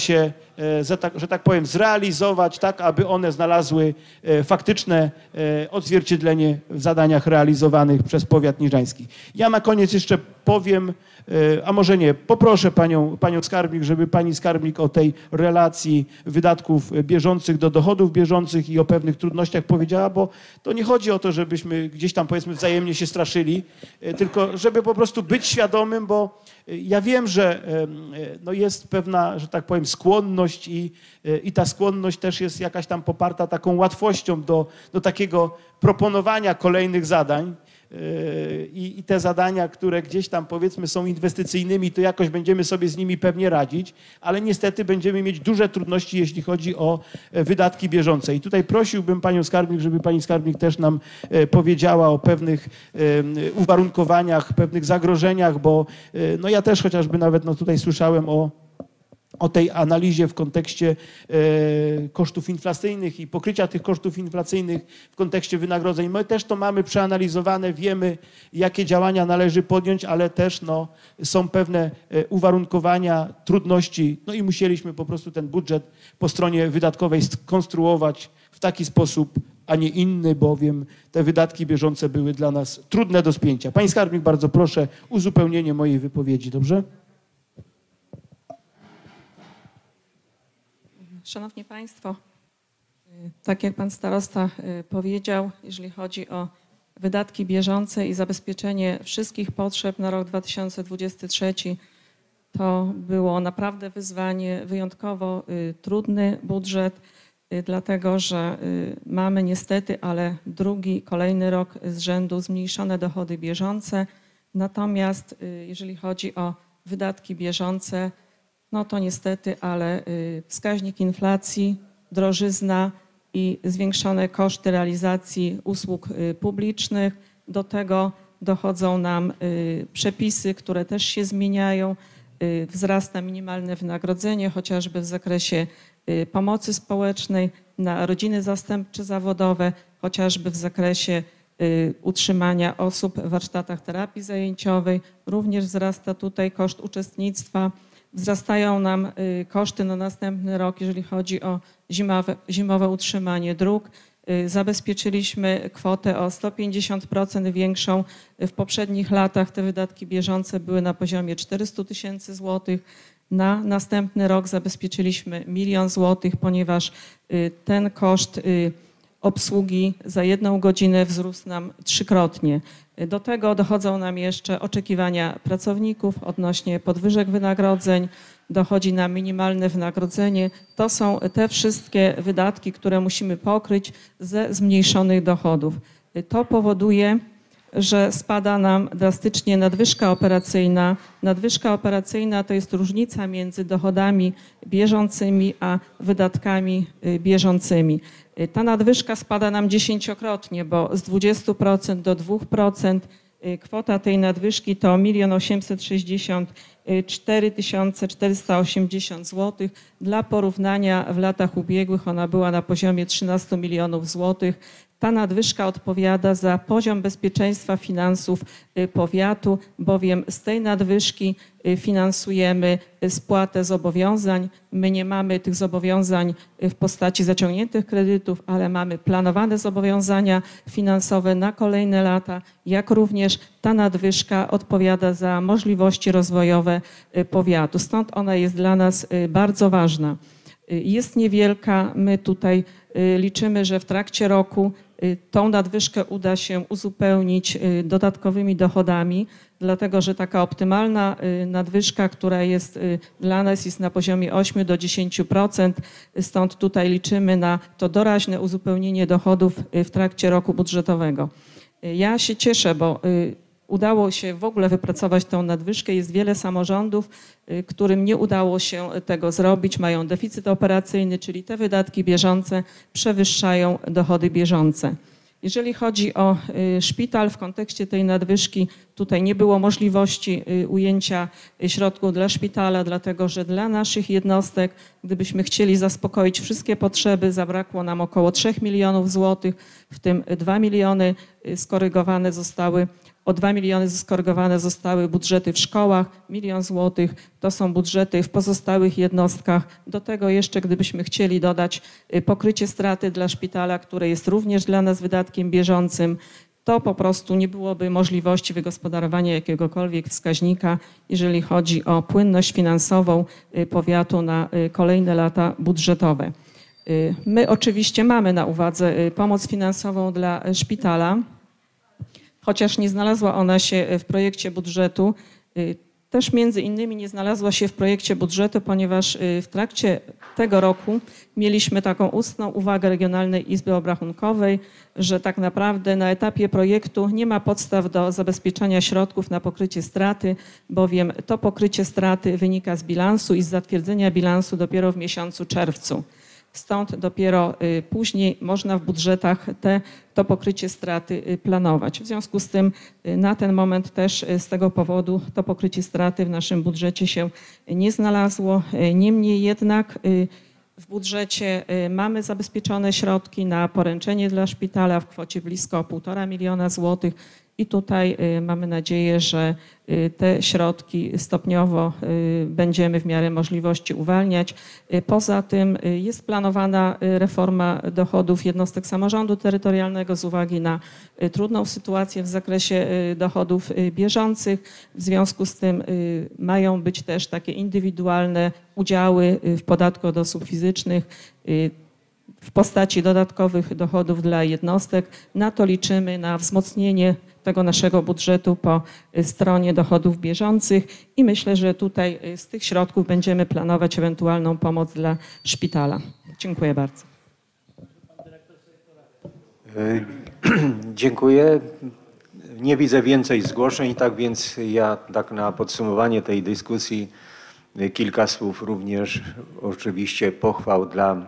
że tak powiem, zrealizować tak, aby one znalazły faktyczne odzwierciedlenie w zadaniach realizowanych przez powiat niżański. Ja na koniec jeszcze powiem, a może nie, poproszę panią skarbnik, żeby pani skarbnik o tej relacji wydatków bieżących do dochodów bieżących i o pewnych trudnościach powiedziała, bo to nie chodzi o to, żebyśmy gdzieś tam powiedzmy wzajemnie się straszyli, tylko żeby po prostu być świadomym, bo ja wiem, że no jest pewna, że tak powiem, skłonność i ta skłonność też jest jakaś tam poparta taką łatwością do takiego proponowania kolejnych zadań. I te zadania, które gdzieś tam powiedzmy są inwestycyjnymi, to jakoś będziemy sobie z nimi pewnie radzić, ale niestety będziemy mieć duże trudności, jeśli chodzi o wydatki bieżące. I tutaj prosiłbym panią skarbnik, żeby pani skarbnik też nam powiedziała o pewnych uwarunkowaniach, pewnych zagrożeniach, bo no ja też chociażby nawet no tutaj słyszałem o tej analizie w kontekście kosztów inflacyjnych i pokrycia tych kosztów inflacyjnych w kontekście wynagrodzeń. My też to mamy przeanalizowane, wiemy, jakie działania należy podjąć, ale też no, są pewne uwarunkowania, trudności, no i musieliśmy po prostu ten budżet po stronie wydatkowej skonstruować w taki sposób, a nie inny, bowiem te wydatki bieżące były dla nas trudne do spięcia. Pani skarbnik, bardzo proszę, uzupełnienie mojej wypowiedzi, dobrze? Szanowni Państwo, tak jak Pan Starosta powiedział, jeżeli chodzi o wydatki bieżące i zabezpieczenie wszystkich potrzeb na rok 2023, to było naprawdę wyzwanie, wyjątkowo trudny budżet, dlatego że mamy niestety, ale kolejny rok z rzędu zmniejszone dochody bieżące. Natomiast jeżeli chodzi o wydatki bieżące, no to niestety, ale wskaźnik inflacji, drożyzna i zwiększone koszty realizacji usług publicznych. Do tego dochodzą nam przepisy, które też się zmieniają. Wzrasta minimalne wynagrodzenie, chociażby w zakresie pomocy społecznej, na rodziny zastępcze zawodowe, chociażby w zakresie utrzymania osób w warsztatach terapii zajęciowej. Również wzrasta tutaj koszt uczestnictwa. Wzrastają nam koszty na następny rok, jeżeli chodzi o zimowe utrzymanie dróg. Zabezpieczyliśmy kwotę o 150% większą. W poprzednich latach te wydatki bieżące były na poziomie 400 000 złotych. Na następny rok zabezpieczyliśmy 1 000 000 złotych, ponieważ ten koszt obsługi za 1 godzinę wzrósł nam 3-krotnie. Do tego dochodzą nam jeszcze oczekiwania pracowników odnośnie podwyżek wynagrodzeń, dochodzi nam minimalne wynagrodzenie. To są te wszystkie wydatki, które musimy pokryć ze zmniejszonych dochodów. To powoduje, że spada nam drastycznie nadwyżka operacyjna. Nadwyżka operacyjna to jest różnica między dochodami bieżącymi a wydatkami bieżącymi. Ta nadwyżka spada nam 10-krotnie, bo z 20% do 2%. Kwota tej nadwyżki to 1 864 480 zł. Dla porównania w latach ubiegłych ona była na poziomie 13 milionów złotych. Ta nadwyżka odpowiada za poziom bezpieczeństwa finansów powiatu, bowiem z tej nadwyżki finansujemy spłatę zobowiązań. My nie mamy tych zobowiązań w postaci zaciągniętych kredytów, ale mamy planowane zobowiązania finansowe na kolejne lata, jak również ta nadwyżka odpowiada za możliwości rozwojowe powiatu. Stąd ona jest dla nas bardzo ważna. Jest niewielka, my tutaj liczymy, że w trakcie roku tą nadwyżkę uda się uzupełnić dodatkowymi dochodami, dlatego że taka optymalna nadwyżka, która jest dla nas jest na poziomie 8 do 10%, stąd tutaj liczymy na to doraźne uzupełnienie dochodów w trakcie roku budżetowego. Ja się cieszę, bo udało się w ogóle wypracować tą nadwyżkę. Jest wiele samorządów, którym nie udało się tego zrobić, mają deficyt operacyjny, czyli te wydatki bieżące przewyższają dochody bieżące. Jeżeli chodzi o szpital w kontekście tej nadwyżki, tutaj nie było możliwości ujęcia środków dla szpitala, dlatego że dla naszych jednostek, gdybyśmy chcieli zaspokoić wszystkie potrzeby, zabrakło nam około 3 milionów złotych, w tym 2 miliony skorygowane zostały. O 2 miliony skorygowane zostały budżety w szkołach, 1 000 000 złotych to są budżety w pozostałych jednostkach. Do tego jeszcze, gdybyśmy chcieli dodać pokrycie straty dla szpitala, które jest również dla nas wydatkiem bieżącym, to po prostu nie byłoby możliwości wygospodarowania jakiegokolwiek wskaźnika, jeżeli chodzi o płynność finansową powiatu na kolejne lata budżetowe. My oczywiście mamy na uwadze pomoc finansową dla szpitala, chociaż nie znalazła ona się w projekcie budżetu. Też między innymi nie znalazła się w projekcie budżetu, ponieważ w trakcie tego roku mieliśmy taką ustną uwagę Regionalnej Izby Obrachunkowej, że tak naprawdę na etapie projektu nie ma podstaw do zabezpieczenia środków na pokrycie straty, bowiem to pokrycie straty wynika z bilansu i z zatwierdzenia bilansu dopiero w miesiącu czerwcu. Stąd dopiero później można w budżetach to pokrycie straty planować. W związku z tym na ten moment też z tego powodu to pokrycie straty w naszym budżecie się nie znalazło. Niemniej jednak w budżecie mamy zabezpieczone środki na poręczenie dla szpitala w kwocie blisko 1,5 miliona złotych. I tutaj mamy nadzieję, że te środki stopniowo będziemy w miarę możliwości uwalniać. Poza tym jest planowana reforma dochodów jednostek samorządu terytorialnego z uwagi na trudną sytuację w zakresie dochodów bieżących. W związku z tym mają być też takie indywidualne udziały w podatku od osób fizycznych w postaci dodatkowych dochodów dla jednostek. Na to liczymy, na wzmocnienie tego naszego budżetu po stronie dochodów bieżących i myślę, że tutaj z tych środków będziemy planować ewentualną pomoc dla szpitala. Dziękuję bardzo. Dziękuję. Nie widzę więcej zgłoszeń, tak więc ja tak na podsumowanie tej dyskusji kilka słów również oczywiście pochwał dla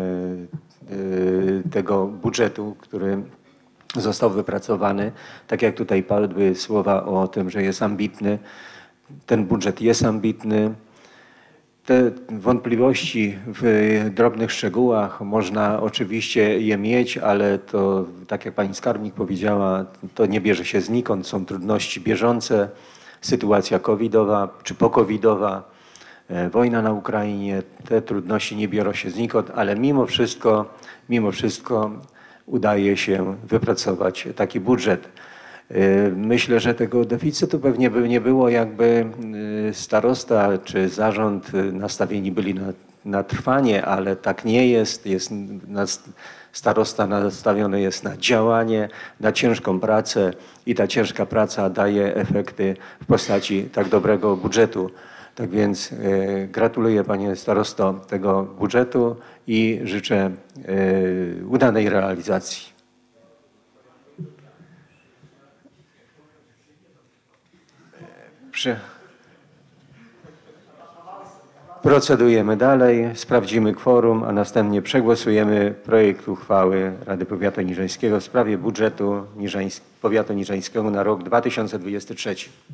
tego budżetu, który został wypracowany. Tak jak tutaj padły słowa o tym, że jest ambitny. Ten budżet jest ambitny. Te wątpliwości w drobnych szczegółach można oczywiście je mieć, ale to, tak jak pani skarbnik powiedziała, to nie bierze się znikąd. Są trudności bieżące, sytuacja covidowa czy pocovidowa, wojna na Ukrainie. Te trudności nie biorą się znikąd, ale mimo wszystko udaje się wypracować taki budżet. Myślę, że tego deficytu pewnie by nie było, jakby starosta czy zarząd nastawieni byli na trwanie, ale tak nie jest. Starosta nastawiony jest na działanie, na ciężką pracę i ta ciężka praca daje efekty w postaci tak dobrego budżetu. Tak więc gratuluję panie starosto tego budżetu i życzę udanej realizacji. Procedujemy dalej, sprawdzimy kworum, a następnie przegłosujemy projekt uchwały Rady Powiatu Niżeńskiego w sprawie budżetu Powiatu Niżeńskiego na rok 2023.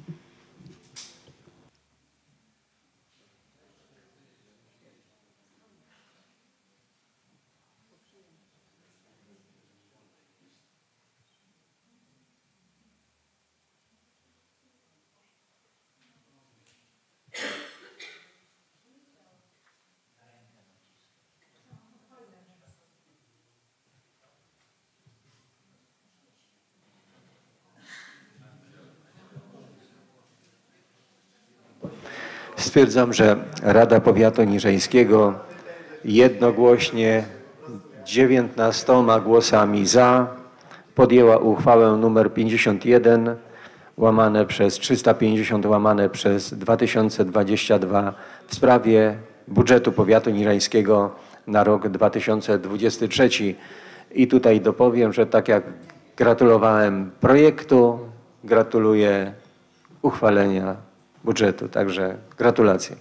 Stwierdzam, że Rada Powiatu Niżeńskiego jednogłośnie 19 głosami za podjęła uchwałę nr 51 /350/2022 w sprawie budżetu Powiatu Niżeńskiego na rok 2023. I tutaj dopowiem, że tak jak gratulowałem projektu, gratuluję uchwalenia budżetu. Także gratulacje.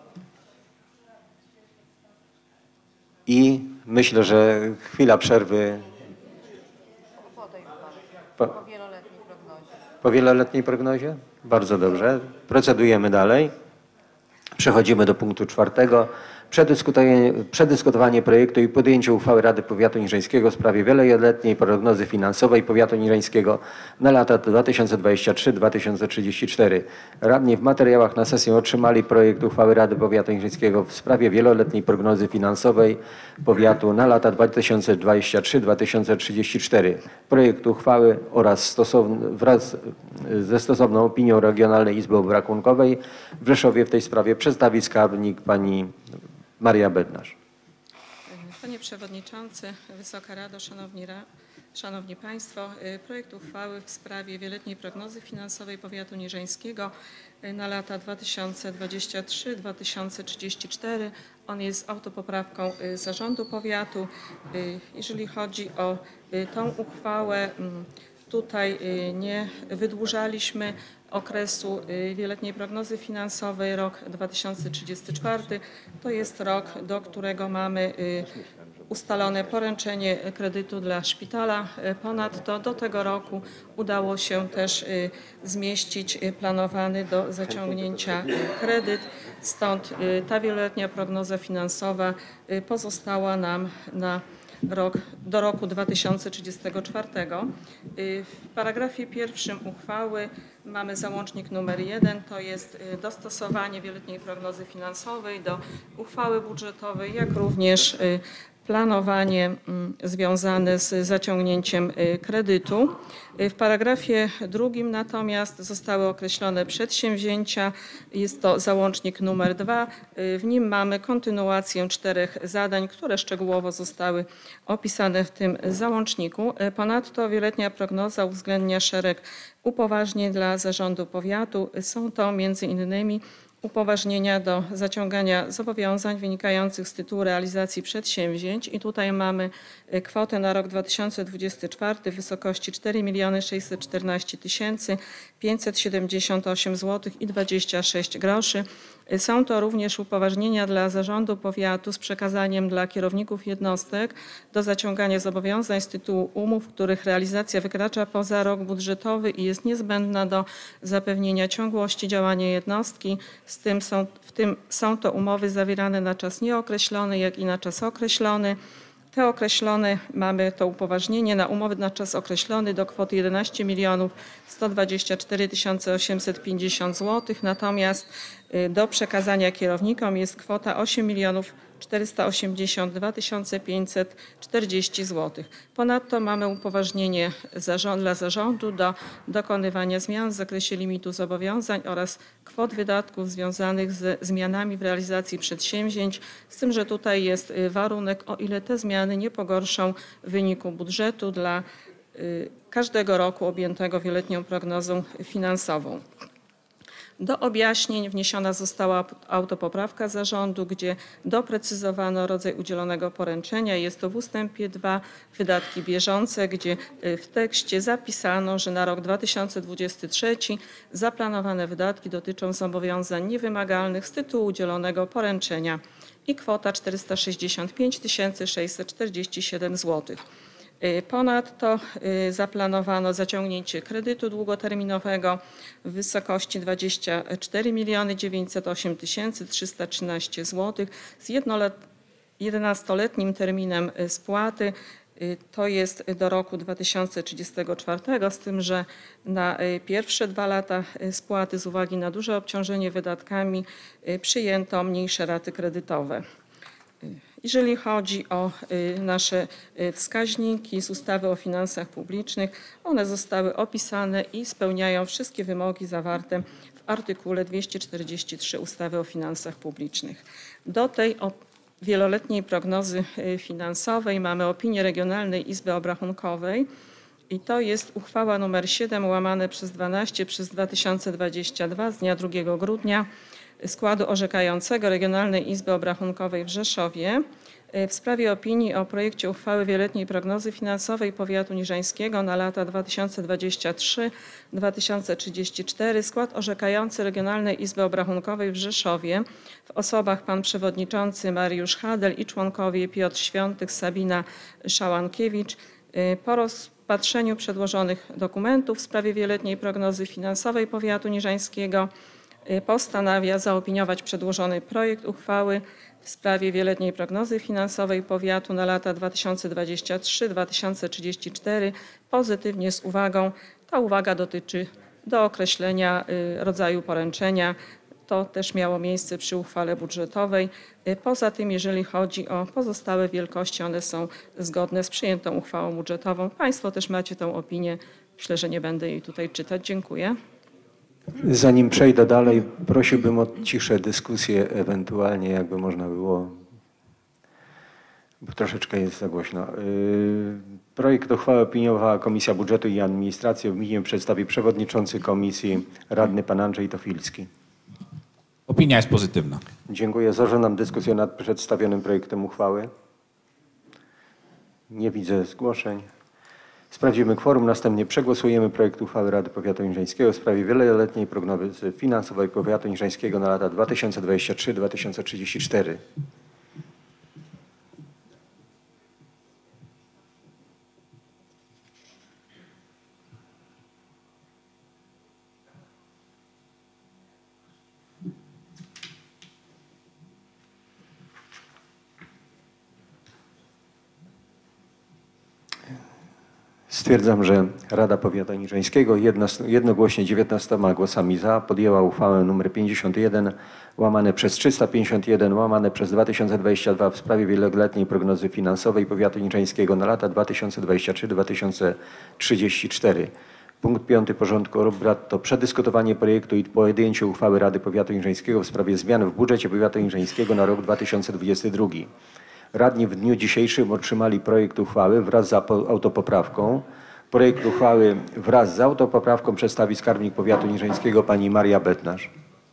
I myślę, że chwila przerwy. Po wieloletniej prognozie? Bardzo dobrze. Procedujemy dalej. Przechodzimy do punktu 4. Przedyskutowanie projektu i podjęcie uchwały Rady Powiatu Niżeńskiego w sprawie wieloletniej prognozy finansowej Powiatu Niżeńskiego na lata 2023-2034. Radni w materiałach na sesję otrzymali projekt uchwały Rady Powiatu Niżeńskiego w sprawie wieloletniej prognozy finansowej powiatu na lata 2023-2034. Projekt uchwały oraz wraz ze stosowną opinią Regionalnej Izby Obrachunkowej w Rzeszowie w tej sprawie przedstawi skarbnik pani Maria Bednarz. Panie Przewodniczący, Wysoka Rado, Szanowni Państwo, projekt uchwały w sprawie wieloletniej prognozy finansowej Powiatu Niżeńskiego na lata 2023-2034. On jest autopoprawką Zarządu Powiatu. Jeżeli chodzi o tą uchwałę, tutaj nie wydłużaliśmy okresu wieloletniej prognozy finansowej. Rok 2034 to jest rok, do którego mamy ustalone poręczenie kredytu dla szpitala. Ponadto do tego roku udało się też zmieścić planowany do zaciągnięcia kredyt. Stąd ta wieloletnia prognoza finansowa pozostała nam do roku 2034. W paragrafie 1 uchwały mamy załącznik numer 1, to jest dostosowanie wieloletniej prognozy finansowej do uchwały budżetowej, jak również planowanie związane z zaciągnięciem kredytu. W paragrafie 2 natomiast zostały określone przedsięwzięcia. Jest to załącznik numer 2. W nim mamy kontynuację 4 zadań, które szczegółowo zostały opisane w tym załączniku. Ponadto wieloletnia prognoza uwzględnia szereg upoważnień dla zarządu powiatu. Są to m.in. upoważnienia do zaciągania zobowiązań wynikających z tytułu realizacji przedsięwzięć i tutaj mamy kwotę na rok 2024 w wysokości 4 614 578 zł i 26 groszy. Są to również upoważnienia dla zarządu powiatu z przekazaniem dla kierowników jednostek do zaciągania zobowiązań z tytułu umów, których realizacja wykracza poza rok budżetowy i jest niezbędna do zapewnienia ciągłości działania jednostki. W tym są to umowy zawierane na czas nieokreślony, jak i na czas określony. Te określone mamy to upoważnienie na umowy na czas określony do kwoty 11 124 850 zł, natomiast do przekazania kierownikom jest kwota 8 482 540 zł. Ponadto mamy upoważnienie dla zarządu do dokonywania zmian w zakresie limitu zobowiązań oraz kwot wydatków związanych ze zmianami w realizacji przedsięwzięć, z tym, że tutaj jest warunek, o ile te zmiany nie pogorszą wyniku budżetu dla każdego roku objętego wieloletnią prognozą finansową. Do objaśnień wniesiona została autopoprawka zarządu, gdzie doprecyzowano rodzaj udzielonego poręczenia. Jest to w ustępie 2 wydatki bieżące, gdzie w tekście zapisano, że na rok 2023 zaplanowane wydatki dotyczą zobowiązań niewymagalnych z tytułu udzielonego poręczenia i kwota 465 647 zł. Ponadto zaplanowano zaciągnięcie kredytu długoterminowego w wysokości 24 908 313 zł z 11-letnim terminem spłaty. To jest do roku 2034, z tym, że na pierwsze 2 lata spłaty z uwagi na duże obciążenie wydatkami przyjęto mniejsze raty kredytowe. Jeżeli chodzi o nasze wskaźniki z ustawy o finansach publicznych, one zostały opisane i spełniają wszystkie wymogi zawarte w artykule 243 ustawy o finansach publicznych. Do tej wieloletniej prognozy finansowej mamy opinię Regionalnej Izby Obrachunkowej i to jest uchwała nr 7/12/2022 z dnia 2 grudnia składu orzekającego Regionalnej Izby Obrachunkowej w Rzeszowie w sprawie opinii o projekcie uchwały wieloletniej prognozy finansowej Powiatu Niżeńskiego na lata 2023-2034. Skład orzekający Regionalnej Izby Obrachunkowej w Rzeszowie w osobach pan przewodniczący Mariusz Hadel i członkowie Piotr Świątek, Sabina Szałankiewicz rozpatrzeniu przedłożonych dokumentów w sprawie wieloletniej prognozy finansowej powiatu niżańskiego postanawia zaopiniować przedłożony projekt uchwały w sprawie wieloletniej prognozy finansowej powiatu na lata 2023-2034 pozytywnie z uwagą. Ta uwaga dotyczy dookreślenia rodzaju poręczenia. To też miało miejsce przy uchwale budżetowej. Poza tym, jeżeli chodzi o pozostałe wielkości, one są zgodne z przyjętą uchwałą budżetową. Państwo też macie tę opinię. Myślę, że nie będę jej tutaj czytać. Dziękuję. Zanim przejdę dalej, prosiłbym o ciszę dyskusję, ewentualnie jakby można było, bo troszeczkę jest za głośno. Projekt uchwały opiniowała Komisja Budżetu i Administracji. Opinię przedstawi przewodniczący komisji, radny pan Andrzej Tofilski. Opinia jest pozytywna. Dziękuję. Zażądam dyskusję nad przedstawionym projektem uchwały. Nie widzę zgłoszeń. Sprawdzimy kworum. Następnie przegłosujemy projekt uchwały Rady Powiatu Niżańskiego w sprawie wieloletniej prognozy finansowej Powiatu Niżańskiego na lata 2023-2034. Stwierdzam, że Rada Powiatu Niżańskiego jednogłośnie 19 głosami za podjęła uchwałę nr 51/351/2022 w sprawie wieloletniej prognozy finansowej Powiatu Niżańskiego na lata 2023-2034. Punkt 5 porządku obrad to przedyskutowanie projektu i podjęcie uchwały Rady Powiatu Niżańskiego w sprawie zmian w budżecie Powiatu Niżańskiego na rok 2022. Radni w dniu dzisiejszym otrzymali projekt uchwały wraz z autopoprawką. Projekt uchwały wraz z autopoprawką przedstawi skarbnik Powiatu Niżańskiego pani Maria Bednarz.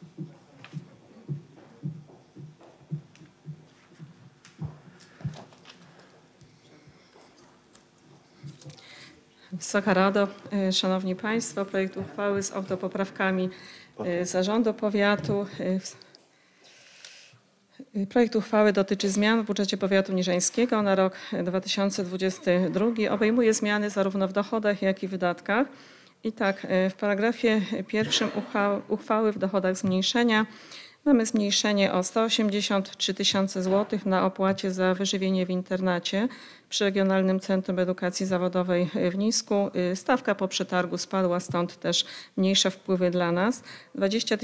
Wysoka Rado, Szanowni Państwo, projekt uchwały z autopoprawkami Zarządu Powiatu. Projekt uchwały dotyczy zmian w budżecie Powiatu Niżańskiego na rok 2022. Obejmuje zmiany zarówno w dochodach, jak i wydatkach. I tak, w paragrafie pierwszym uchwały w dochodach zmniejszenia mamy zmniejszenie o 183 tysiące złotych na opłacie za wyżywienie w internacie przy Regionalnym Centrum Edukacji Zawodowej w Nisku. Stawka po przetargu spadła, stąd też mniejsze wpływy dla nas. 20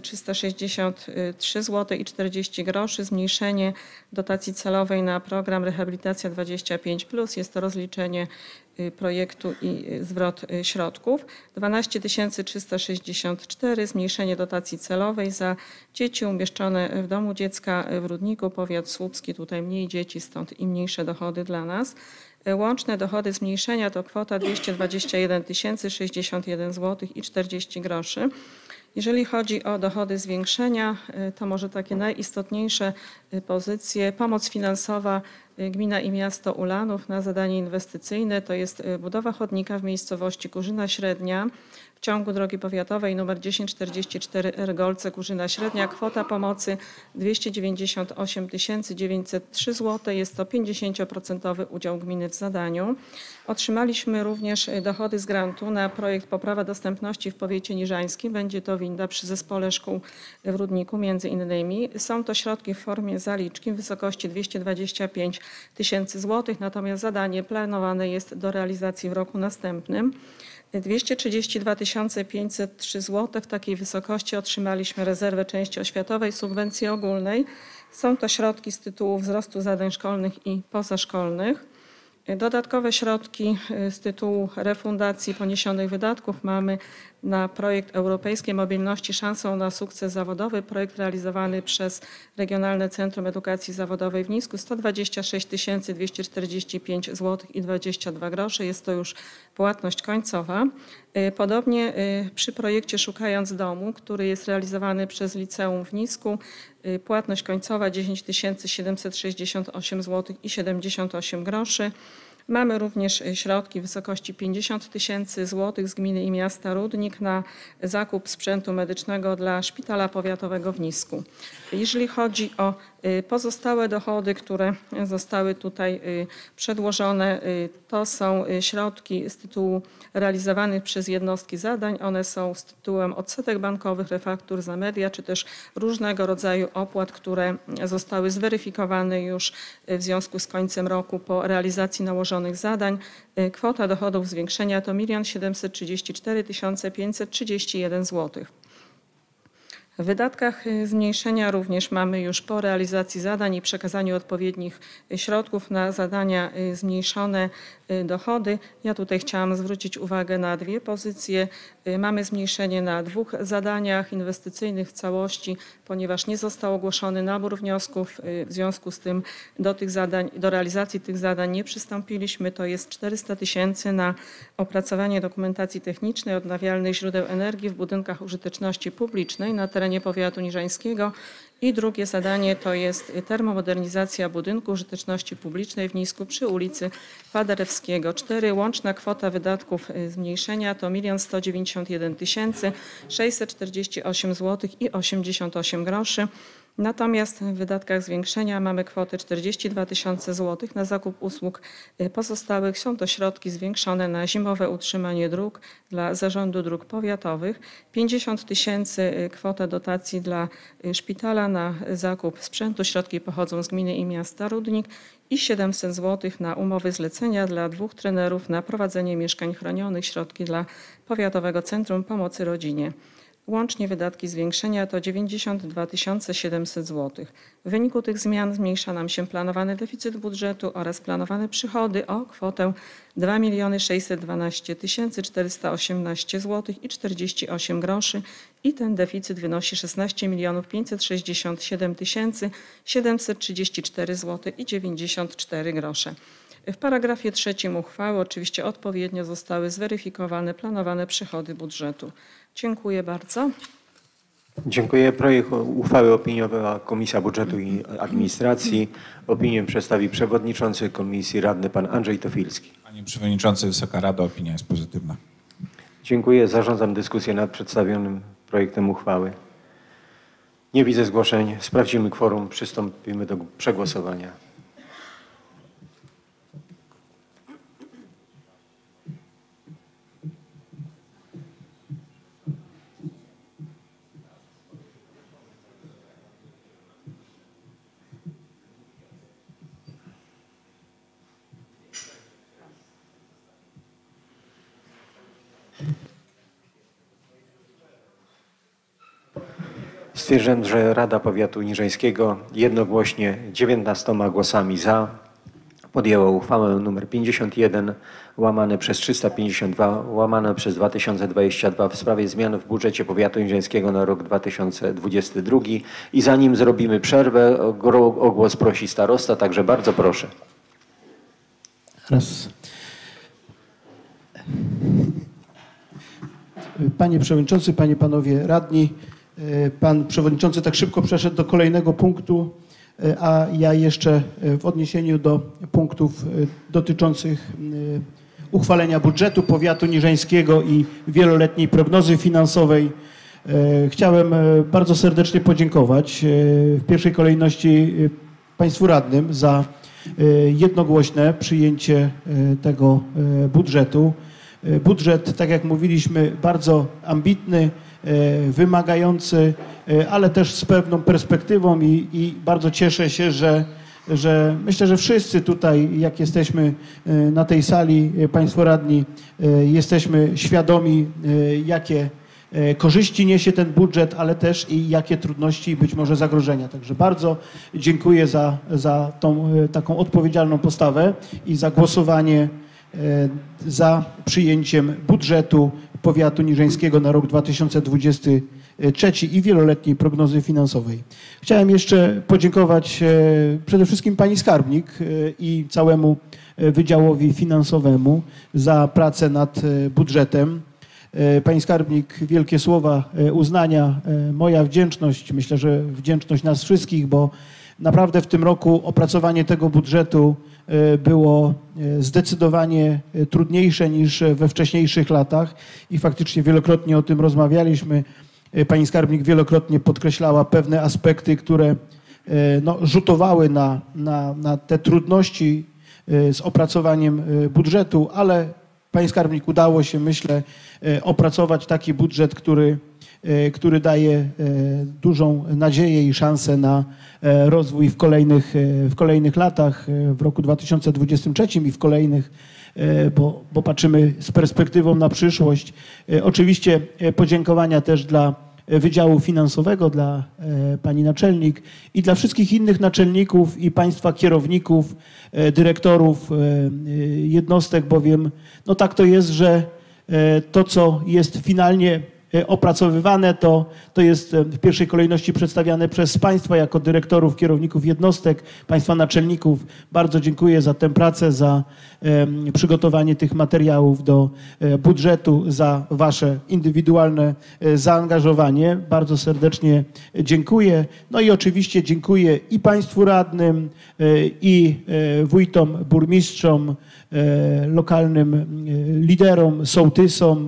363 zł i 40 groszy zmniejszenie dotacji celowej na program Rehabilitacja 25+. Jest to rozliczenie projektu i zwrot środków. 12 364 zmniejszenie dotacji celowej za dzieci umieszczone w domu dziecka w Rudniku, powiat słupski. Tutaj mniej dzieci, stąd i mniejsze dochody dla nas. Łączne dochody zmniejszenia to kwota 221 061 zł i 40 groszy. Jeżeli chodzi o dochody zwiększenia, to może takie najistotniejsze pozycje. Pomoc finansowa Gmina i Miasto Ulanów na zadanie inwestycyjne to jest budowa chodnika w miejscowości Kurzyna Średnia w ciągu drogi powiatowej nr 1044 Ergolce Kurzyna Średnia. Kwota pomocy 298 903 zł. Jest to 50% udział gminy w zadaniu. Otrzymaliśmy również dochody z grantu na projekt Poprawa dostępności w powiecie niżańskim. Będzie to winda przy zespole szkół w Rudniku między innymi. Są to środki w formie zaliczki w wysokości 225 tysięcy złotych, natomiast zadanie planowane jest do realizacji w roku następnym. 232 503 zł w takiej wysokości otrzymaliśmy rezerwę części oświatowej subwencji ogólnej. Są to środki z tytułu wzrostu zadań szkolnych i pozaszkolnych. Dodatkowe środki z tytułu refundacji poniesionych wydatków mamy na projekt Europejskiej Mobilności Szansą na Sukces Zawodowy. Projekt realizowany przez Regionalne Centrum Edukacji Zawodowej w Nisku. 126 245 zł i 22 grosze. Jest to już płatność końcowa. Podobnie przy projekcie Szukając Domu, który jest realizowany przez Liceum w Nisku. Płatność końcowa 10 768 zł i 78 groszy. Mamy również środki w wysokości 50 000 złotych z gminy i miasta Rudnik na zakup sprzętu medycznego dla Szpitala Powiatowego w Nisku. Jeżeli chodzi o pozostałe dochody, które zostały tutaj przedłożone, to są środki z tytułu realizowanych przez jednostki zadań. One są z tytułem odsetek bankowych, refaktur za media, czy też różnego rodzaju opłat, które zostały zweryfikowane już w związku z końcem roku po realizacji nałożonych zadań. Kwota dochodów zwiększenia to 1 734 531 zł. W wydatkach zmniejszenia również mamy już po realizacji zadań i przekazaniu odpowiednich środków na zadania zmniejszone dochody. Ja tutaj chciałam zwrócić uwagę na dwie pozycje. Mamy zmniejszenie na 2 zadaniach inwestycyjnych w całości, ponieważ nie został ogłoszony nabór wniosków. W związku z tym do realizacji tych zadań nie przystąpiliśmy. To jest 400 000 na opracowanie dokumentacji technicznej odnawialnych źródeł energii w budynkach użyteczności publicznej na terenie powiatu niżańskiego. I drugie zadanie to jest termomodernizacja budynku użyteczności publicznej w Nisku przy ulicy Paderewskiego 4. Łączna kwota wydatków zmniejszenia to 1 191 648 zł i 88 groszy. Natomiast w wydatkach zwiększenia mamy kwotę 42 000 zł na zakup usług pozostałych. Są to środki zwiększone na zimowe utrzymanie dróg dla Zarządu Dróg Powiatowych, 50 000 kwota dotacji dla szpitala na zakup sprzętu. Środki pochodzą z gminy i miasta Rudnik i 700 zł na umowy zlecenia dla 2 trenerów na prowadzenie mieszkań chronionych. Środki dla Powiatowego Centrum Pomocy Rodzinie. Łącznie wydatki zwiększenia to 92 700 zł. W wyniku tych zmian zmniejsza nam się planowany deficyt budżetu oraz planowane przychody o kwotę 2 612 418 zł i 48 groszy i ten deficyt wynosi 16 567 734 zł i 94 grosze. W paragrafie 3 uchwały oczywiście odpowiednio zostały zweryfikowane planowane przychody budżetu. Dziękuję bardzo. Dziękuję. Projekt uchwały opiniowała Komisja Budżetu i Administracji. Opinię przedstawi przewodniczący komisji radny pan Andrzej Tofilski. Panie Przewodniczący, Wysoka Rado, opinia jest pozytywna. Dziękuję. Zarządzam dyskusję nad przedstawionym projektem uchwały. Nie widzę zgłoszeń. Sprawdzimy kworum. Przystąpimy do przegłosowania. Stwierdzam, że Rada Powiatu Niżańskiego jednogłośnie 19 głosami za podjęła uchwałę nr 51 łamane przez 352 łamane przez 2022 w sprawie zmian w budżecie Powiatu Niżańskiego na rok 2022 i zanim zrobimy przerwę, o głos prosi starosta, także bardzo proszę. Raz. Panie Przewodniczący, Panie, Panowie Radni, Pan Przewodniczący tak szybko przeszedł do kolejnego punktu, a ja jeszcze w odniesieniu do punktów dotyczących uchwalenia budżetu Powiatu Niżańskiego i wieloletniej prognozy finansowej chciałem bardzo serdecznie podziękować w pierwszej kolejności Państwu radnym za jednogłośne przyjęcie tego budżetu. Budżet, tak jak mówiliśmy, bardzo ambitny, wymagający, ale też z pewną perspektywą i bardzo cieszę się, że myślę, że wszyscy tutaj, jak jesteśmy na tej sali, Państwo radni, jesteśmy świadomi, jakie korzyści niesie ten budżet, ale też i jakie trudności i być może zagrożenia. Także bardzo dziękuję za tą taką odpowiedzialną postawę i za głosowanie za przyjęciem budżetu Powiatu Niżańskiego na rok 2023 i wieloletniej prognozy finansowej. Chciałem jeszcze podziękować przede wszystkim pani skarbnik i całemu Wydziałowi Finansowemu za pracę nad budżetem. Pani skarbnik, wielkie słowa uznania, moja wdzięczność, myślę, że wdzięczność nas wszystkich, bo Naprawdę w tym roku opracowanie tego budżetu było zdecydowanie trudniejsze niż we wcześniejszych latach i faktycznie wielokrotnie o tym rozmawialiśmy. Pani skarbnik wielokrotnie podkreślała pewne aspekty, które no, rzutowały na te trudności z opracowaniem budżetu, ale pani skarbnik udało się, myślę, opracować taki budżet, który daje dużą nadzieję i szansę na rozwój w kolejnych latach, w roku 2023 i w kolejnych, bo patrzymy z perspektywą na przyszłość. Oczywiście podziękowania też dla Wydziału Finansowego, dla pani naczelnik i dla wszystkich innych naczelników i państwa kierowników, dyrektorów jednostek, bowiem no tak to jest, że to, co jest finalnie opracowywane, to jest w pierwszej kolejności przedstawiane przez państwa jako dyrektorów, kierowników jednostek, państwa naczelników. Bardzo dziękuję za tę pracę, za przygotowanie tych materiałów do budżetu, za wasze indywidualne zaangażowanie. Bardzo serdecznie dziękuję. No i oczywiście dziękuję i państwu radnym, i wójtom, burmistrzom, lokalnym liderom, sołtysom,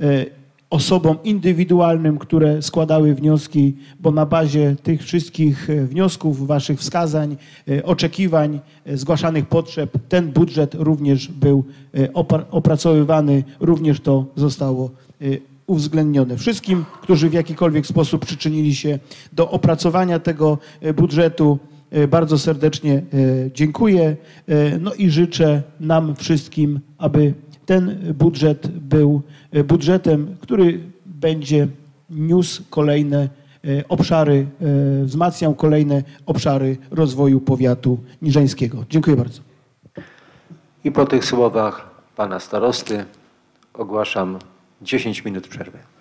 osobom indywidualnym, które składały wnioski, bo na bazie tych wszystkich wniosków, waszych wskazań, oczekiwań, zgłaszanych potrzeb, ten budżet również był opracowywany, również to zostało uwzględnione. Wszystkim, którzy w jakikolwiek sposób przyczynili się do opracowania tego budżetu, bardzo serdecznie dziękuję. No i życzę nam wszystkim, aby ten budżet był budżetem, który będzie niósł kolejne obszary, wzmacniał kolejne obszary rozwoju powiatu niżeńskiego. Dziękuję bardzo. I po tych słowach pana starosty ogłaszam 10 minut przerwy.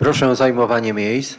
Proszę o zajmowanie miejsc.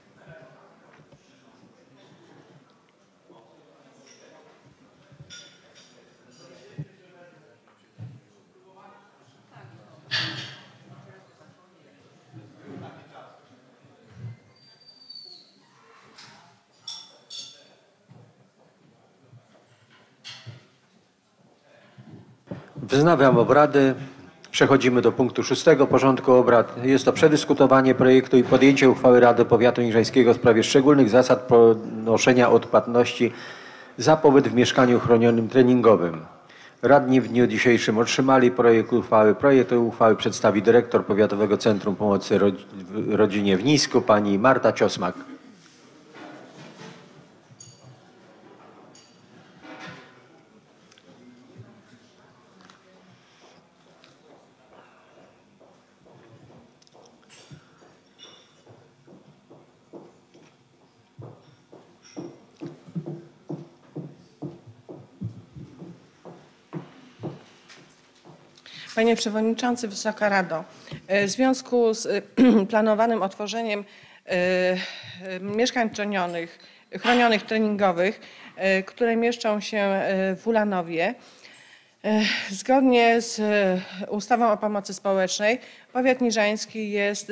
Wznawiam obrady. Przechodzimy do punktu 6 porządku obrad. Jest to przedyskutowanie projektu i podjęcie uchwały Rady Powiatu Niżańskiego w sprawie szczególnych zasad ponoszenia odpłatności za pobyt w mieszkaniu chronionym treningowym. Radni w dniu dzisiejszym otrzymali projekt uchwały. Projekt uchwały przedstawi dyrektor Powiatowego Centrum Pomocy Rodzinie w Nisku, pani Marta Ciosmak. Panie Przewodniczący, Wysoka Rado, w związku z planowanym otworzeniem mieszkań chronionych treningowych, które mieszczą się w Ulanowie, zgodnie z ustawą o pomocy społecznej powiat niżański jest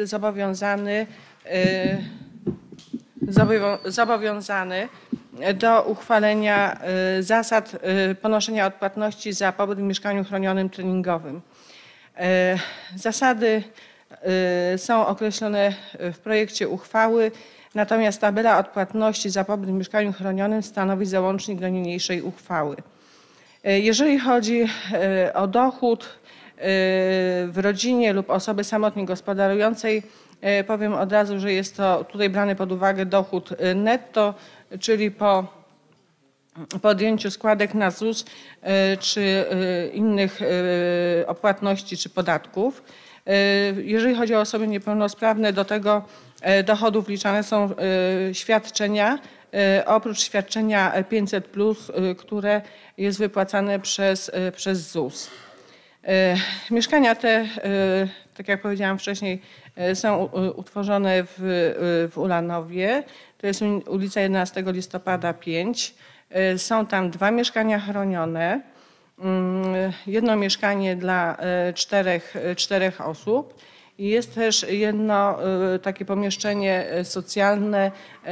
zobowiązany do uchwalenia zasad ponoszenia odpłatności za pobyt w mieszkaniu chronionym treningowym. Zasady są określone w projekcie uchwały, natomiast tabela odpłatności za pobyt w mieszkaniu chronionym stanowi załącznik do niniejszej uchwały. Jeżeli chodzi o dochód w rodzinie lub osoby samotnie gospodarującej, powiem od razu, że jest to tutaj brany pod uwagę dochód netto, czyli po podjęciu składek na ZUS czy innych opłatności czy podatków. Jeżeli chodzi o osoby niepełnosprawne, do tego dochodu wliczane są świadczenia, oprócz świadczenia 500+, które jest wypłacane przez ZUS. Mieszkania te, tak jak powiedziałam wcześniej, są utworzone w Ulanowie. To jest ulica 11 listopada 5. Są tam 2 mieszkania chronione. Jedno mieszkanie dla 4 osób. I jest też jedno takie pomieszczenie socjalne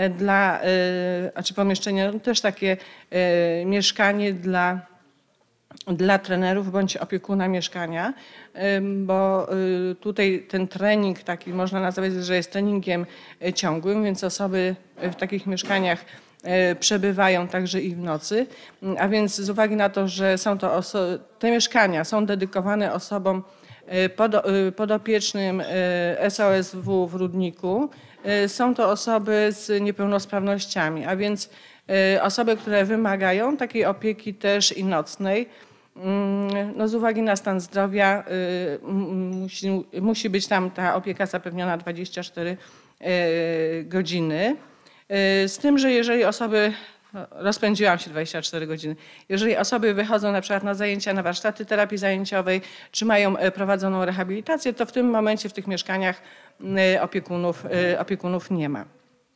pomieszczenie, też takie mieszkanie dla trenerów bądź opiekuna mieszkania, bo tutaj ten trening taki można nazwać, że jest treningiem ciągłym, więc osoby w takich mieszkaniach przebywają także i w nocy, a więc z uwagi na to, że są to te mieszkania są dedykowane osobom podopiecznym SOSW w Rudniku, są to osoby z niepełnosprawnościami, a więc osoby, które wymagają takiej opieki też i nocnej. No z uwagi na stan zdrowia musi być tam ta opieka zapewniona 24 godziny. Z tym, że jeżeli osoby, rozpędziłam się 24 godziny, jeżeli osoby wychodzą na przykład na zajęcia, na warsztaty terapii zajęciowej, czy mają prowadzoną rehabilitację, to w tym momencie w tych mieszkaniach opiekunów nie ma.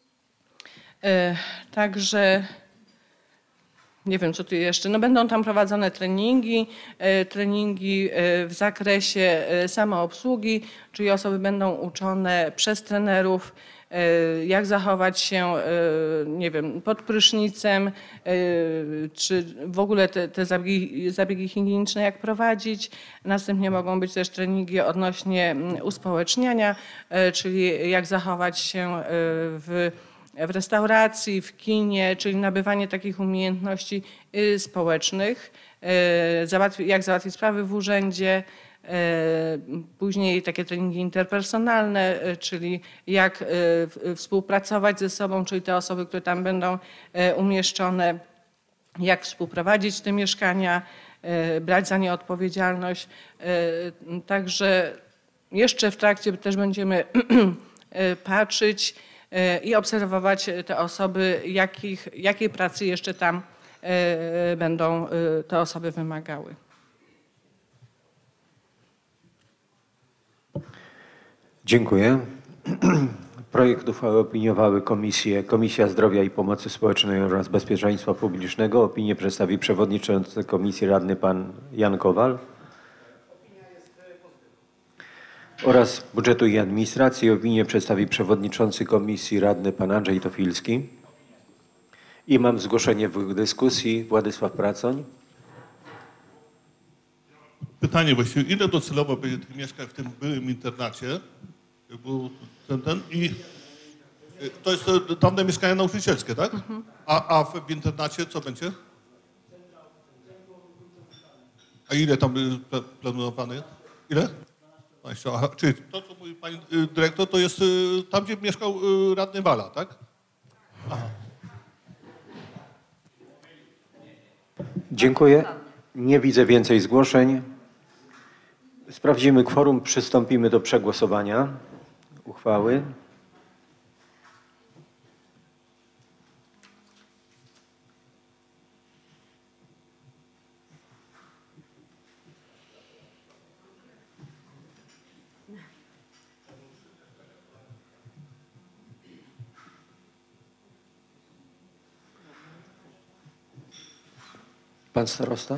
Także nie wiem, co tu jeszcze. No będą tam prowadzone treningi w zakresie samoobsługi, czyli osoby będą uczone przez trenerów, jak zachować się, nie wiem, pod prysznicem, czy w ogóle te zabiegi higieniczne jak prowadzić. Następnie mogą być też treningi odnośnie uspołeczniania, czyli jak zachować się w restauracji, w kinie, czyli nabywanie takich umiejętności społecznych, jak załatwić sprawy w urzędzie, później takie treningi interpersonalne, czyli jak współpracować ze sobą, czyli te osoby, które tam będą umieszczone, jak współprowadzić te mieszkania, brać za nie odpowiedzialność. Także jeszcze w trakcie też będziemy patrzeć i obserwować te osoby, jakiej pracy jeszcze tam będą te osoby wymagały. Dziękuję. Projekt uchwały opiniowały Komisja Zdrowia i Pomocy Społecznej oraz Bezpieczeństwa Publicznego. Opinię przedstawi przewodniczący komisji radny pan Jan Kowal. Oraz Budżetu i Administracji opinię przedstawi przewodniczący komisji radny pan Andrzej Tofilski. I mam zgłoszenie w dyskusji. Władysław Pracoń. Pytanie właściwie, ile docelowo będzie tych mieszkań w tym byłym internacie? Był i to jest tamte mieszkania nauczycielskie, tak? A w internacie co będzie? A ile tam planowane? Ile? Aha, czyli to, co mówi pani dyrektor, to jest tam, gdzie mieszkał radny Wala, tak? Aha. Dziękuję. Nie widzę więcej zgłoszeń. Sprawdzimy kworum. Przystąpimy do przegłosowania uchwały. Pan starosta?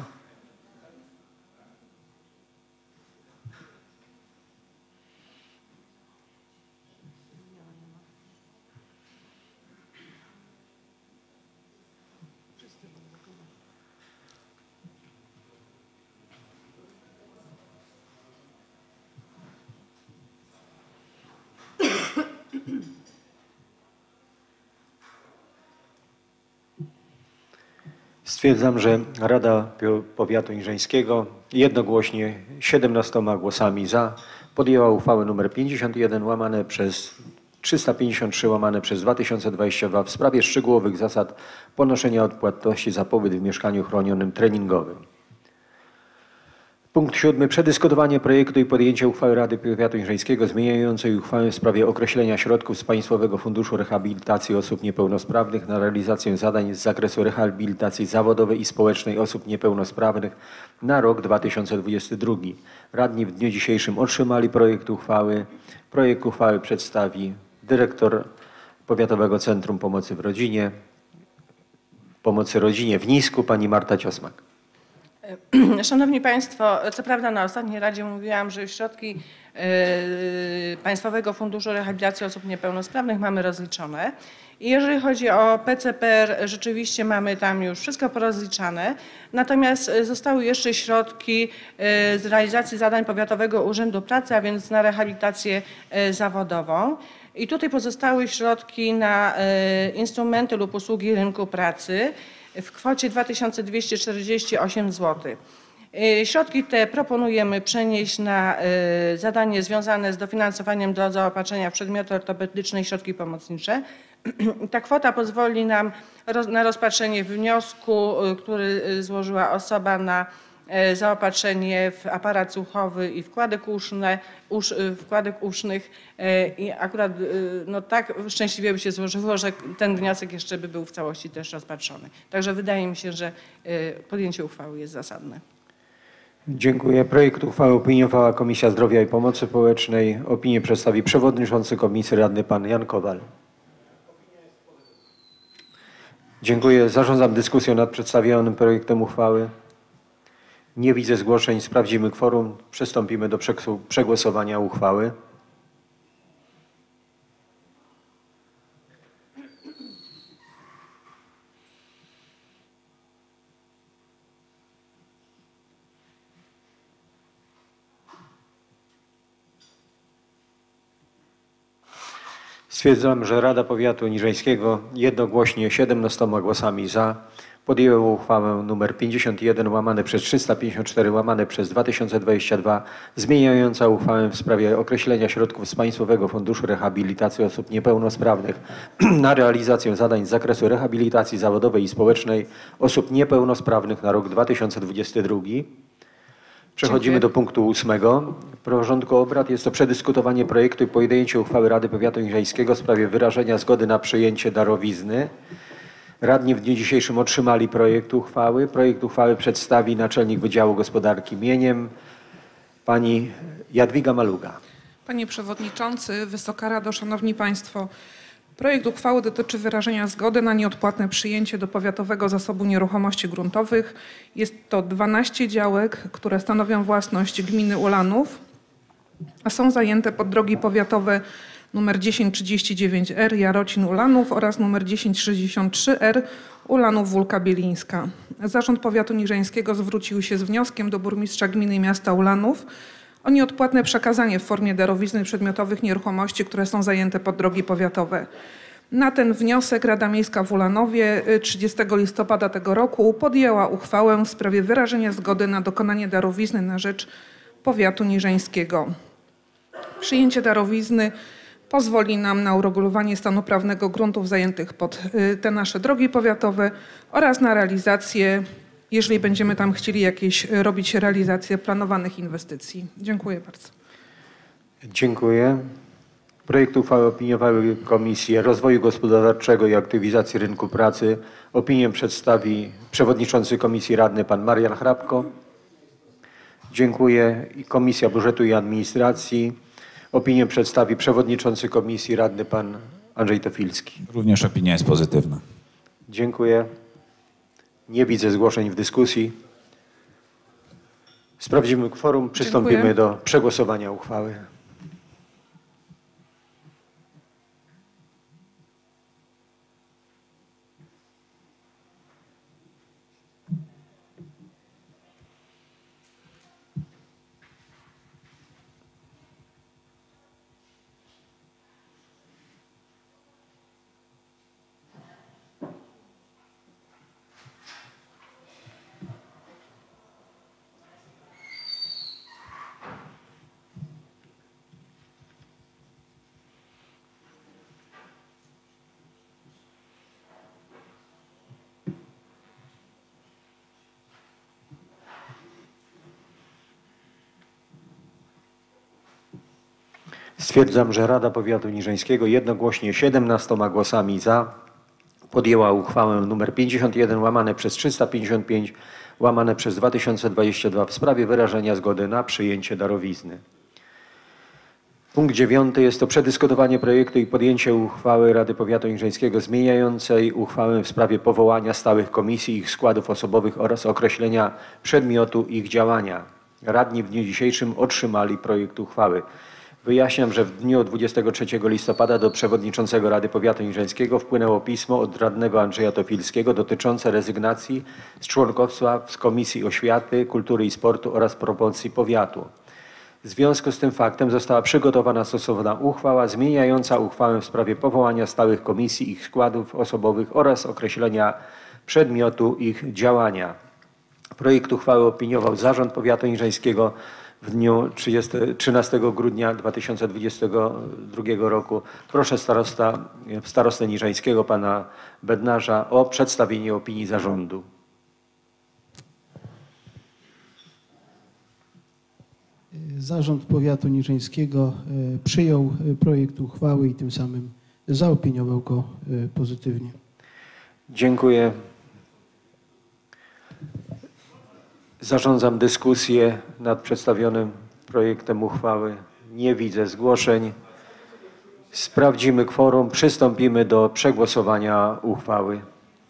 Stwierdzam, że Rada Powiatu Iżeńskiego jednogłośnie 17 głosami za podjęła uchwałę nr 51 łamane przez 353 łamane przez 2022 w sprawie szczegółowych zasad ponoszenia odpłatności za pobyt w mieszkaniu chronionym treningowym. Punkt 7. Przedyskutowanie projektu i podjęcie uchwały Rady Powiatu Iżeńskiego zmieniającej uchwałę w sprawie określenia środków z Państwowego Funduszu Rehabilitacji Osób Niepełnosprawnych na realizację zadań z zakresu rehabilitacji zawodowej i społecznej osób niepełnosprawnych na rok 2022. Radni w dniu dzisiejszym otrzymali projekt uchwały. Projekt uchwały przedstawi dyrektor Powiatowego Centrum Pomocy Rodzinie w Nisku, pani Marta Ciosmak. Szanowni Państwo, co prawda na ostatniej Radzie mówiłam, że środki Państwowego Funduszu Rehabilitacji Osób Niepełnosprawnych mamy rozliczone. I jeżeli chodzi o PCPR, rzeczywiście mamy tam już wszystko porozliczane. Natomiast zostały jeszcze środki z realizacji zadań Powiatowego Urzędu Pracy, a więc na rehabilitację zawodową. I tutaj pozostały środki na instrumenty lub usługi rynku pracy w kwocie 2248 zł. Środki te proponujemy przenieść na zadanie związane z dofinansowaniem do zaopatrzenia w przedmioty ortopedyczne i środki pomocnicze. Ta kwota pozwoli nam na rozpatrzenie wniosku, który złożyła osoba na zaopatrzenie w aparat słuchowy i wkładek usznych i akurat no tak szczęśliwie by się złożyło, że ten wniosek jeszcze by był w całości też rozpatrzony. Także wydaje mi się, że podjęcie uchwały jest zasadne. Dziękuję. Projekt uchwały opiniowała Komisja Zdrowia i Pomocy Społecznej. Opinię przedstawi przewodniczący komisji radny pan Jan Kowal. Dziękuję. Zarządzam dyskusję nad przedstawionym projektem uchwały. Nie widzę zgłoszeń. Sprawdzimy kworum. Przystąpimy do przegłosowania uchwały. Stwierdzam, że Rada Powiatu Niżeńskiego jednogłośnie 17 głosami za podjęła uchwałę nr 51 łamane przez 354 łamane przez 2022 zmieniająca uchwałę w sprawie określenia środków z Państwowego Funduszu Rehabilitacji Osób Niepełnosprawnych na realizację zadań z zakresu rehabilitacji zawodowej i społecznej osób niepełnosprawnych na rok 2022. Przechodzimy do punktu 8 porządku obrad. Jest to przedyskutowanie projektu i podjęcie uchwały Rady Powiatu Niżeńskiego w sprawie wyrażenia zgody na przyjęcie darowizny. Radni w dniu dzisiejszym otrzymali projekt uchwały. Projekt uchwały przedstawi naczelnik Wydziału Gospodarki Mieniem pani Jadwiga Maluga. Panie Przewodniczący, Wysoka Rado, Szanowni Państwo. Projekt uchwały dotyczy wyrażenia zgody na nieodpłatne przyjęcie do Powiatowego Zasobu Nieruchomości Gruntowych. Jest to 12 działek, które stanowią własność gminy Ulanów, a są zajęte pod drogi powiatowe nr 1039R Jarocin-Ulanów oraz nr 1063R Ulanów-Wólka Bielińska. Zarząd Powiatu Niżeńskiego zwrócił się z wnioskiem do burmistrza gminy i miasta Ulanów o nieodpłatne przekazanie w formie darowizny przedmiotowych nieruchomości, które są zajęte pod drogi powiatowe. Na ten wniosek Rada Miejska w Ulanowie 30 listopada tego roku podjęła uchwałę w sprawie wyrażenia zgody na dokonanie darowizny na rzecz Powiatu Niżeńskiego. Przyjęcie darowizny pozwoli nam na uregulowanie stanu prawnego gruntów zajętych pod te nasze drogi powiatowe oraz na realizację, jeżeli będziemy tam chcieli robić realizację planowanych inwestycji. Dziękuję bardzo. Dziękuję. Projekt uchwały opiniowały Komisje Rozwoju Gospodarczego i Aktywizacji Rynku Pracy. Opinię przedstawi przewodniczący Komisji Radny pan Marian Hrabko. Dziękuję. I Komisja Budżetu i Administracji. Opinię przedstawi przewodniczący Komisji Radny pan Andrzej Tofilski. Również opinia jest pozytywna. Dziękuję. Nie widzę zgłoszeń w dyskusji. Sprawdzimy kworum. Przystąpimy do przegłosowania uchwały. Stwierdzam, że Rada Powiatu Niżeńskiego jednogłośnie 17 głosami za podjęła uchwałę nr 51/355/2022 w sprawie wyrażenia zgody na przyjęcie darowizny. Punkt 9 jest to przedyskutowanie projektu i podjęcie uchwały Rady Powiatu Niżeńskiego zmieniającej uchwałę w sprawie powołania stałych komisji, ich składów osobowych oraz określenia przedmiotu ich działania. Radni w dniu dzisiejszym otrzymali projekt uchwały. Wyjaśniam, że w dniu 23 listopada do przewodniczącego Rady Powiatu Niżeńskiego wpłynęło pismo od radnego Andrzeja Tofilskiego dotyczące rezygnacji z członkostwa w Komisji Oświaty, Kultury i Sportu oraz Promocji Powiatu. W związku z tym faktem została przygotowana stosowna uchwała zmieniająca uchwałę w sprawie powołania stałych komisji, ich składów osobowych oraz określenia przedmiotu ich działania. Projekt uchwały opiniował Zarząd Powiatu Niżeńskiego w dniu 13 grudnia 2022 roku. Proszę starostę niżeńskiego, pana Bednarza, o przedstawienie opinii zarządu. Zarząd Powiatu Niżeńskiego przyjął projekt uchwały i tym samym zaopiniował go pozytywnie. Dziękuję. Zarządzam dyskusję nad przedstawionym projektem uchwały. Nie widzę zgłoszeń. Sprawdzimy kworum. Przystąpimy do przegłosowania uchwały.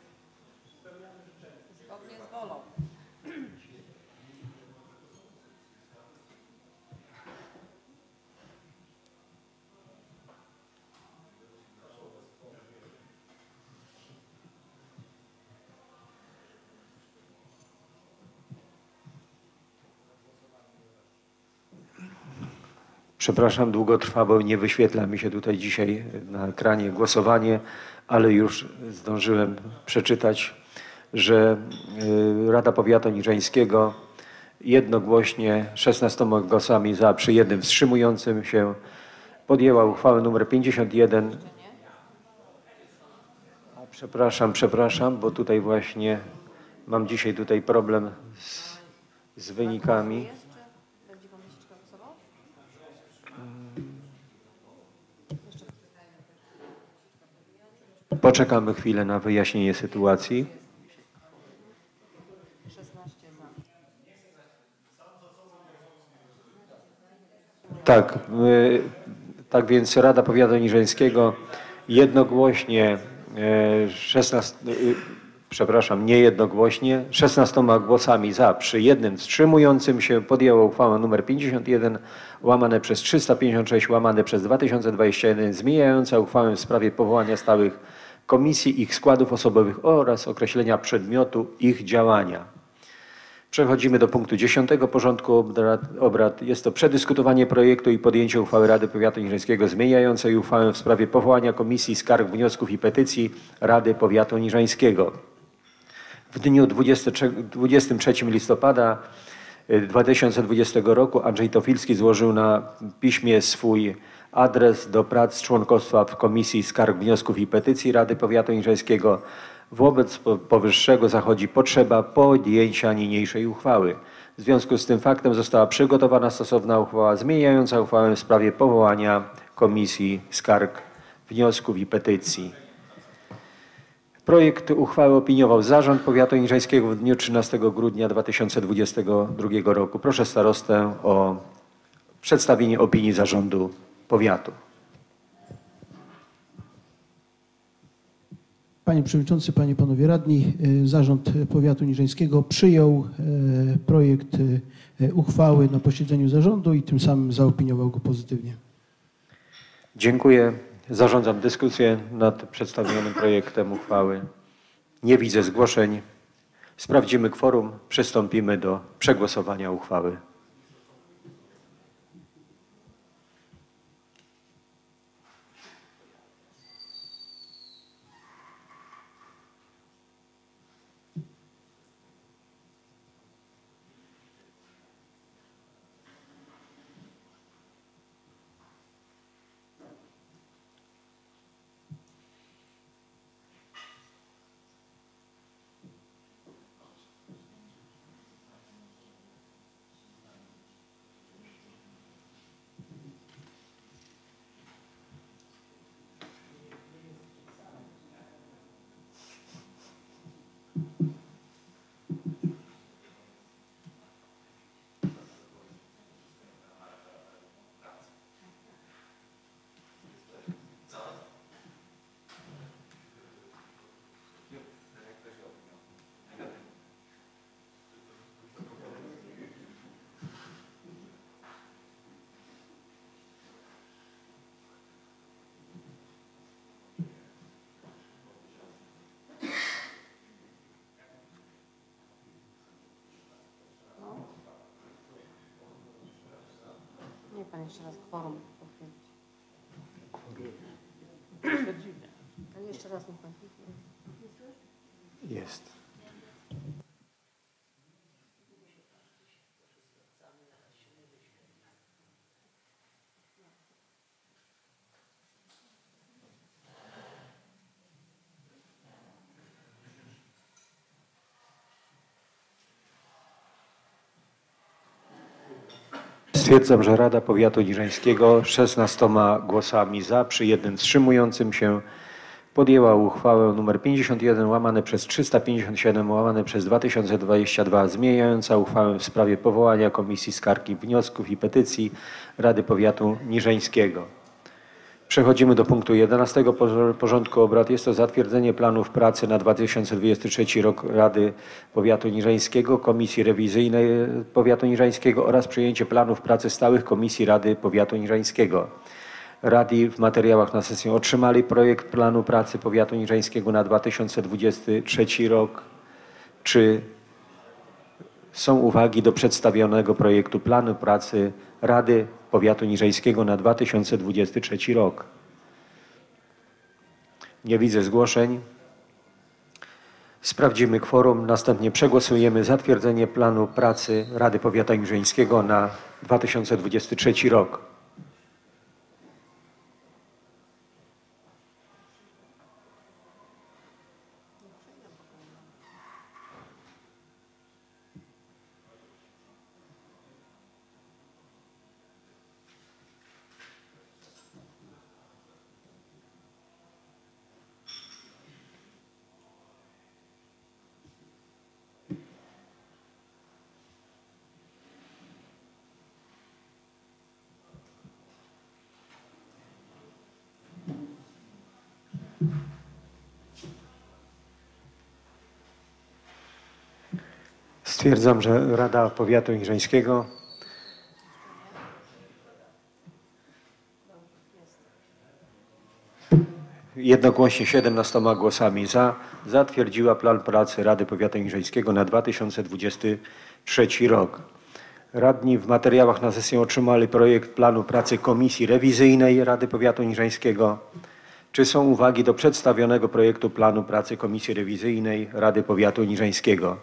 Przepraszam, długo trwa, bo nie wyświetla mi się tutaj dzisiaj na ekranie głosowanie, ale już zdążyłem przeczytać, że Rada Powiatu Niżeńskiego jednogłośnie 16 głosami za przy jednym wstrzymującym się podjęła uchwałę nr 51. Przepraszam, bo tutaj właśnie mam dzisiaj tutaj problem z wynikami. Poczekamy chwilę na wyjaśnienie sytuacji. Tak, tak więc Rada Powiatu Niżeńskiego jednogłośnie, niejednogłośnie, 16 głosami za, przy jednym wstrzymującym się podjęła uchwałę nr 51 łamane przez 356 łamane przez 2021 zmieniająca uchwałę w sprawie powołania stałych komisji, ich składów osobowych oraz określenia przedmiotu ich działania. Przechodzimy do punktu 10 porządku obrad. Jest to przedyskutowanie projektu i podjęcie uchwały Rady Powiatu Niżeńskiego zmieniającej uchwałę w sprawie powołania Komisji Skarg, Wniosków i Petycji Rady Powiatu Niżeńskiego. W dniu 23 listopada 2020 roku Andrzej Tofilski złożył na piśmie swój adres do prac członkostwa w Komisji Skarg, Wniosków i Petycji Rady Powiatu Niżeńskiego. Wobec powyższego zachodzi potrzeba podjęcia niniejszej uchwały. W związku z tym faktem została przygotowana stosowna uchwała zmieniająca uchwałę w sprawie powołania Komisji Skarg, Wniosków i Petycji. Projekt uchwały opiniował Zarząd Powiatu Niżeńskiego w dniu 13 grudnia 2022 roku. Proszę starostę o przedstawienie opinii Zarządu Powiatu. Panie Przewodniczący, Panie i Panowie Radni, Zarząd Powiatu Niżeńskiego przyjął projekt uchwały na posiedzeniu zarządu i tym samym zaopiniował go pozytywnie. Dziękuję. Zarządzam dyskusję nad przedstawionym projektem uchwały. Nie widzę zgłoszeń. Sprawdzimy kworum. Przystąpimy do przegłosowania uchwały. Nie, pan jeszcze raz kworum potwierdzić. Ale jeszcze raz niech pan. Jest. Stwierdzam, że Rada Powiatu Niżeńskiego 16 głosami za, przy jednym wstrzymującym się podjęła uchwałę nr 51 łamane przez 357 łamane przez 2022 zmieniająca uchwałę w sprawie powołania Komisji Skarg, Wniosków i Petycji Rady Powiatu Niżeńskiego. Przechodzimy do punktu 11 porządku obrad. Jest to zatwierdzenie planów pracy na 2023 rok Rady Powiatu Niżeńskiego, Komisji Rewizyjnej Powiatu Niżeńskiego oraz przyjęcie planów pracy stałych Komisji Rady Powiatu Niżeńskiego. Radni w materiałach na sesję otrzymali projekt planu pracy Powiatu Niżeńskiego na 2023 rok. Czy są uwagi do przedstawionego projektu planu pracy Rady Powiatu Niżeńskiego na 2023 rok? Nie widzę zgłoszeń. Sprawdzimy kworum. Następnie przegłosujemy zatwierdzenie planu pracy Rady Powiatu Niżeńskiego na 2023 rok. Stwierdzam, że Rada Powiatu Niżeńskiego jednogłośnie 17 głosami za zatwierdziła plan pracy Rady Powiatu Niżeńskiego na 2023 rok. Radni w materiałach na sesję otrzymali projekt planu pracy Komisji Rewizyjnej Rady Powiatu Niżeńskiego. Czy są uwagi do przedstawionego projektu planu pracy Komisji Rewizyjnej Rady Powiatu Niżeńskiego?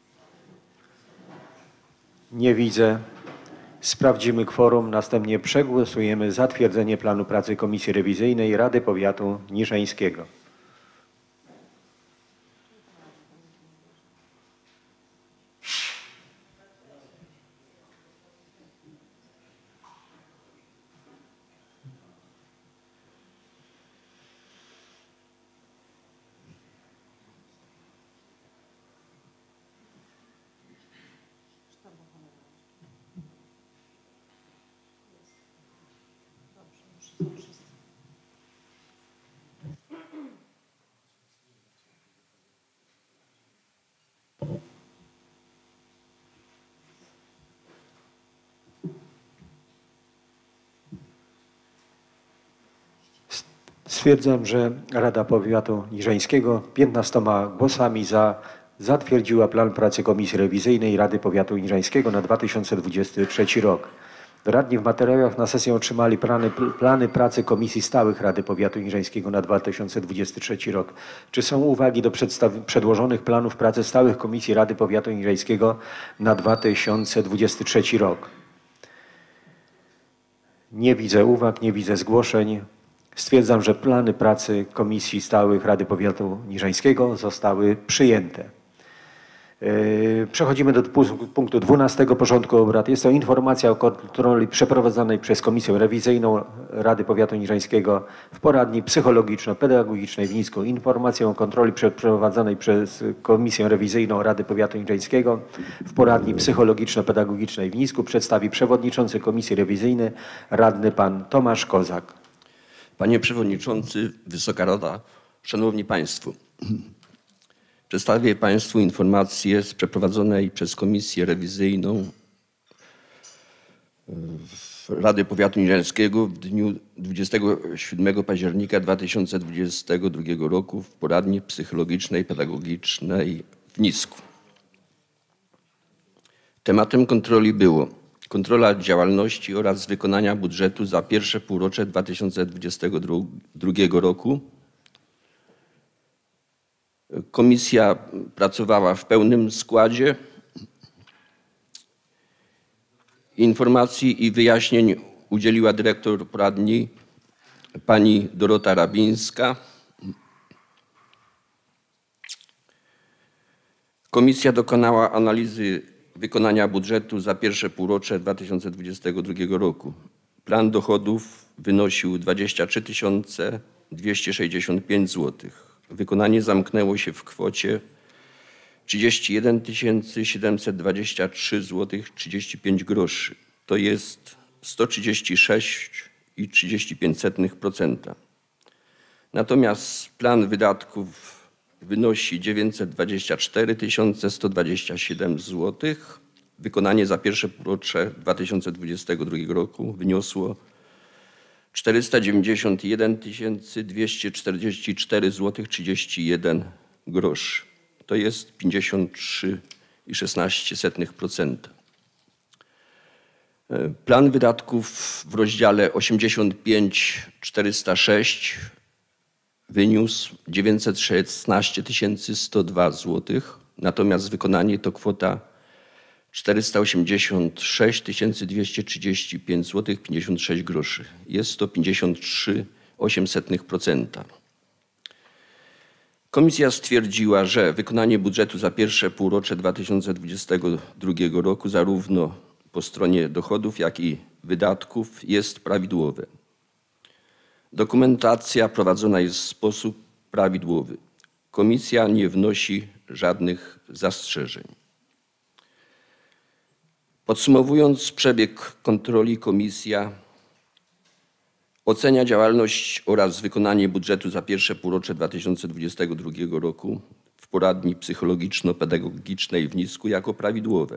Nie widzę. Sprawdzimy kworum, następnie przegłosujemy zatwierdzenie planu pracy Komisji Rewizyjnej Rady Powiatu Niżeńskiego. Stwierdzam, że Rada Powiatu Niżeńskiego 15 głosami za zatwierdziła plan pracy Komisji Rewizyjnej Rady Powiatu Niżeńskiego na 2023 rok. Radni w materiałach na sesję otrzymali plany pracy Komisji Stałych Rady Powiatu Niżeńskiego na 2023 rok. Czy są uwagi do przedłożonych planów pracy Stałych Komisji Rady Powiatu Niżeńskiego na 2023 rok? Nie widzę uwag, nie widzę zgłoszeń. Stwierdzam, że plany pracy Komisji Stałych Rady Powiatu Niżeńskiego zostały przyjęte. Przechodzimy do punktu 12 porządku obrad. Jest to informacja o kontroli przeprowadzonej przez Komisję Rewizyjną Rady Powiatu Niżeńskiego w poradni psychologiczno-pedagogicznej w Nisku. Informację o kontroli przeprowadzonej przez Komisję Rewizyjną Rady Powiatu Niżeńskiego w poradni psychologiczno-pedagogicznej w Nisku przedstawi przewodniczący Komisji Rewizyjnej, radny pan Tomasz Kozak. Panie Przewodniczący, Wysoka Rada, Szanowni Państwo. Przedstawię Państwu informację z przeprowadzonej przez Komisję Rewizyjną Rady Powiatu Niżeńskiego w dniu 27 października 2022 roku w poradni psychologicznej, pedagogicznej w Nisku. Tematem kontroli było kontrola działalności oraz wykonania budżetu za pierwsze półrocze 2022 roku. Komisja pracowała w pełnym składzie. Informacji i wyjaśnień udzieliła dyrektor poradni pani Dorota Rabińska. Komisja dokonała analizy wykonania budżetu za pierwsze półrocze 2022 roku. Plan dochodów wynosił 23 265 zł. Wykonanie zamknęło się w kwocie 31 723 zł 35 groszy. To jest 136,35%. Natomiast plan wydatków wynosi 924 127 zł. Wykonanie za pierwsze półrocze 2022 roku wyniosło 491 244 zł 31 groszy. To jest 53,16%. Plan wydatków w rozdziale 85 406 wyniósł 916 102 zł, natomiast wykonanie to kwota 486 235 zł 56 groszy. Jest to 53,8%. Komisja stwierdziła, że wykonanie budżetu za pierwsze półrocze 2022 roku zarówno po stronie dochodów, jak i wydatków jest prawidłowe. Dokumentacja prowadzona jest w sposób prawidłowy. Komisja nie wnosi żadnych zastrzeżeń. Podsumowując przebieg kontroli, komisja ocenia działalność oraz wykonanie budżetu za pierwsze półrocze 2022 roku w poradni psychologiczno-pedagogicznej w Nisku jako prawidłowe.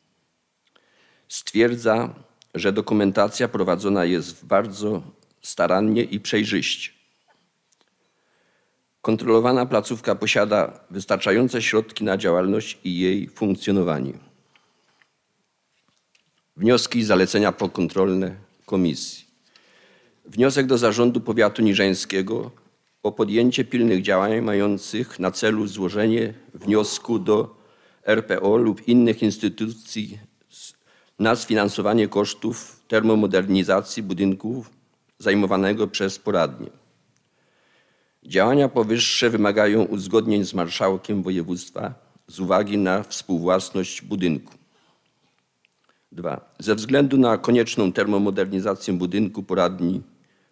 Stwierdza, że dokumentacja prowadzona jest bardzo starannie i przejrzyście. Kontrolowana placówka posiada wystarczające środki na działalność i jej funkcjonowanie. Wnioski i zalecenia pokontrolne komisji. Wniosek do Zarządu Powiatu Niżańskiego o podjęcie pilnych działań mających na celu złożenie wniosku do RPO lub innych instytucji na sfinansowanie kosztów termomodernizacji budynku zajmowanego przez poradnię. Działania powyższe wymagają uzgodnień z marszałkiem województwa z uwagi na współwłasność budynku. 2. Ze względu na konieczną termomodernizację budynku poradni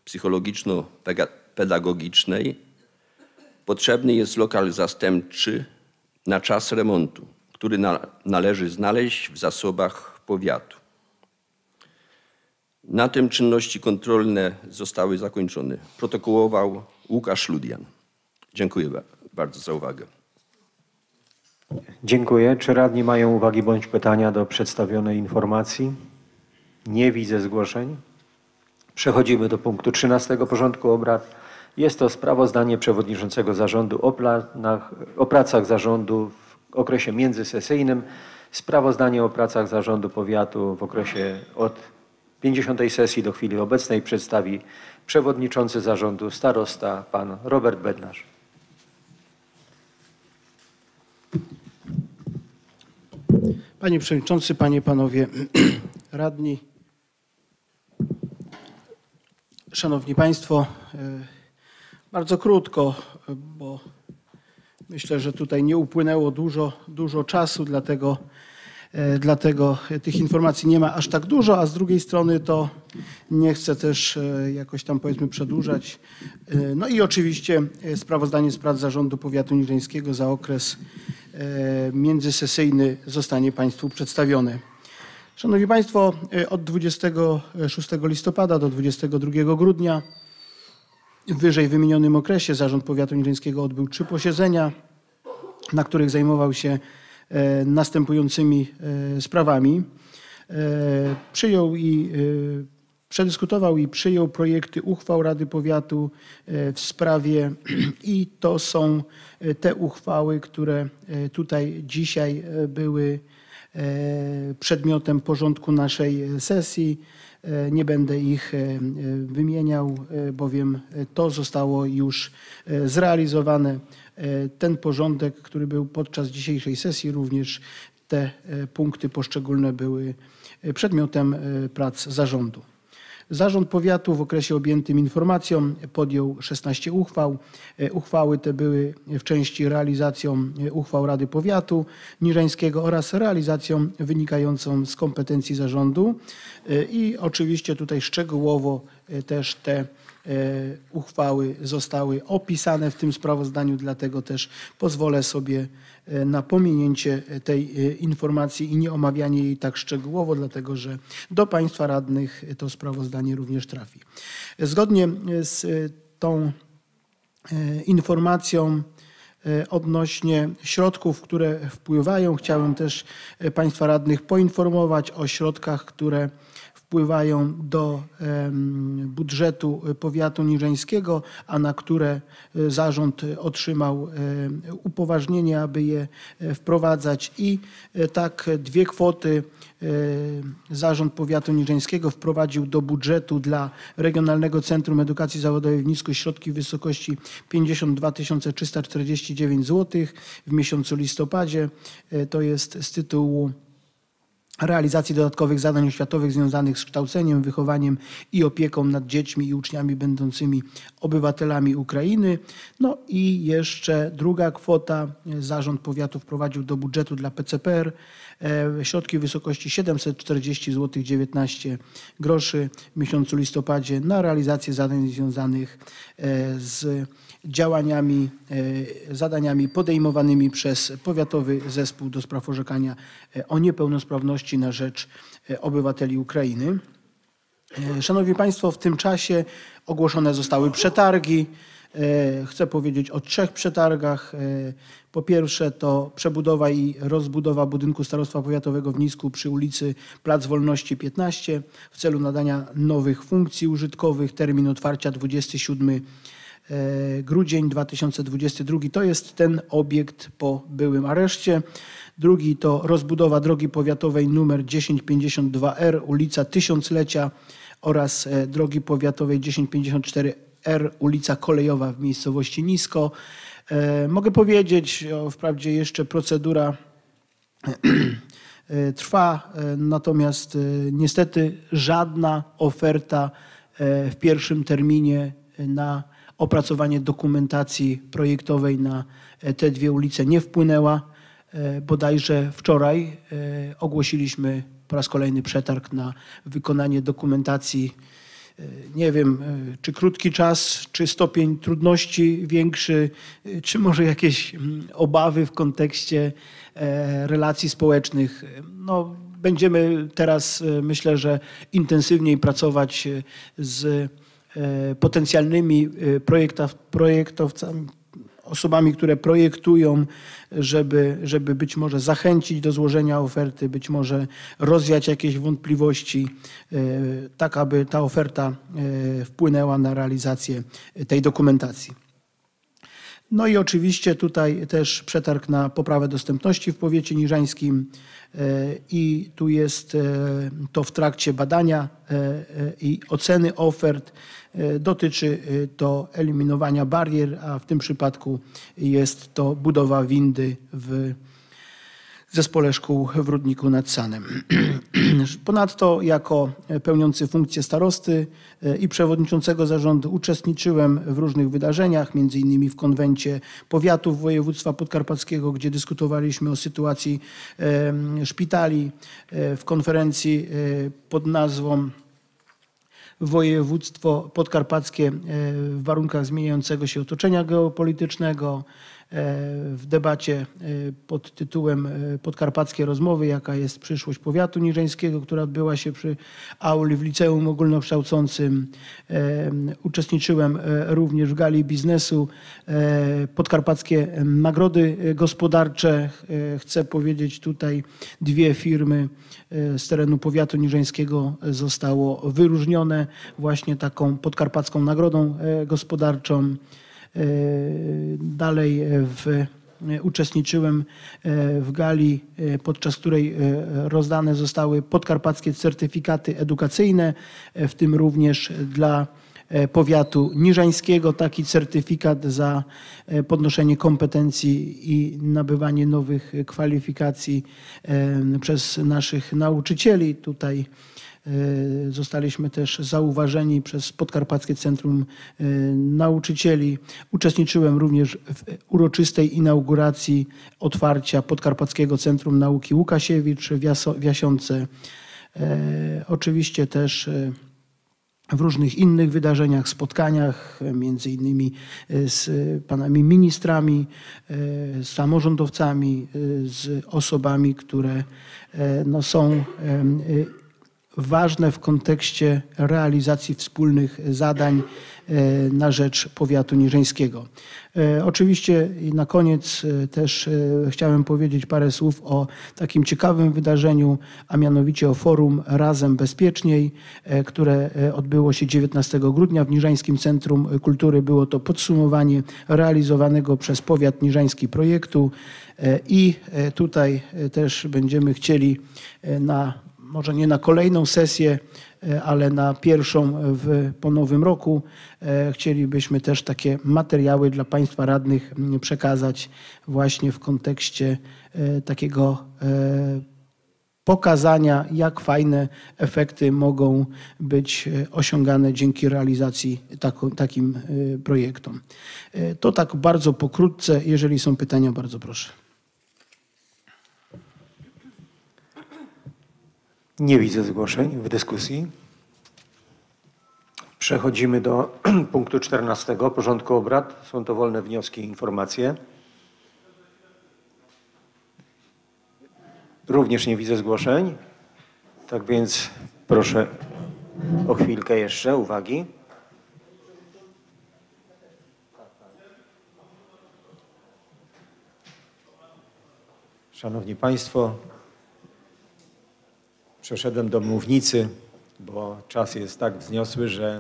psychologiczno-pedagogicznej potrzebny jest lokal zastępczy na czas remontu, który należy znaleźć w zasobach powiatu. Na tym czynności kontrolne zostały zakończone. Protokołował Łukasz Ludian. Dziękuję bardzo za uwagę. Dziękuję. Czy radni mają uwagi bądź pytania do przedstawionej informacji? Nie widzę zgłoszeń. Przechodzimy do punktu 13 porządku obrad. Jest to sprawozdanie przewodniczącego zarządu o pracach zarządu w okresie międzysesyjnym. Sprawozdanie o pracach zarządu powiatu w okresie od 50. sesji do chwili obecnej przedstawi przewodniczący zarządu starosta pan Robert Bednarz. Panie Przewodniczący, Panie, Panowie Radni, Szanowni Państwo, bardzo krótko, bo myślę, że tutaj nie upłynęło dużo czasu, dlatego tych informacji nie ma aż tak dużo, a z drugiej strony to nie chcę też jakoś tam powiedzmy przedłużać. No i oczywiście sprawozdanie z prac Zarządu Powiatu Niżańskiego za okres międzysesyjny zostanie Państwu przedstawione. Szanowni Państwo, od 26 listopada do 22 grudnia w wyżej wymienionym okresie Zarząd Powiatu Niżańskiego odbył 3 posiedzenia, na których zajmował się następującymi sprawami. Przedyskutował i przyjął projekty uchwał Rady Powiatu w sprawie i to są te uchwały, które tutaj dzisiaj były przedmiotem porządku naszej sesji. Nie będę ich wymieniał, bowiem to zostało już zrealizowane. Ten porządek, który był podczas dzisiejszej sesji, również te punkty poszczególne były przedmiotem prac zarządu. Zarząd Powiatu w okresie objętym informacją podjął 16 uchwał. Uchwały te były w części realizacją uchwał Rady Powiatu Niżańskiego oraz realizacją wynikającą z kompetencji zarządu. I oczywiście tutaj szczegółowo też te uchwały zostały opisane w tym sprawozdaniu, dlatego też pozwolę sobie na pominięcie tej informacji i nie omawianie jej tak szczegółowo, dlatego że do Państwa radnych to sprawozdanie również trafi. Zgodnie z tą informacją odnośnie środków, które wpływają, chciałem też Państwa radnych poinformować o środkach, które wpływają do budżetu powiatu niżańskiego, a na które zarząd otrzymał upoważnienie, aby je wprowadzać. I tak 2 kwoty zarząd powiatu niżańskiego wprowadził do budżetu dla Regionalnego Centrum Edukacji Zawodowej w Nisku środki w wysokości 52 349 zł w miesiącu listopadzie. To jest z tytułu realizacji dodatkowych zadań oświatowych związanych z kształceniem, wychowaniem i opieką nad dziećmi i uczniami będącymi obywatelami Ukrainy. No i jeszcze druga kwota. Zarząd Powiatu wprowadził do budżetu dla PCPR środki w wysokości 740 zł 19 groszy w miesiącu listopadzie na realizację zadań związanych z zadaniami podejmowanymi przez Powiatowy Zespół do Spraw Orzekania o Niepełnosprawności na rzecz obywateli Ukrainy. Szanowni Państwo, w tym czasie ogłoszone zostały przetargi Chcę powiedzieć o 3 przetargach. Po pierwsze to przebudowa i rozbudowa budynku Starostwa Powiatowego w Nisku przy ulicy Plac Wolności 15 w celu nadania nowych funkcji użytkowych. Termin otwarcia 27 grudzień 2022. To jest ten obiekt po byłym areszcie. Drugi to rozbudowa drogi powiatowej nr 1052R, ulica Tysiąclecia oraz drogi powiatowej 1054R, ulica Kolejowa w miejscowości Nisko. Mogę powiedzieć, wprawdzie jeszcze procedura trwa, natomiast niestety żadna oferta w pierwszym terminie na opracowanie dokumentacji projektowej na te 2 ulice nie wpłynęła. Bodajże wczoraj ogłosiliśmy po raz kolejny przetarg na wykonanie dokumentacji. Nie wiem, czy krótki czas, czy stopień trudności większy, czy może jakieś obawy w kontekście relacji społecznych. No, będziemy teraz, myślę, że intensywniej pracować z potencjalnymi projektowcami, osobami, które projektują, żeby być może zachęcić do złożenia oferty, być może rozwiać jakieś wątpliwości, tak aby ta oferta wpłynęła na realizację tej dokumentacji. No i oczywiście tutaj też przetarg na poprawę dostępności w powiecie niżańskim i tu jest to w trakcie badania i oceny ofert. Dotyczy to eliminowania barier, a w tym przypadku jest to budowa windy w Zespole Szkół w Rudniku nad Sanem. Ponadto jako pełniący funkcję starosty i przewodniczącego zarządu uczestniczyłem w różnych wydarzeniach, między innymi w konwencie powiatów województwa podkarpackiego, gdzie dyskutowaliśmy o sytuacji szpitali, w konferencji pod nazwą Województwo podkarpackie w warunkach zmieniającego się otoczenia geopolitycznego, w debacie pod tytułem Podkarpackie rozmowy, jaka jest przyszłość powiatu niżeńskiego, która odbyła się przy auli w liceum ogólnokształcącym. Uczestniczyłem również w gali biznesu. Podkarpackie nagrody gospodarcze. Chcę powiedzieć, tutaj 2 firmy z terenu powiatu niżeńskiego zostało wyróżnione właśnie taką podkarpacką nagrodą gospodarczą. Dalej uczestniczyłem w gali, podczas której rozdane zostały podkarpackie certyfikaty edukacyjne, w tym również dla powiatu niżańskiego taki certyfikat za podnoszenie kompetencji i nabywanie nowych kwalifikacji przez naszych nauczycieli. Tutaj zostaliśmy też zauważeni przez Podkarpackie Centrum Nauczycieli. Uczestniczyłem również w uroczystej inauguracji otwarcia Podkarpackiego Centrum Nauki Łukasiewicz w Jasionce. Oczywiście też w różnych innych wydarzeniach, spotkaniach, między innymi z panami ministrami, z samorządowcami, z osobami, które no, są ważne w kontekście realizacji wspólnych zadań na rzecz powiatu niżeńskiego. Oczywiście i na koniec też chciałem powiedzieć parę słów o takim ciekawym wydarzeniu, a mianowicie o forum Razem Bezpieczniej, które odbyło się 19 grudnia w Niżańskim Centrum Kultury. Było to podsumowanie realizowanego przez powiat niżański projektu i tutaj też będziemy chcieli może nie na kolejną sesję, ale na pierwszą po nowym roku. Chcielibyśmy też takie materiały dla Państwa radnych przekazać właśnie w kontekście takiego pokazania, jak fajne efekty mogą być osiągane dzięki realizacji takim projektom. To tak bardzo pokrótce. Jeżeli są pytania, bardzo proszę. Nie widzę zgłoszeń w dyskusji. Przechodzimy do punktu 14 porządku obrad. Są to wolne wnioski i informacje. Również nie widzę zgłoszeń. Tak więc proszę o chwilkę jeszcze uwagi. Szanowni Państwo, przeszedłem do mównicy, bo czas jest tak wzniosły, że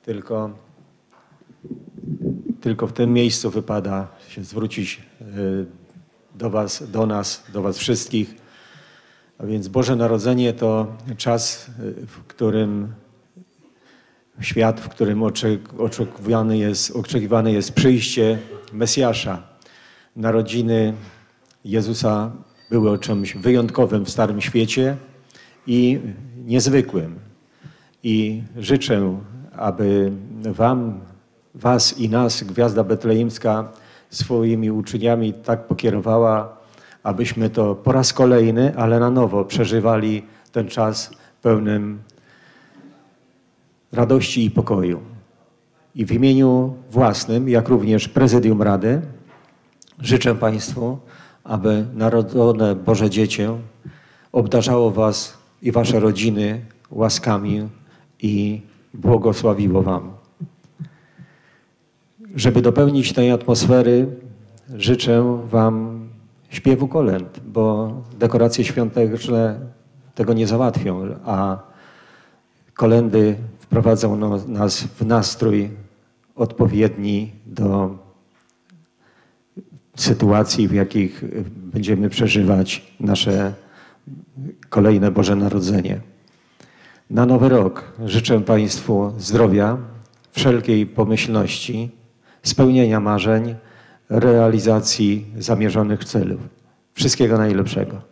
tylko w tym miejscu wypada się zwrócić do Was, do nas, do Was wszystkich. A więc Boże Narodzenie to czas, w którym świat, w którym oczekiwane jest przyjście Mesjasza. Narodziny Jezusa były czymś wyjątkowym w Starym Świecie i niezwykłym. I życzę, aby Was i nas Gwiazda Betlejemska swoimi uczyniami tak pokierowała, abyśmy to po raz kolejny, ale na nowo przeżywali ten czas pełnym radości i pokoju. I w imieniu własnym, jak również Prezydium Rady, życzę Państwu, aby Narodzone Boże Dziecię obdarzało Was i Wasze rodziny łaskami i błogosławiło Wam. Żeby dopełnić tej atmosfery, życzę Wam śpiewu kolęd, bo dekoracje świąteczne tego nie załatwią, a kolędy wprowadzą nas w nastrój odpowiedni do sytuacji, w jakich będziemy przeżywać nasze kolejne Boże Narodzenie. Na Nowy Rok życzę Państwu zdrowia, wszelkiej pomyślności, spełnienia marzeń, realizacji zamierzonych celów. Wszystkiego najlepszego.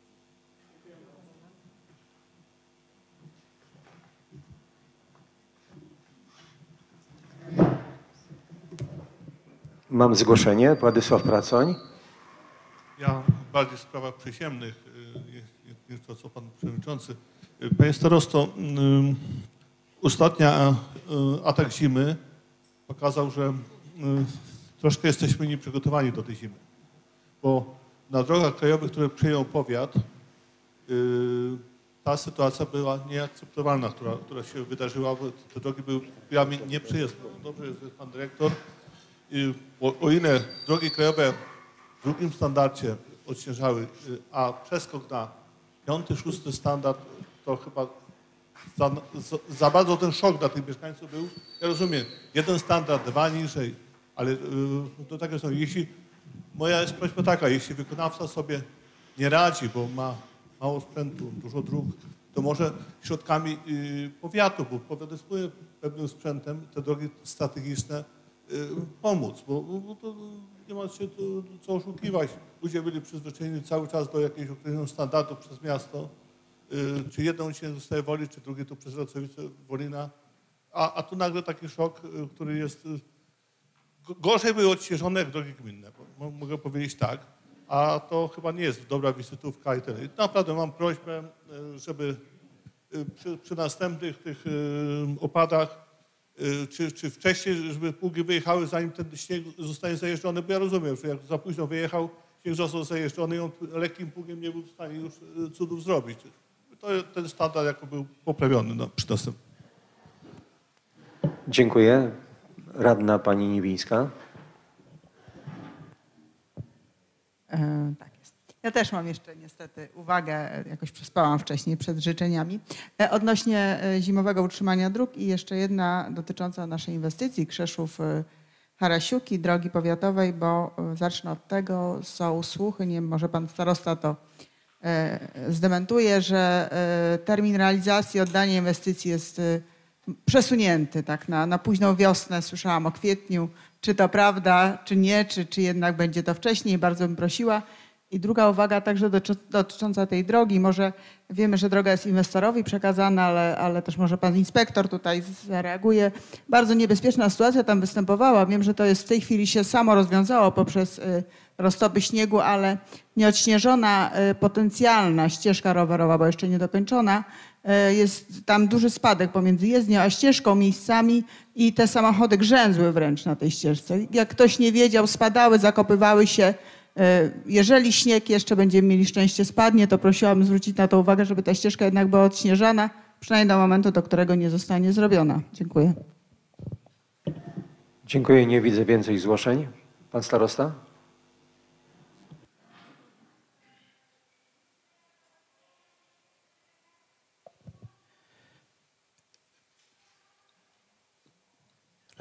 Mam zgłoszenie. Władysław Pracoń. Ja bardziej w sprawach przyziemnych niż to, co pan przewodniczący. Panie starosto, ostatni atak zimy pokazał, że troszkę jesteśmy nieprzygotowani do tej zimy. Bo na drogach krajowych, które przejął powiat, ta sytuacja była nieakceptowalna, która się wydarzyła. Te drogi były nieprzejezdne. Dobrze, że jest pan dyrektor. O ile drogi krajowe w drugim standardzie odśnieżały, a przeskok na 5., 6. standard to chyba za bardzo ten szok dla tych mieszkańców był. Ja rozumiem, 1 standard, 2 niżej, ale to tak jest. Moja jest prośba taka, jeśli wykonawca sobie nie radzi, bo ma mało sprzętu, dużo dróg, to może środkami powiatu, bo powiat dysponuje pewnym sprzętem, te drogi strategiczne pomóc, bo to nie ma się co oszukiwać. Ludzie byli przyzwyczajeni cały czas do jakiegoś określonego standardu przez miasto. Czy jeden się zostaje Woli, czy drugi tu przez Racowice, Wolina. A tu nagle taki szok, który jest gorzej były odświeżone jak drogi gminne. Mogę powiedzieć tak. A to chyba nie jest dobra wizytówka i tyle. Naprawdę mam prośbę, żeby przy następnych tych opadach czy wcześniej, żeby pługi wyjechały, zanim ten śnieg zostanie zajeżdżony, bo ja rozumiem, że jak za późno wyjechał, śnieg został zajeżdżony i on lekkim pługiem nie był w stanie już cudów zrobić. To ten standard jako był poprawiony przy następnym. Dziękuję. Radna pani Niewińska. Tak jest. Ja też mam jeszcze niestety uwagę, jakoś przespałam wcześniej przed życzeniami, odnośnie zimowego utrzymania dróg i jeszcze jedna dotycząca naszej inwestycji Krzeszów-Harasiuki, drogi powiatowej, bo zacznę od tego, są słuchy, nie wiem, może pan starosta to zdementuje, że termin realizacji, oddania inwestycji jest przesunięty tak na późną wiosnę. Słyszałam o kwietniu. Czy to prawda, czy nie, czy jednak będzie to wcześniej? Bardzo bym prosiła. I druga uwaga także dotycząca tej drogi. Może wiemy, że droga jest inwestorowi przekazana, ale też może pan inspektor tutaj zareaguje. Bardzo niebezpieczna sytuacja tam występowała. Wiem, że to jest w tej chwili się samo rozwiązało poprzez roztopy śniegu, ale nieodśnieżona potencjalna ścieżka rowerowa, bo jeszcze niedokończona, jest tam duży spadek pomiędzy jezdnią a ścieżką miejscami i te samochody grzęzły wręcz na tej ścieżce. Jak ktoś nie wiedział, spadały, zakopywały się. Jeżeli śnieg jeszcze będziemy mieli szczęście spadnie, to prosiłabym zwrócić na to uwagę, żeby ta ścieżka jednak była odśnieżana, przynajmniej do momentu, do którego nie zostanie zrobiona. Dziękuję. Dziękuję. Nie widzę więcej zgłoszeń. Pan starosta?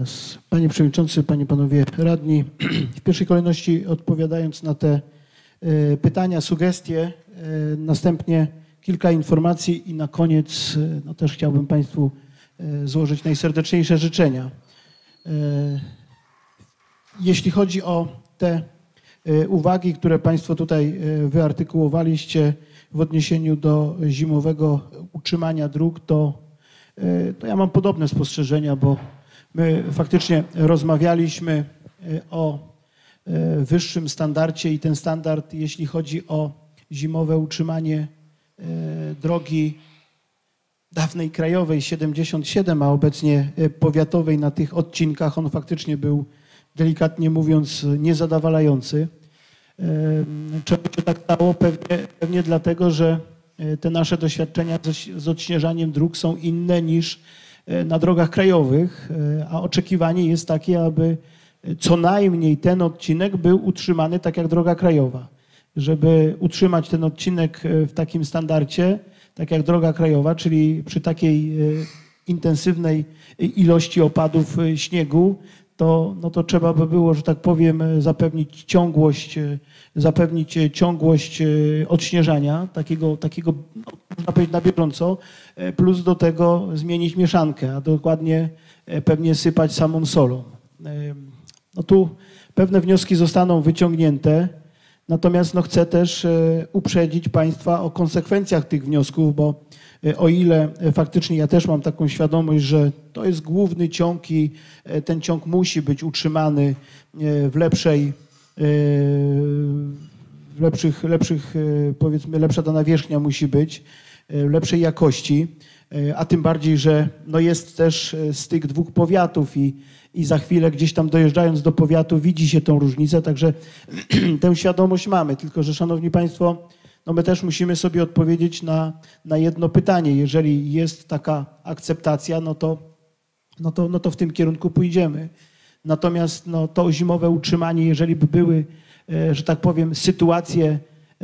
Panie Przewodniczący, Panie, Panowie Radni, w pierwszej kolejności odpowiadając na te pytania, sugestie, następnie kilka informacji i na koniec no też chciałbym Państwu złożyć najserdeczniejsze życzenia. Jeśli chodzi o te uwagi, które Państwo tutaj wyartykułowaliście w odniesieniu do zimowego utrzymania dróg, to ja mam podobne spostrzeżenia, bo my faktycznie rozmawialiśmy o wyższym standardzie i ten standard, jeśli chodzi o zimowe utrzymanie drogi dawnej krajowej 77, a obecnie powiatowej na tych odcinkach, on faktycznie był, delikatnie mówiąc, niezadowalający. Czemu się tak stało? Pewnie dlatego, że te nasze doświadczenia z odśnieżaniem dróg są inne niż na drogach krajowych, a oczekiwanie jest takie, aby co najmniej ten odcinek był utrzymany tak jak droga krajowa. Żeby utrzymać ten odcinek w takim standardzie, tak jak droga krajowa, czyli przy takiej intensywnej ilości opadów śniegu, to trzeba by było, że tak powiem, zapewnić ciągłość odśnieżania, takiego no, można powiedzieć na bieżąco, plus do tego zmienić mieszankę, a dokładnie pewnie sypać samą solą. No tu pewne wnioski zostaną wyciągnięte, natomiast no chcę też uprzedzić Państwa o konsekwencjach tych wniosków, bo o ile faktycznie ja też mam taką świadomość, że to jest główny ciąg i ten ciąg musi być utrzymany w lepszych, powiedzmy, lepsza ta nawierzchnia musi być, lepszej jakości, a tym bardziej, że no jest też z tych dwóch powiatów i za chwilę gdzieś tam dojeżdżając do powiatu widzi się tą różnicę, także tę świadomość mamy, tylko że Szanowni Państwo, no my też musimy sobie odpowiedzieć na jedno pytanie. Jeżeli jest taka akceptacja, no to w tym kierunku pójdziemy. Natomiast no, to zimowe utrzymanie, jeżeli by były, że tak powiem, sytuacje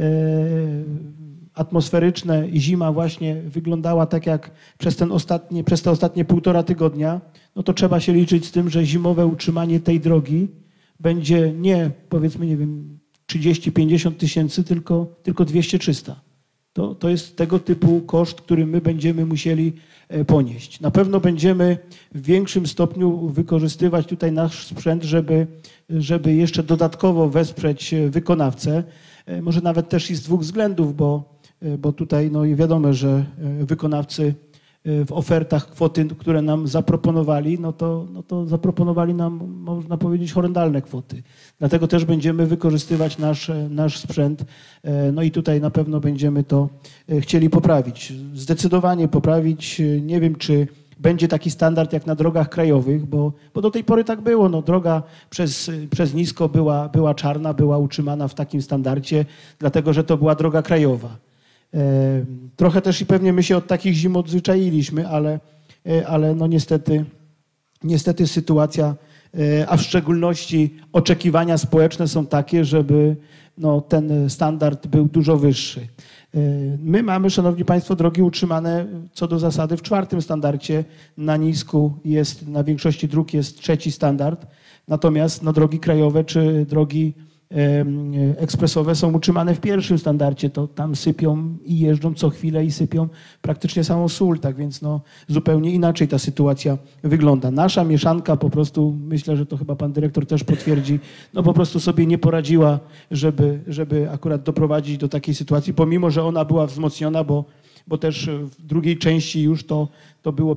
atmosferyczne i zima właśnie wyglądała tak jak przez te ostatnie 1,5 tygodnia, no to trzeba się liczyć z tym, że zimowe utrzymanie tej drogi będzie nie, powiedzmy, nie wiem, 30-50 tysięcy, tylko 200-300. To jest tego typu koszt, który my będziemy musieli ponieść. Na pewno będziemy w większym stopniu wykorzystywać tutaj nasz sprzęt, żeby jeszcze dodatkowo wesprzeć wykonawcę. Może nawet też i z dwóch względów, bo tutaj no i wiadomo, że wykonawcy w ofertach kwoty, które nam zaproponowali, no to zaproponowali nam, można powiedzieć, horrendalne kwoty. Dlatego też będziemy wykorzystywać nasz sprzęt. No i tutaj na pewno będziemy to chcieli poprawić. Zdecydowanie poprawić. Nie wiem, czy będzie taki standard jak na drogach krajowych, bo do tej pory tak było. No, droga przez Nisko była czarna, była utrzymana w takim standardzie, dlatego że to była droga krajowa. Trochę też i pewnie my się od takich zim odzwyczailiśmy, ale no niestety sytuacja, a w szczególności oczekiwania społeczne są takie, żeby no, ten standard był dużo wyższy. My mamy, Szanowni Państwo, drogi utrzymane co do zasady w 4. standardzie. Na Nisku jest, na większości dróg jest 3. standard, natomiast no, drogi krajowe czy drogi ekspresowe są utrzymane w 1. standardzie, to tam sypią i jeżdżą co chwilę i sypią praktycznie samą sól, tak więc no, zupełnie inaczej ta sytuacja wygląda. Nasza mieszanka po prostu, myślę, że to chyba pan dyrektor też potwierdzi, no po prostu sobie nie poradziła, żeby akurat doprowadzić do takiej sytuacji, pomimo że ona była wzmocniona, bo też w drugiej części już to było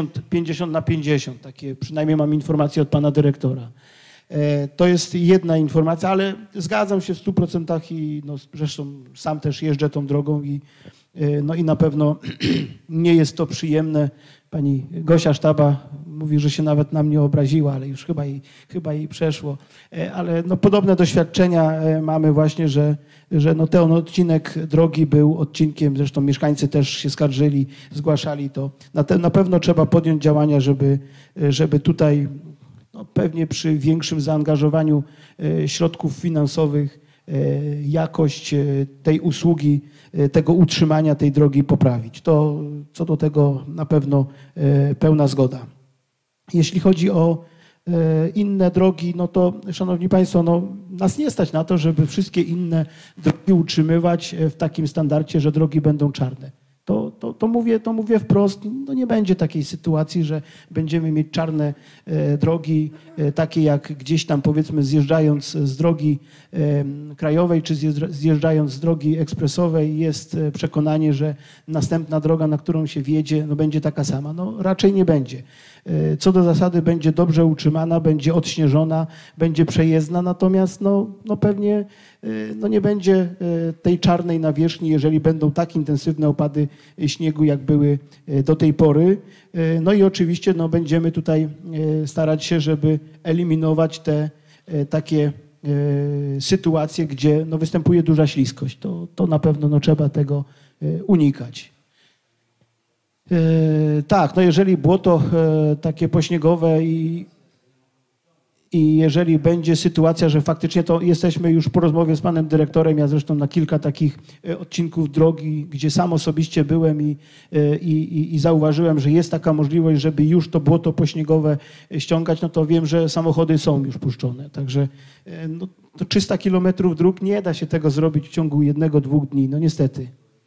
50/50, takie przynajmniej mam informację od pana dyrektora. To jest jedna informacja, ale zgadzam się w 100% i no, zresztą sam też jeżdżę tą drogą i na pewno nie jest to przyjemne. Pani Gosia Sztaba mówi, że się nawet na mnie obraziła, ale już chyba jej przeszło. Ale no, podobne doświadczenia mamy właśnie, że no, ten odcinek drogi był odcinkiem, zresztą mieszkańcy też się skarżyli, zgłaszali to. Na pewno trzeba podjąć działania, żeby tutaj no, pewnie przy większym zaangażowaniu środków finansowych jakość tej usługi, tego utrzymania tej drogi poprawić. To co do tego na pewno pełna zgoda. Jeśli chodzi o inne drogi, no to szanowni państwo, no nas nie stać na to, żeby wszystkie inne drogi utrzymywać w takim standardzie, że drogi będą czarne. To mówię wprost, no nie będzie takiej sytuacji, że będziemy mieć czarne drogi, takie jak gdzieś tam powiedzmy zjeżdżając z drogi krajowej czy zjeżdżając z drogi ekspresowej jest przekonanie, że następna droga, na którą się wjedzie, no będzie taka sama. No raczej nie będzie. Co do zasady będzie dobrze utrzymana, będzie odśnieżona, będzie przejezdna, natomiast no pewnie no nie będzie tej czarnej nawierzchni, jeżeli będą tak intensywne opady śniegu, jak były do tej pory. No i oczywiście no, będziemy tutaj starać się, żeby eliminować te takie sytuacje, gdzie no, występuje duża śliskość. To na pewno no, trzeba tego unikać. Tak, no jeżeli błoto takie pośniegowe i jeżeli będzie sytuacja, że faktycznie to jesteśmy już po rozmowie z panem dyrektorem, ja zresztą na kilka takich odcinków drogi, gdzie sam osobiście byłem i zauważyłem, że jest taka możliwość, żeby już to błoto pośniegowe ściągać, no to wiem, że samochody są już puszczone. Także no, to 300 kilometrów dróg nie da się tego zrobić w ciągu 1-2 dni, no niestety.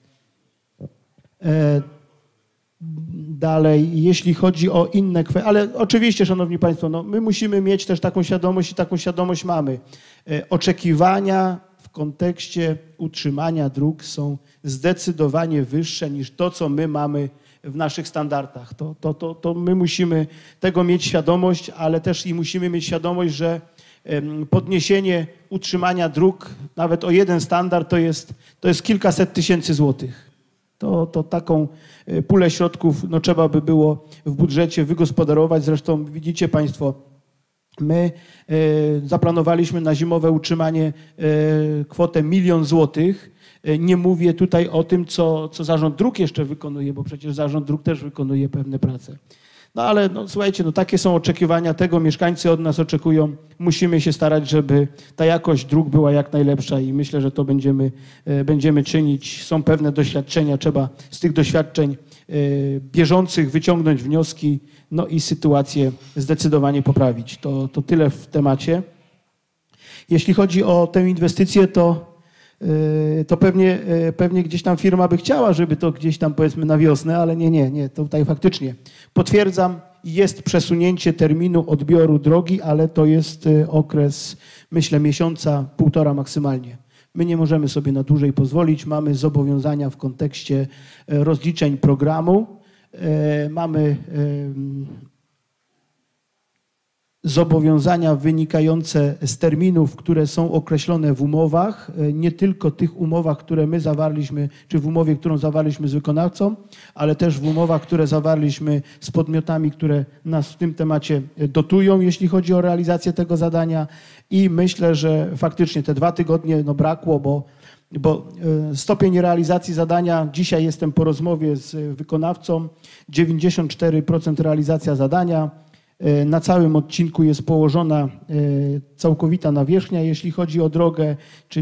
Dalej, jeśli chodzi o inne kwestie, ale oczywiście, szanowni państwo, no my musimy mieć też taką świadomość i taką świadomość mamy. Oczekiwania w kontekście utrzymania dróg są zdecydowanie wyższe niż to, co my mamy w naszych standardach. To my musimy tego mieć świadomość, ale też i musimy mieć świadomość, że podniesienie utrzymania dróg nawet o jeden standard to jest kilkaset tysięcy złotych. To taką pulę środków no, trzeba by było w budżecie wygospodarować. Zresztą widzicie państwo, my zaplanowaliśmy na zimowe utrzymanie kwotę 1 000 000 złotych. Nie mówię tutaj o tym, co Zarząd Dróg jeszcze wykonuje, bo przecież Zarząd Dróg też wykonuje pewne prace. No ale no, słuchajcie, no, takie są oczekiwania, tego mieszkańcy od nas oczekują. Musimy się starać, żeby ta jakość dróg była jak najlepsza i myślę, że to będziemy czynić. Są pewne doświadczenia, trzeba z tych doświadczeń bieżących wyciągnąć wnioski, no i sytuację zdecydowanie poprawić. To tyle w temacie. Jeśli chodzi o tę inwestycję, to pewnie gdzieś tam firma by chciała, żeby to gdzieś tam powiedzmy na wiosnę, ale nie, tutaj faktycznie potwierdzam, jest przesunięcie terminu odbioru drogi, ale to jest okres, myślę, miesiąca, 1,5 maksymalnie. My nie możemy sobie na dłużej pozwolić, mamy zobowiązania w kontekście rozliczeń programu, mamy zobowiązania wynikające z terminów, które są określone w umowach, nie tylko tych umowach, które my zawarliśmy, czy w umowie, którą zawarliśmy z wykonawcą, ale też w umowach, które zawarliśmy z podmiotami, które nas w tym temacie dotują, jeśli chodzi o realizację tego zadania. I myślę, że faktycznie te 2 tygodnie no, brakło, bo stopień realizacji zadania, dzisiaj jestem po rozmowie z wykonawcą, 94% realizacja zadania. Na całym odcinku jest położona całkowita nawierzchnia, jeśli chodzi o drogę,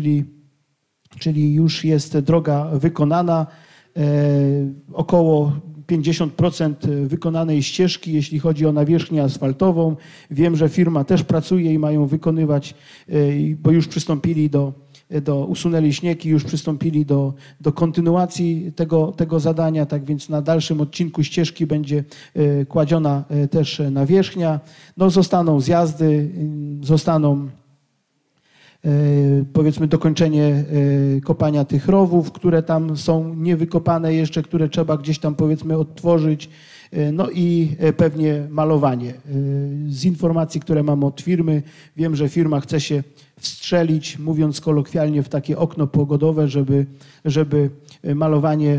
czyli już jest droga wykonana. Około 50% wykonanej ścieżki, jeśli chodzi o nawierzchnię asfaltową. Wiem, że firma też pracuje i mają wykonywać, bo już przystąpili usunęli śnieg i już przystąpili do kontynuacji tego zadania, tak więc na dalszym odcinku ścieżki będzie kładziona też nawierzchnia. No, zostaną zjazdy, zostaną powiedzmy dokończenie kopania tych rowów, które tam są niewykopane jeszcze, które trzeba gdzieś tam powiedzmy odtworzyć. No i pewnie malowanie. Z informacji, które mam od firmy, wiem, że firma chce się wstrzelić, mówiąc kolokwialnie, w takie okno pogodowe, żeby malowanie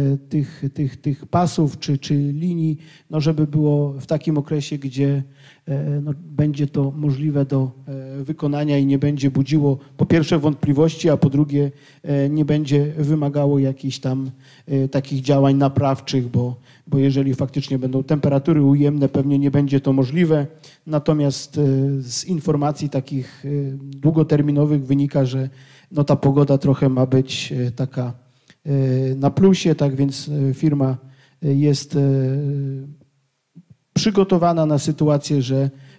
tych pasów czy linii, no żeby było w takim okresie, gdzie no będzie to możliwe do wykonania i nie będzie budziło po pierwsze wątpliwości, a po drugie nie będzie wymagało jakichś tam takich działań naprawczych, bo jeżeli faktycznie będą temperatury ujemne, pewnie nie będzie to możliwe. Natomiast z informacji takich długoterminowych wynika, że no ta pogoda trochę ma być taka na plusie, tak więc firma jest przygotowana na sytuację, że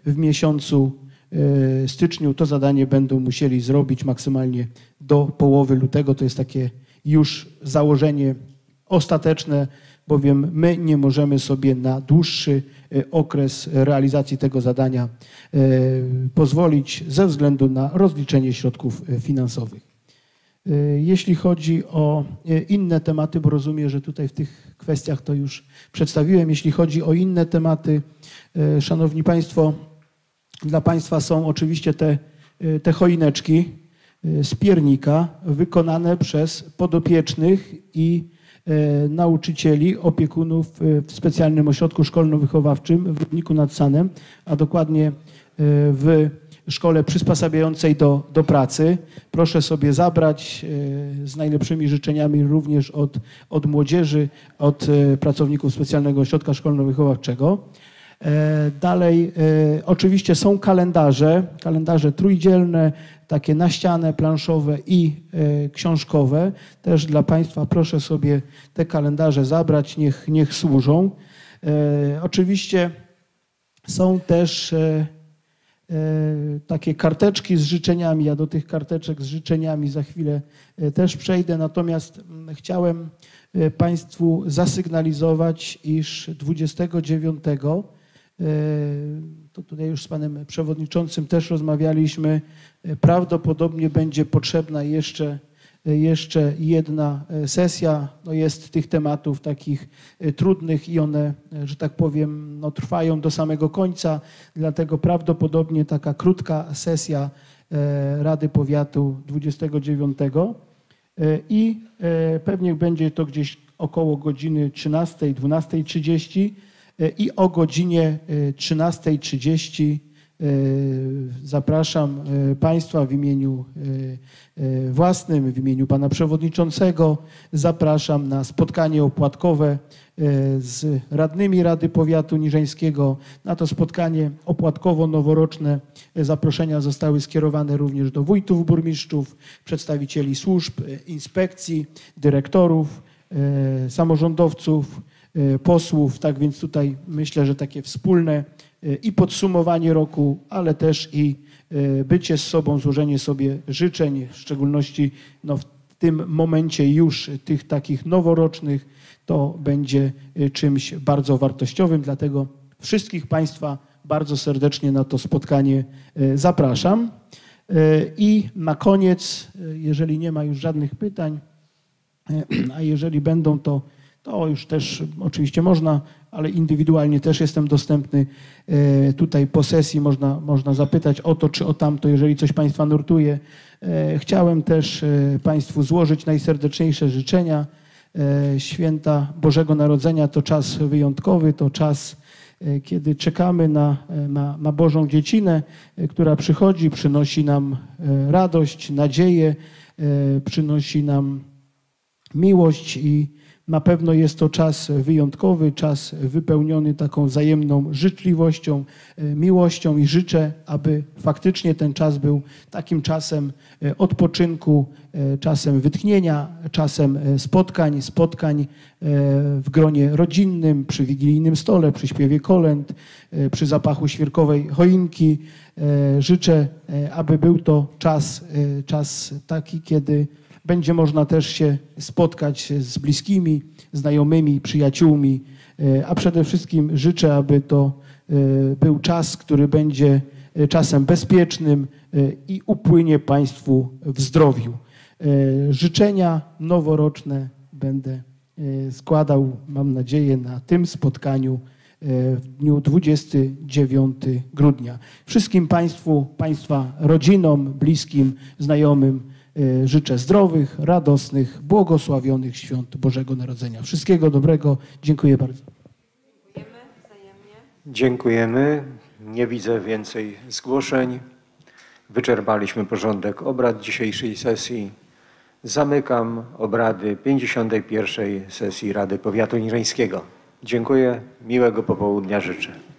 w miesiącu styczniu. To zadanie będą musieli zrobić maksymalnie do połowy lutego. To jest takie już założenie ostateczne, bowiem my nie możemy sobie na dłuższy okres realizacji tego zadania pozwolić ze względu na rozliczenie środków finansowych. Jeśli chodzi o inne tematy, bo rozumiem, że tutaj w tych kwestiach to już przedstawiłem. Jeśli chodzi o inne tematy, Szanowni Państwo, dla Państwa są oczywiście te choineczki z piernika wykonane przez podopiecznych i nauczycieli, opiekunów w specjalnym ośrodku szkolno-wychowawczym w Rybniku nad Sanem, a dokładnie w szkole przysposabiającej do pracy. Proszę sobie zabrać z najlepszymi życzeniami również od młodzieży, od pracowników specjalnego ośrodka szkolno-wychowawczego. Dalej oczywiście są kalendarze trójdzielne, takie naściane, planszowe i książkowe. Też dla Państwa proszę sobie te kalendarze zabrać, niech służą. Oczywiście są też takie karteczki z życzeniami. Ja do tych karteczek z życzeniami za chwilę też przejdę, natomiast chciałem Państwu zasygnalizować, iż 29, to tutaj już z Panem Przewodniczącym też rozmawialiśmy, prawdopodobnie będzie potrzebna jeszcze jedna sesja. No jest tych tematów takich trudnych i one, że tak powiem, no trwają do samego końca, dlatego prawdopodobnie taka krótka sesja Rady Powiatu 29 i pewnie będzie to gdzieś około godziny 13, 12:30 i o godzinie 13:30 zapraszam Państwa w imieniu własnym, w imieniu Pana Przewodniczącego. Zapraszam na spotkanie opłatkowe z radnymi Rady Powiatu Niżeńskiego. Na to spotkanie opłatkowo-noworoczne zaproszenia zostały skierowane również do wójtów, burmistrzów, przedstawicieli służb, inspekcji, dyrektorów, samorządowców, posłów. Tak więc tutaj myślę, że takie wspólne i podsumowanie roku, ale też i bycie z sobą, złożenie sobie życzeń, w szczególności no, w tym momencie już tych takich noworocznych, to będzie czymś bardzo wartościowym. Dlatego wszystkich Państwa bardzo serdecznie na to spotkanie zapraszam. I na koniec, jeżeli nie ma już żadnych pytań, a jeżeli będą, to już też oczywiście można, ale indywidualnie też jestem dostępny. Tutaj po sesji można zapytać o to czy o tamto, jeżeli coś Państwa nurtuje. Chciałem też Państwu złożyć najserdeczniejsze życzenia. Święta Bożego Narodzenia to czas wyjątkowy, to czas, kiedy czekamy na Bożą dziecinę, która przychodzi, przynosi nam radość, nadzieję, przynosi nam miłość i na pewno jest to czas wyjątkowy, czas wypełniony taką wzajemną życzliwością, miłością i życzę, aby faktycznie ten czas był takim czasem odpoczynku, czasem wytchnienia, czasem spotkań w gronie rodzinnym, przy wigilijnym stole, przy śpiewie kolęd, przy zapachu świerkowej choinki. Życzę, aby był to czas taki, kiedy będzie można też się spotkać z bliskimi, znajomymi, przyjaciółmi, a przede wszystkim życzę, aby to był czas, który będzie czasem bezpiecznym i upłynie Państwu w zdrowiu. Życzenia noworoczne będę składał, mam nadzieję, na tym spotkaniu w dniu 29 grudnia. Wszystkim Państwu, Państwa rodzinom, bliskim, znajomym życzę zdrowych, radosnych, błogosławionych świąt Bożego Narodzenia. Wszystkiego dobrego. Dziękuję bardzo. Dziękujemy. Nie widzę więcej zgłoszeń. Wyczerpaliśmy porządek obrad dzisiejszej sesji. Zamykam obrady 51. sesji Rady Powiatu Niżeńskiego. Dziękuję. Miłego popołudnia życzę.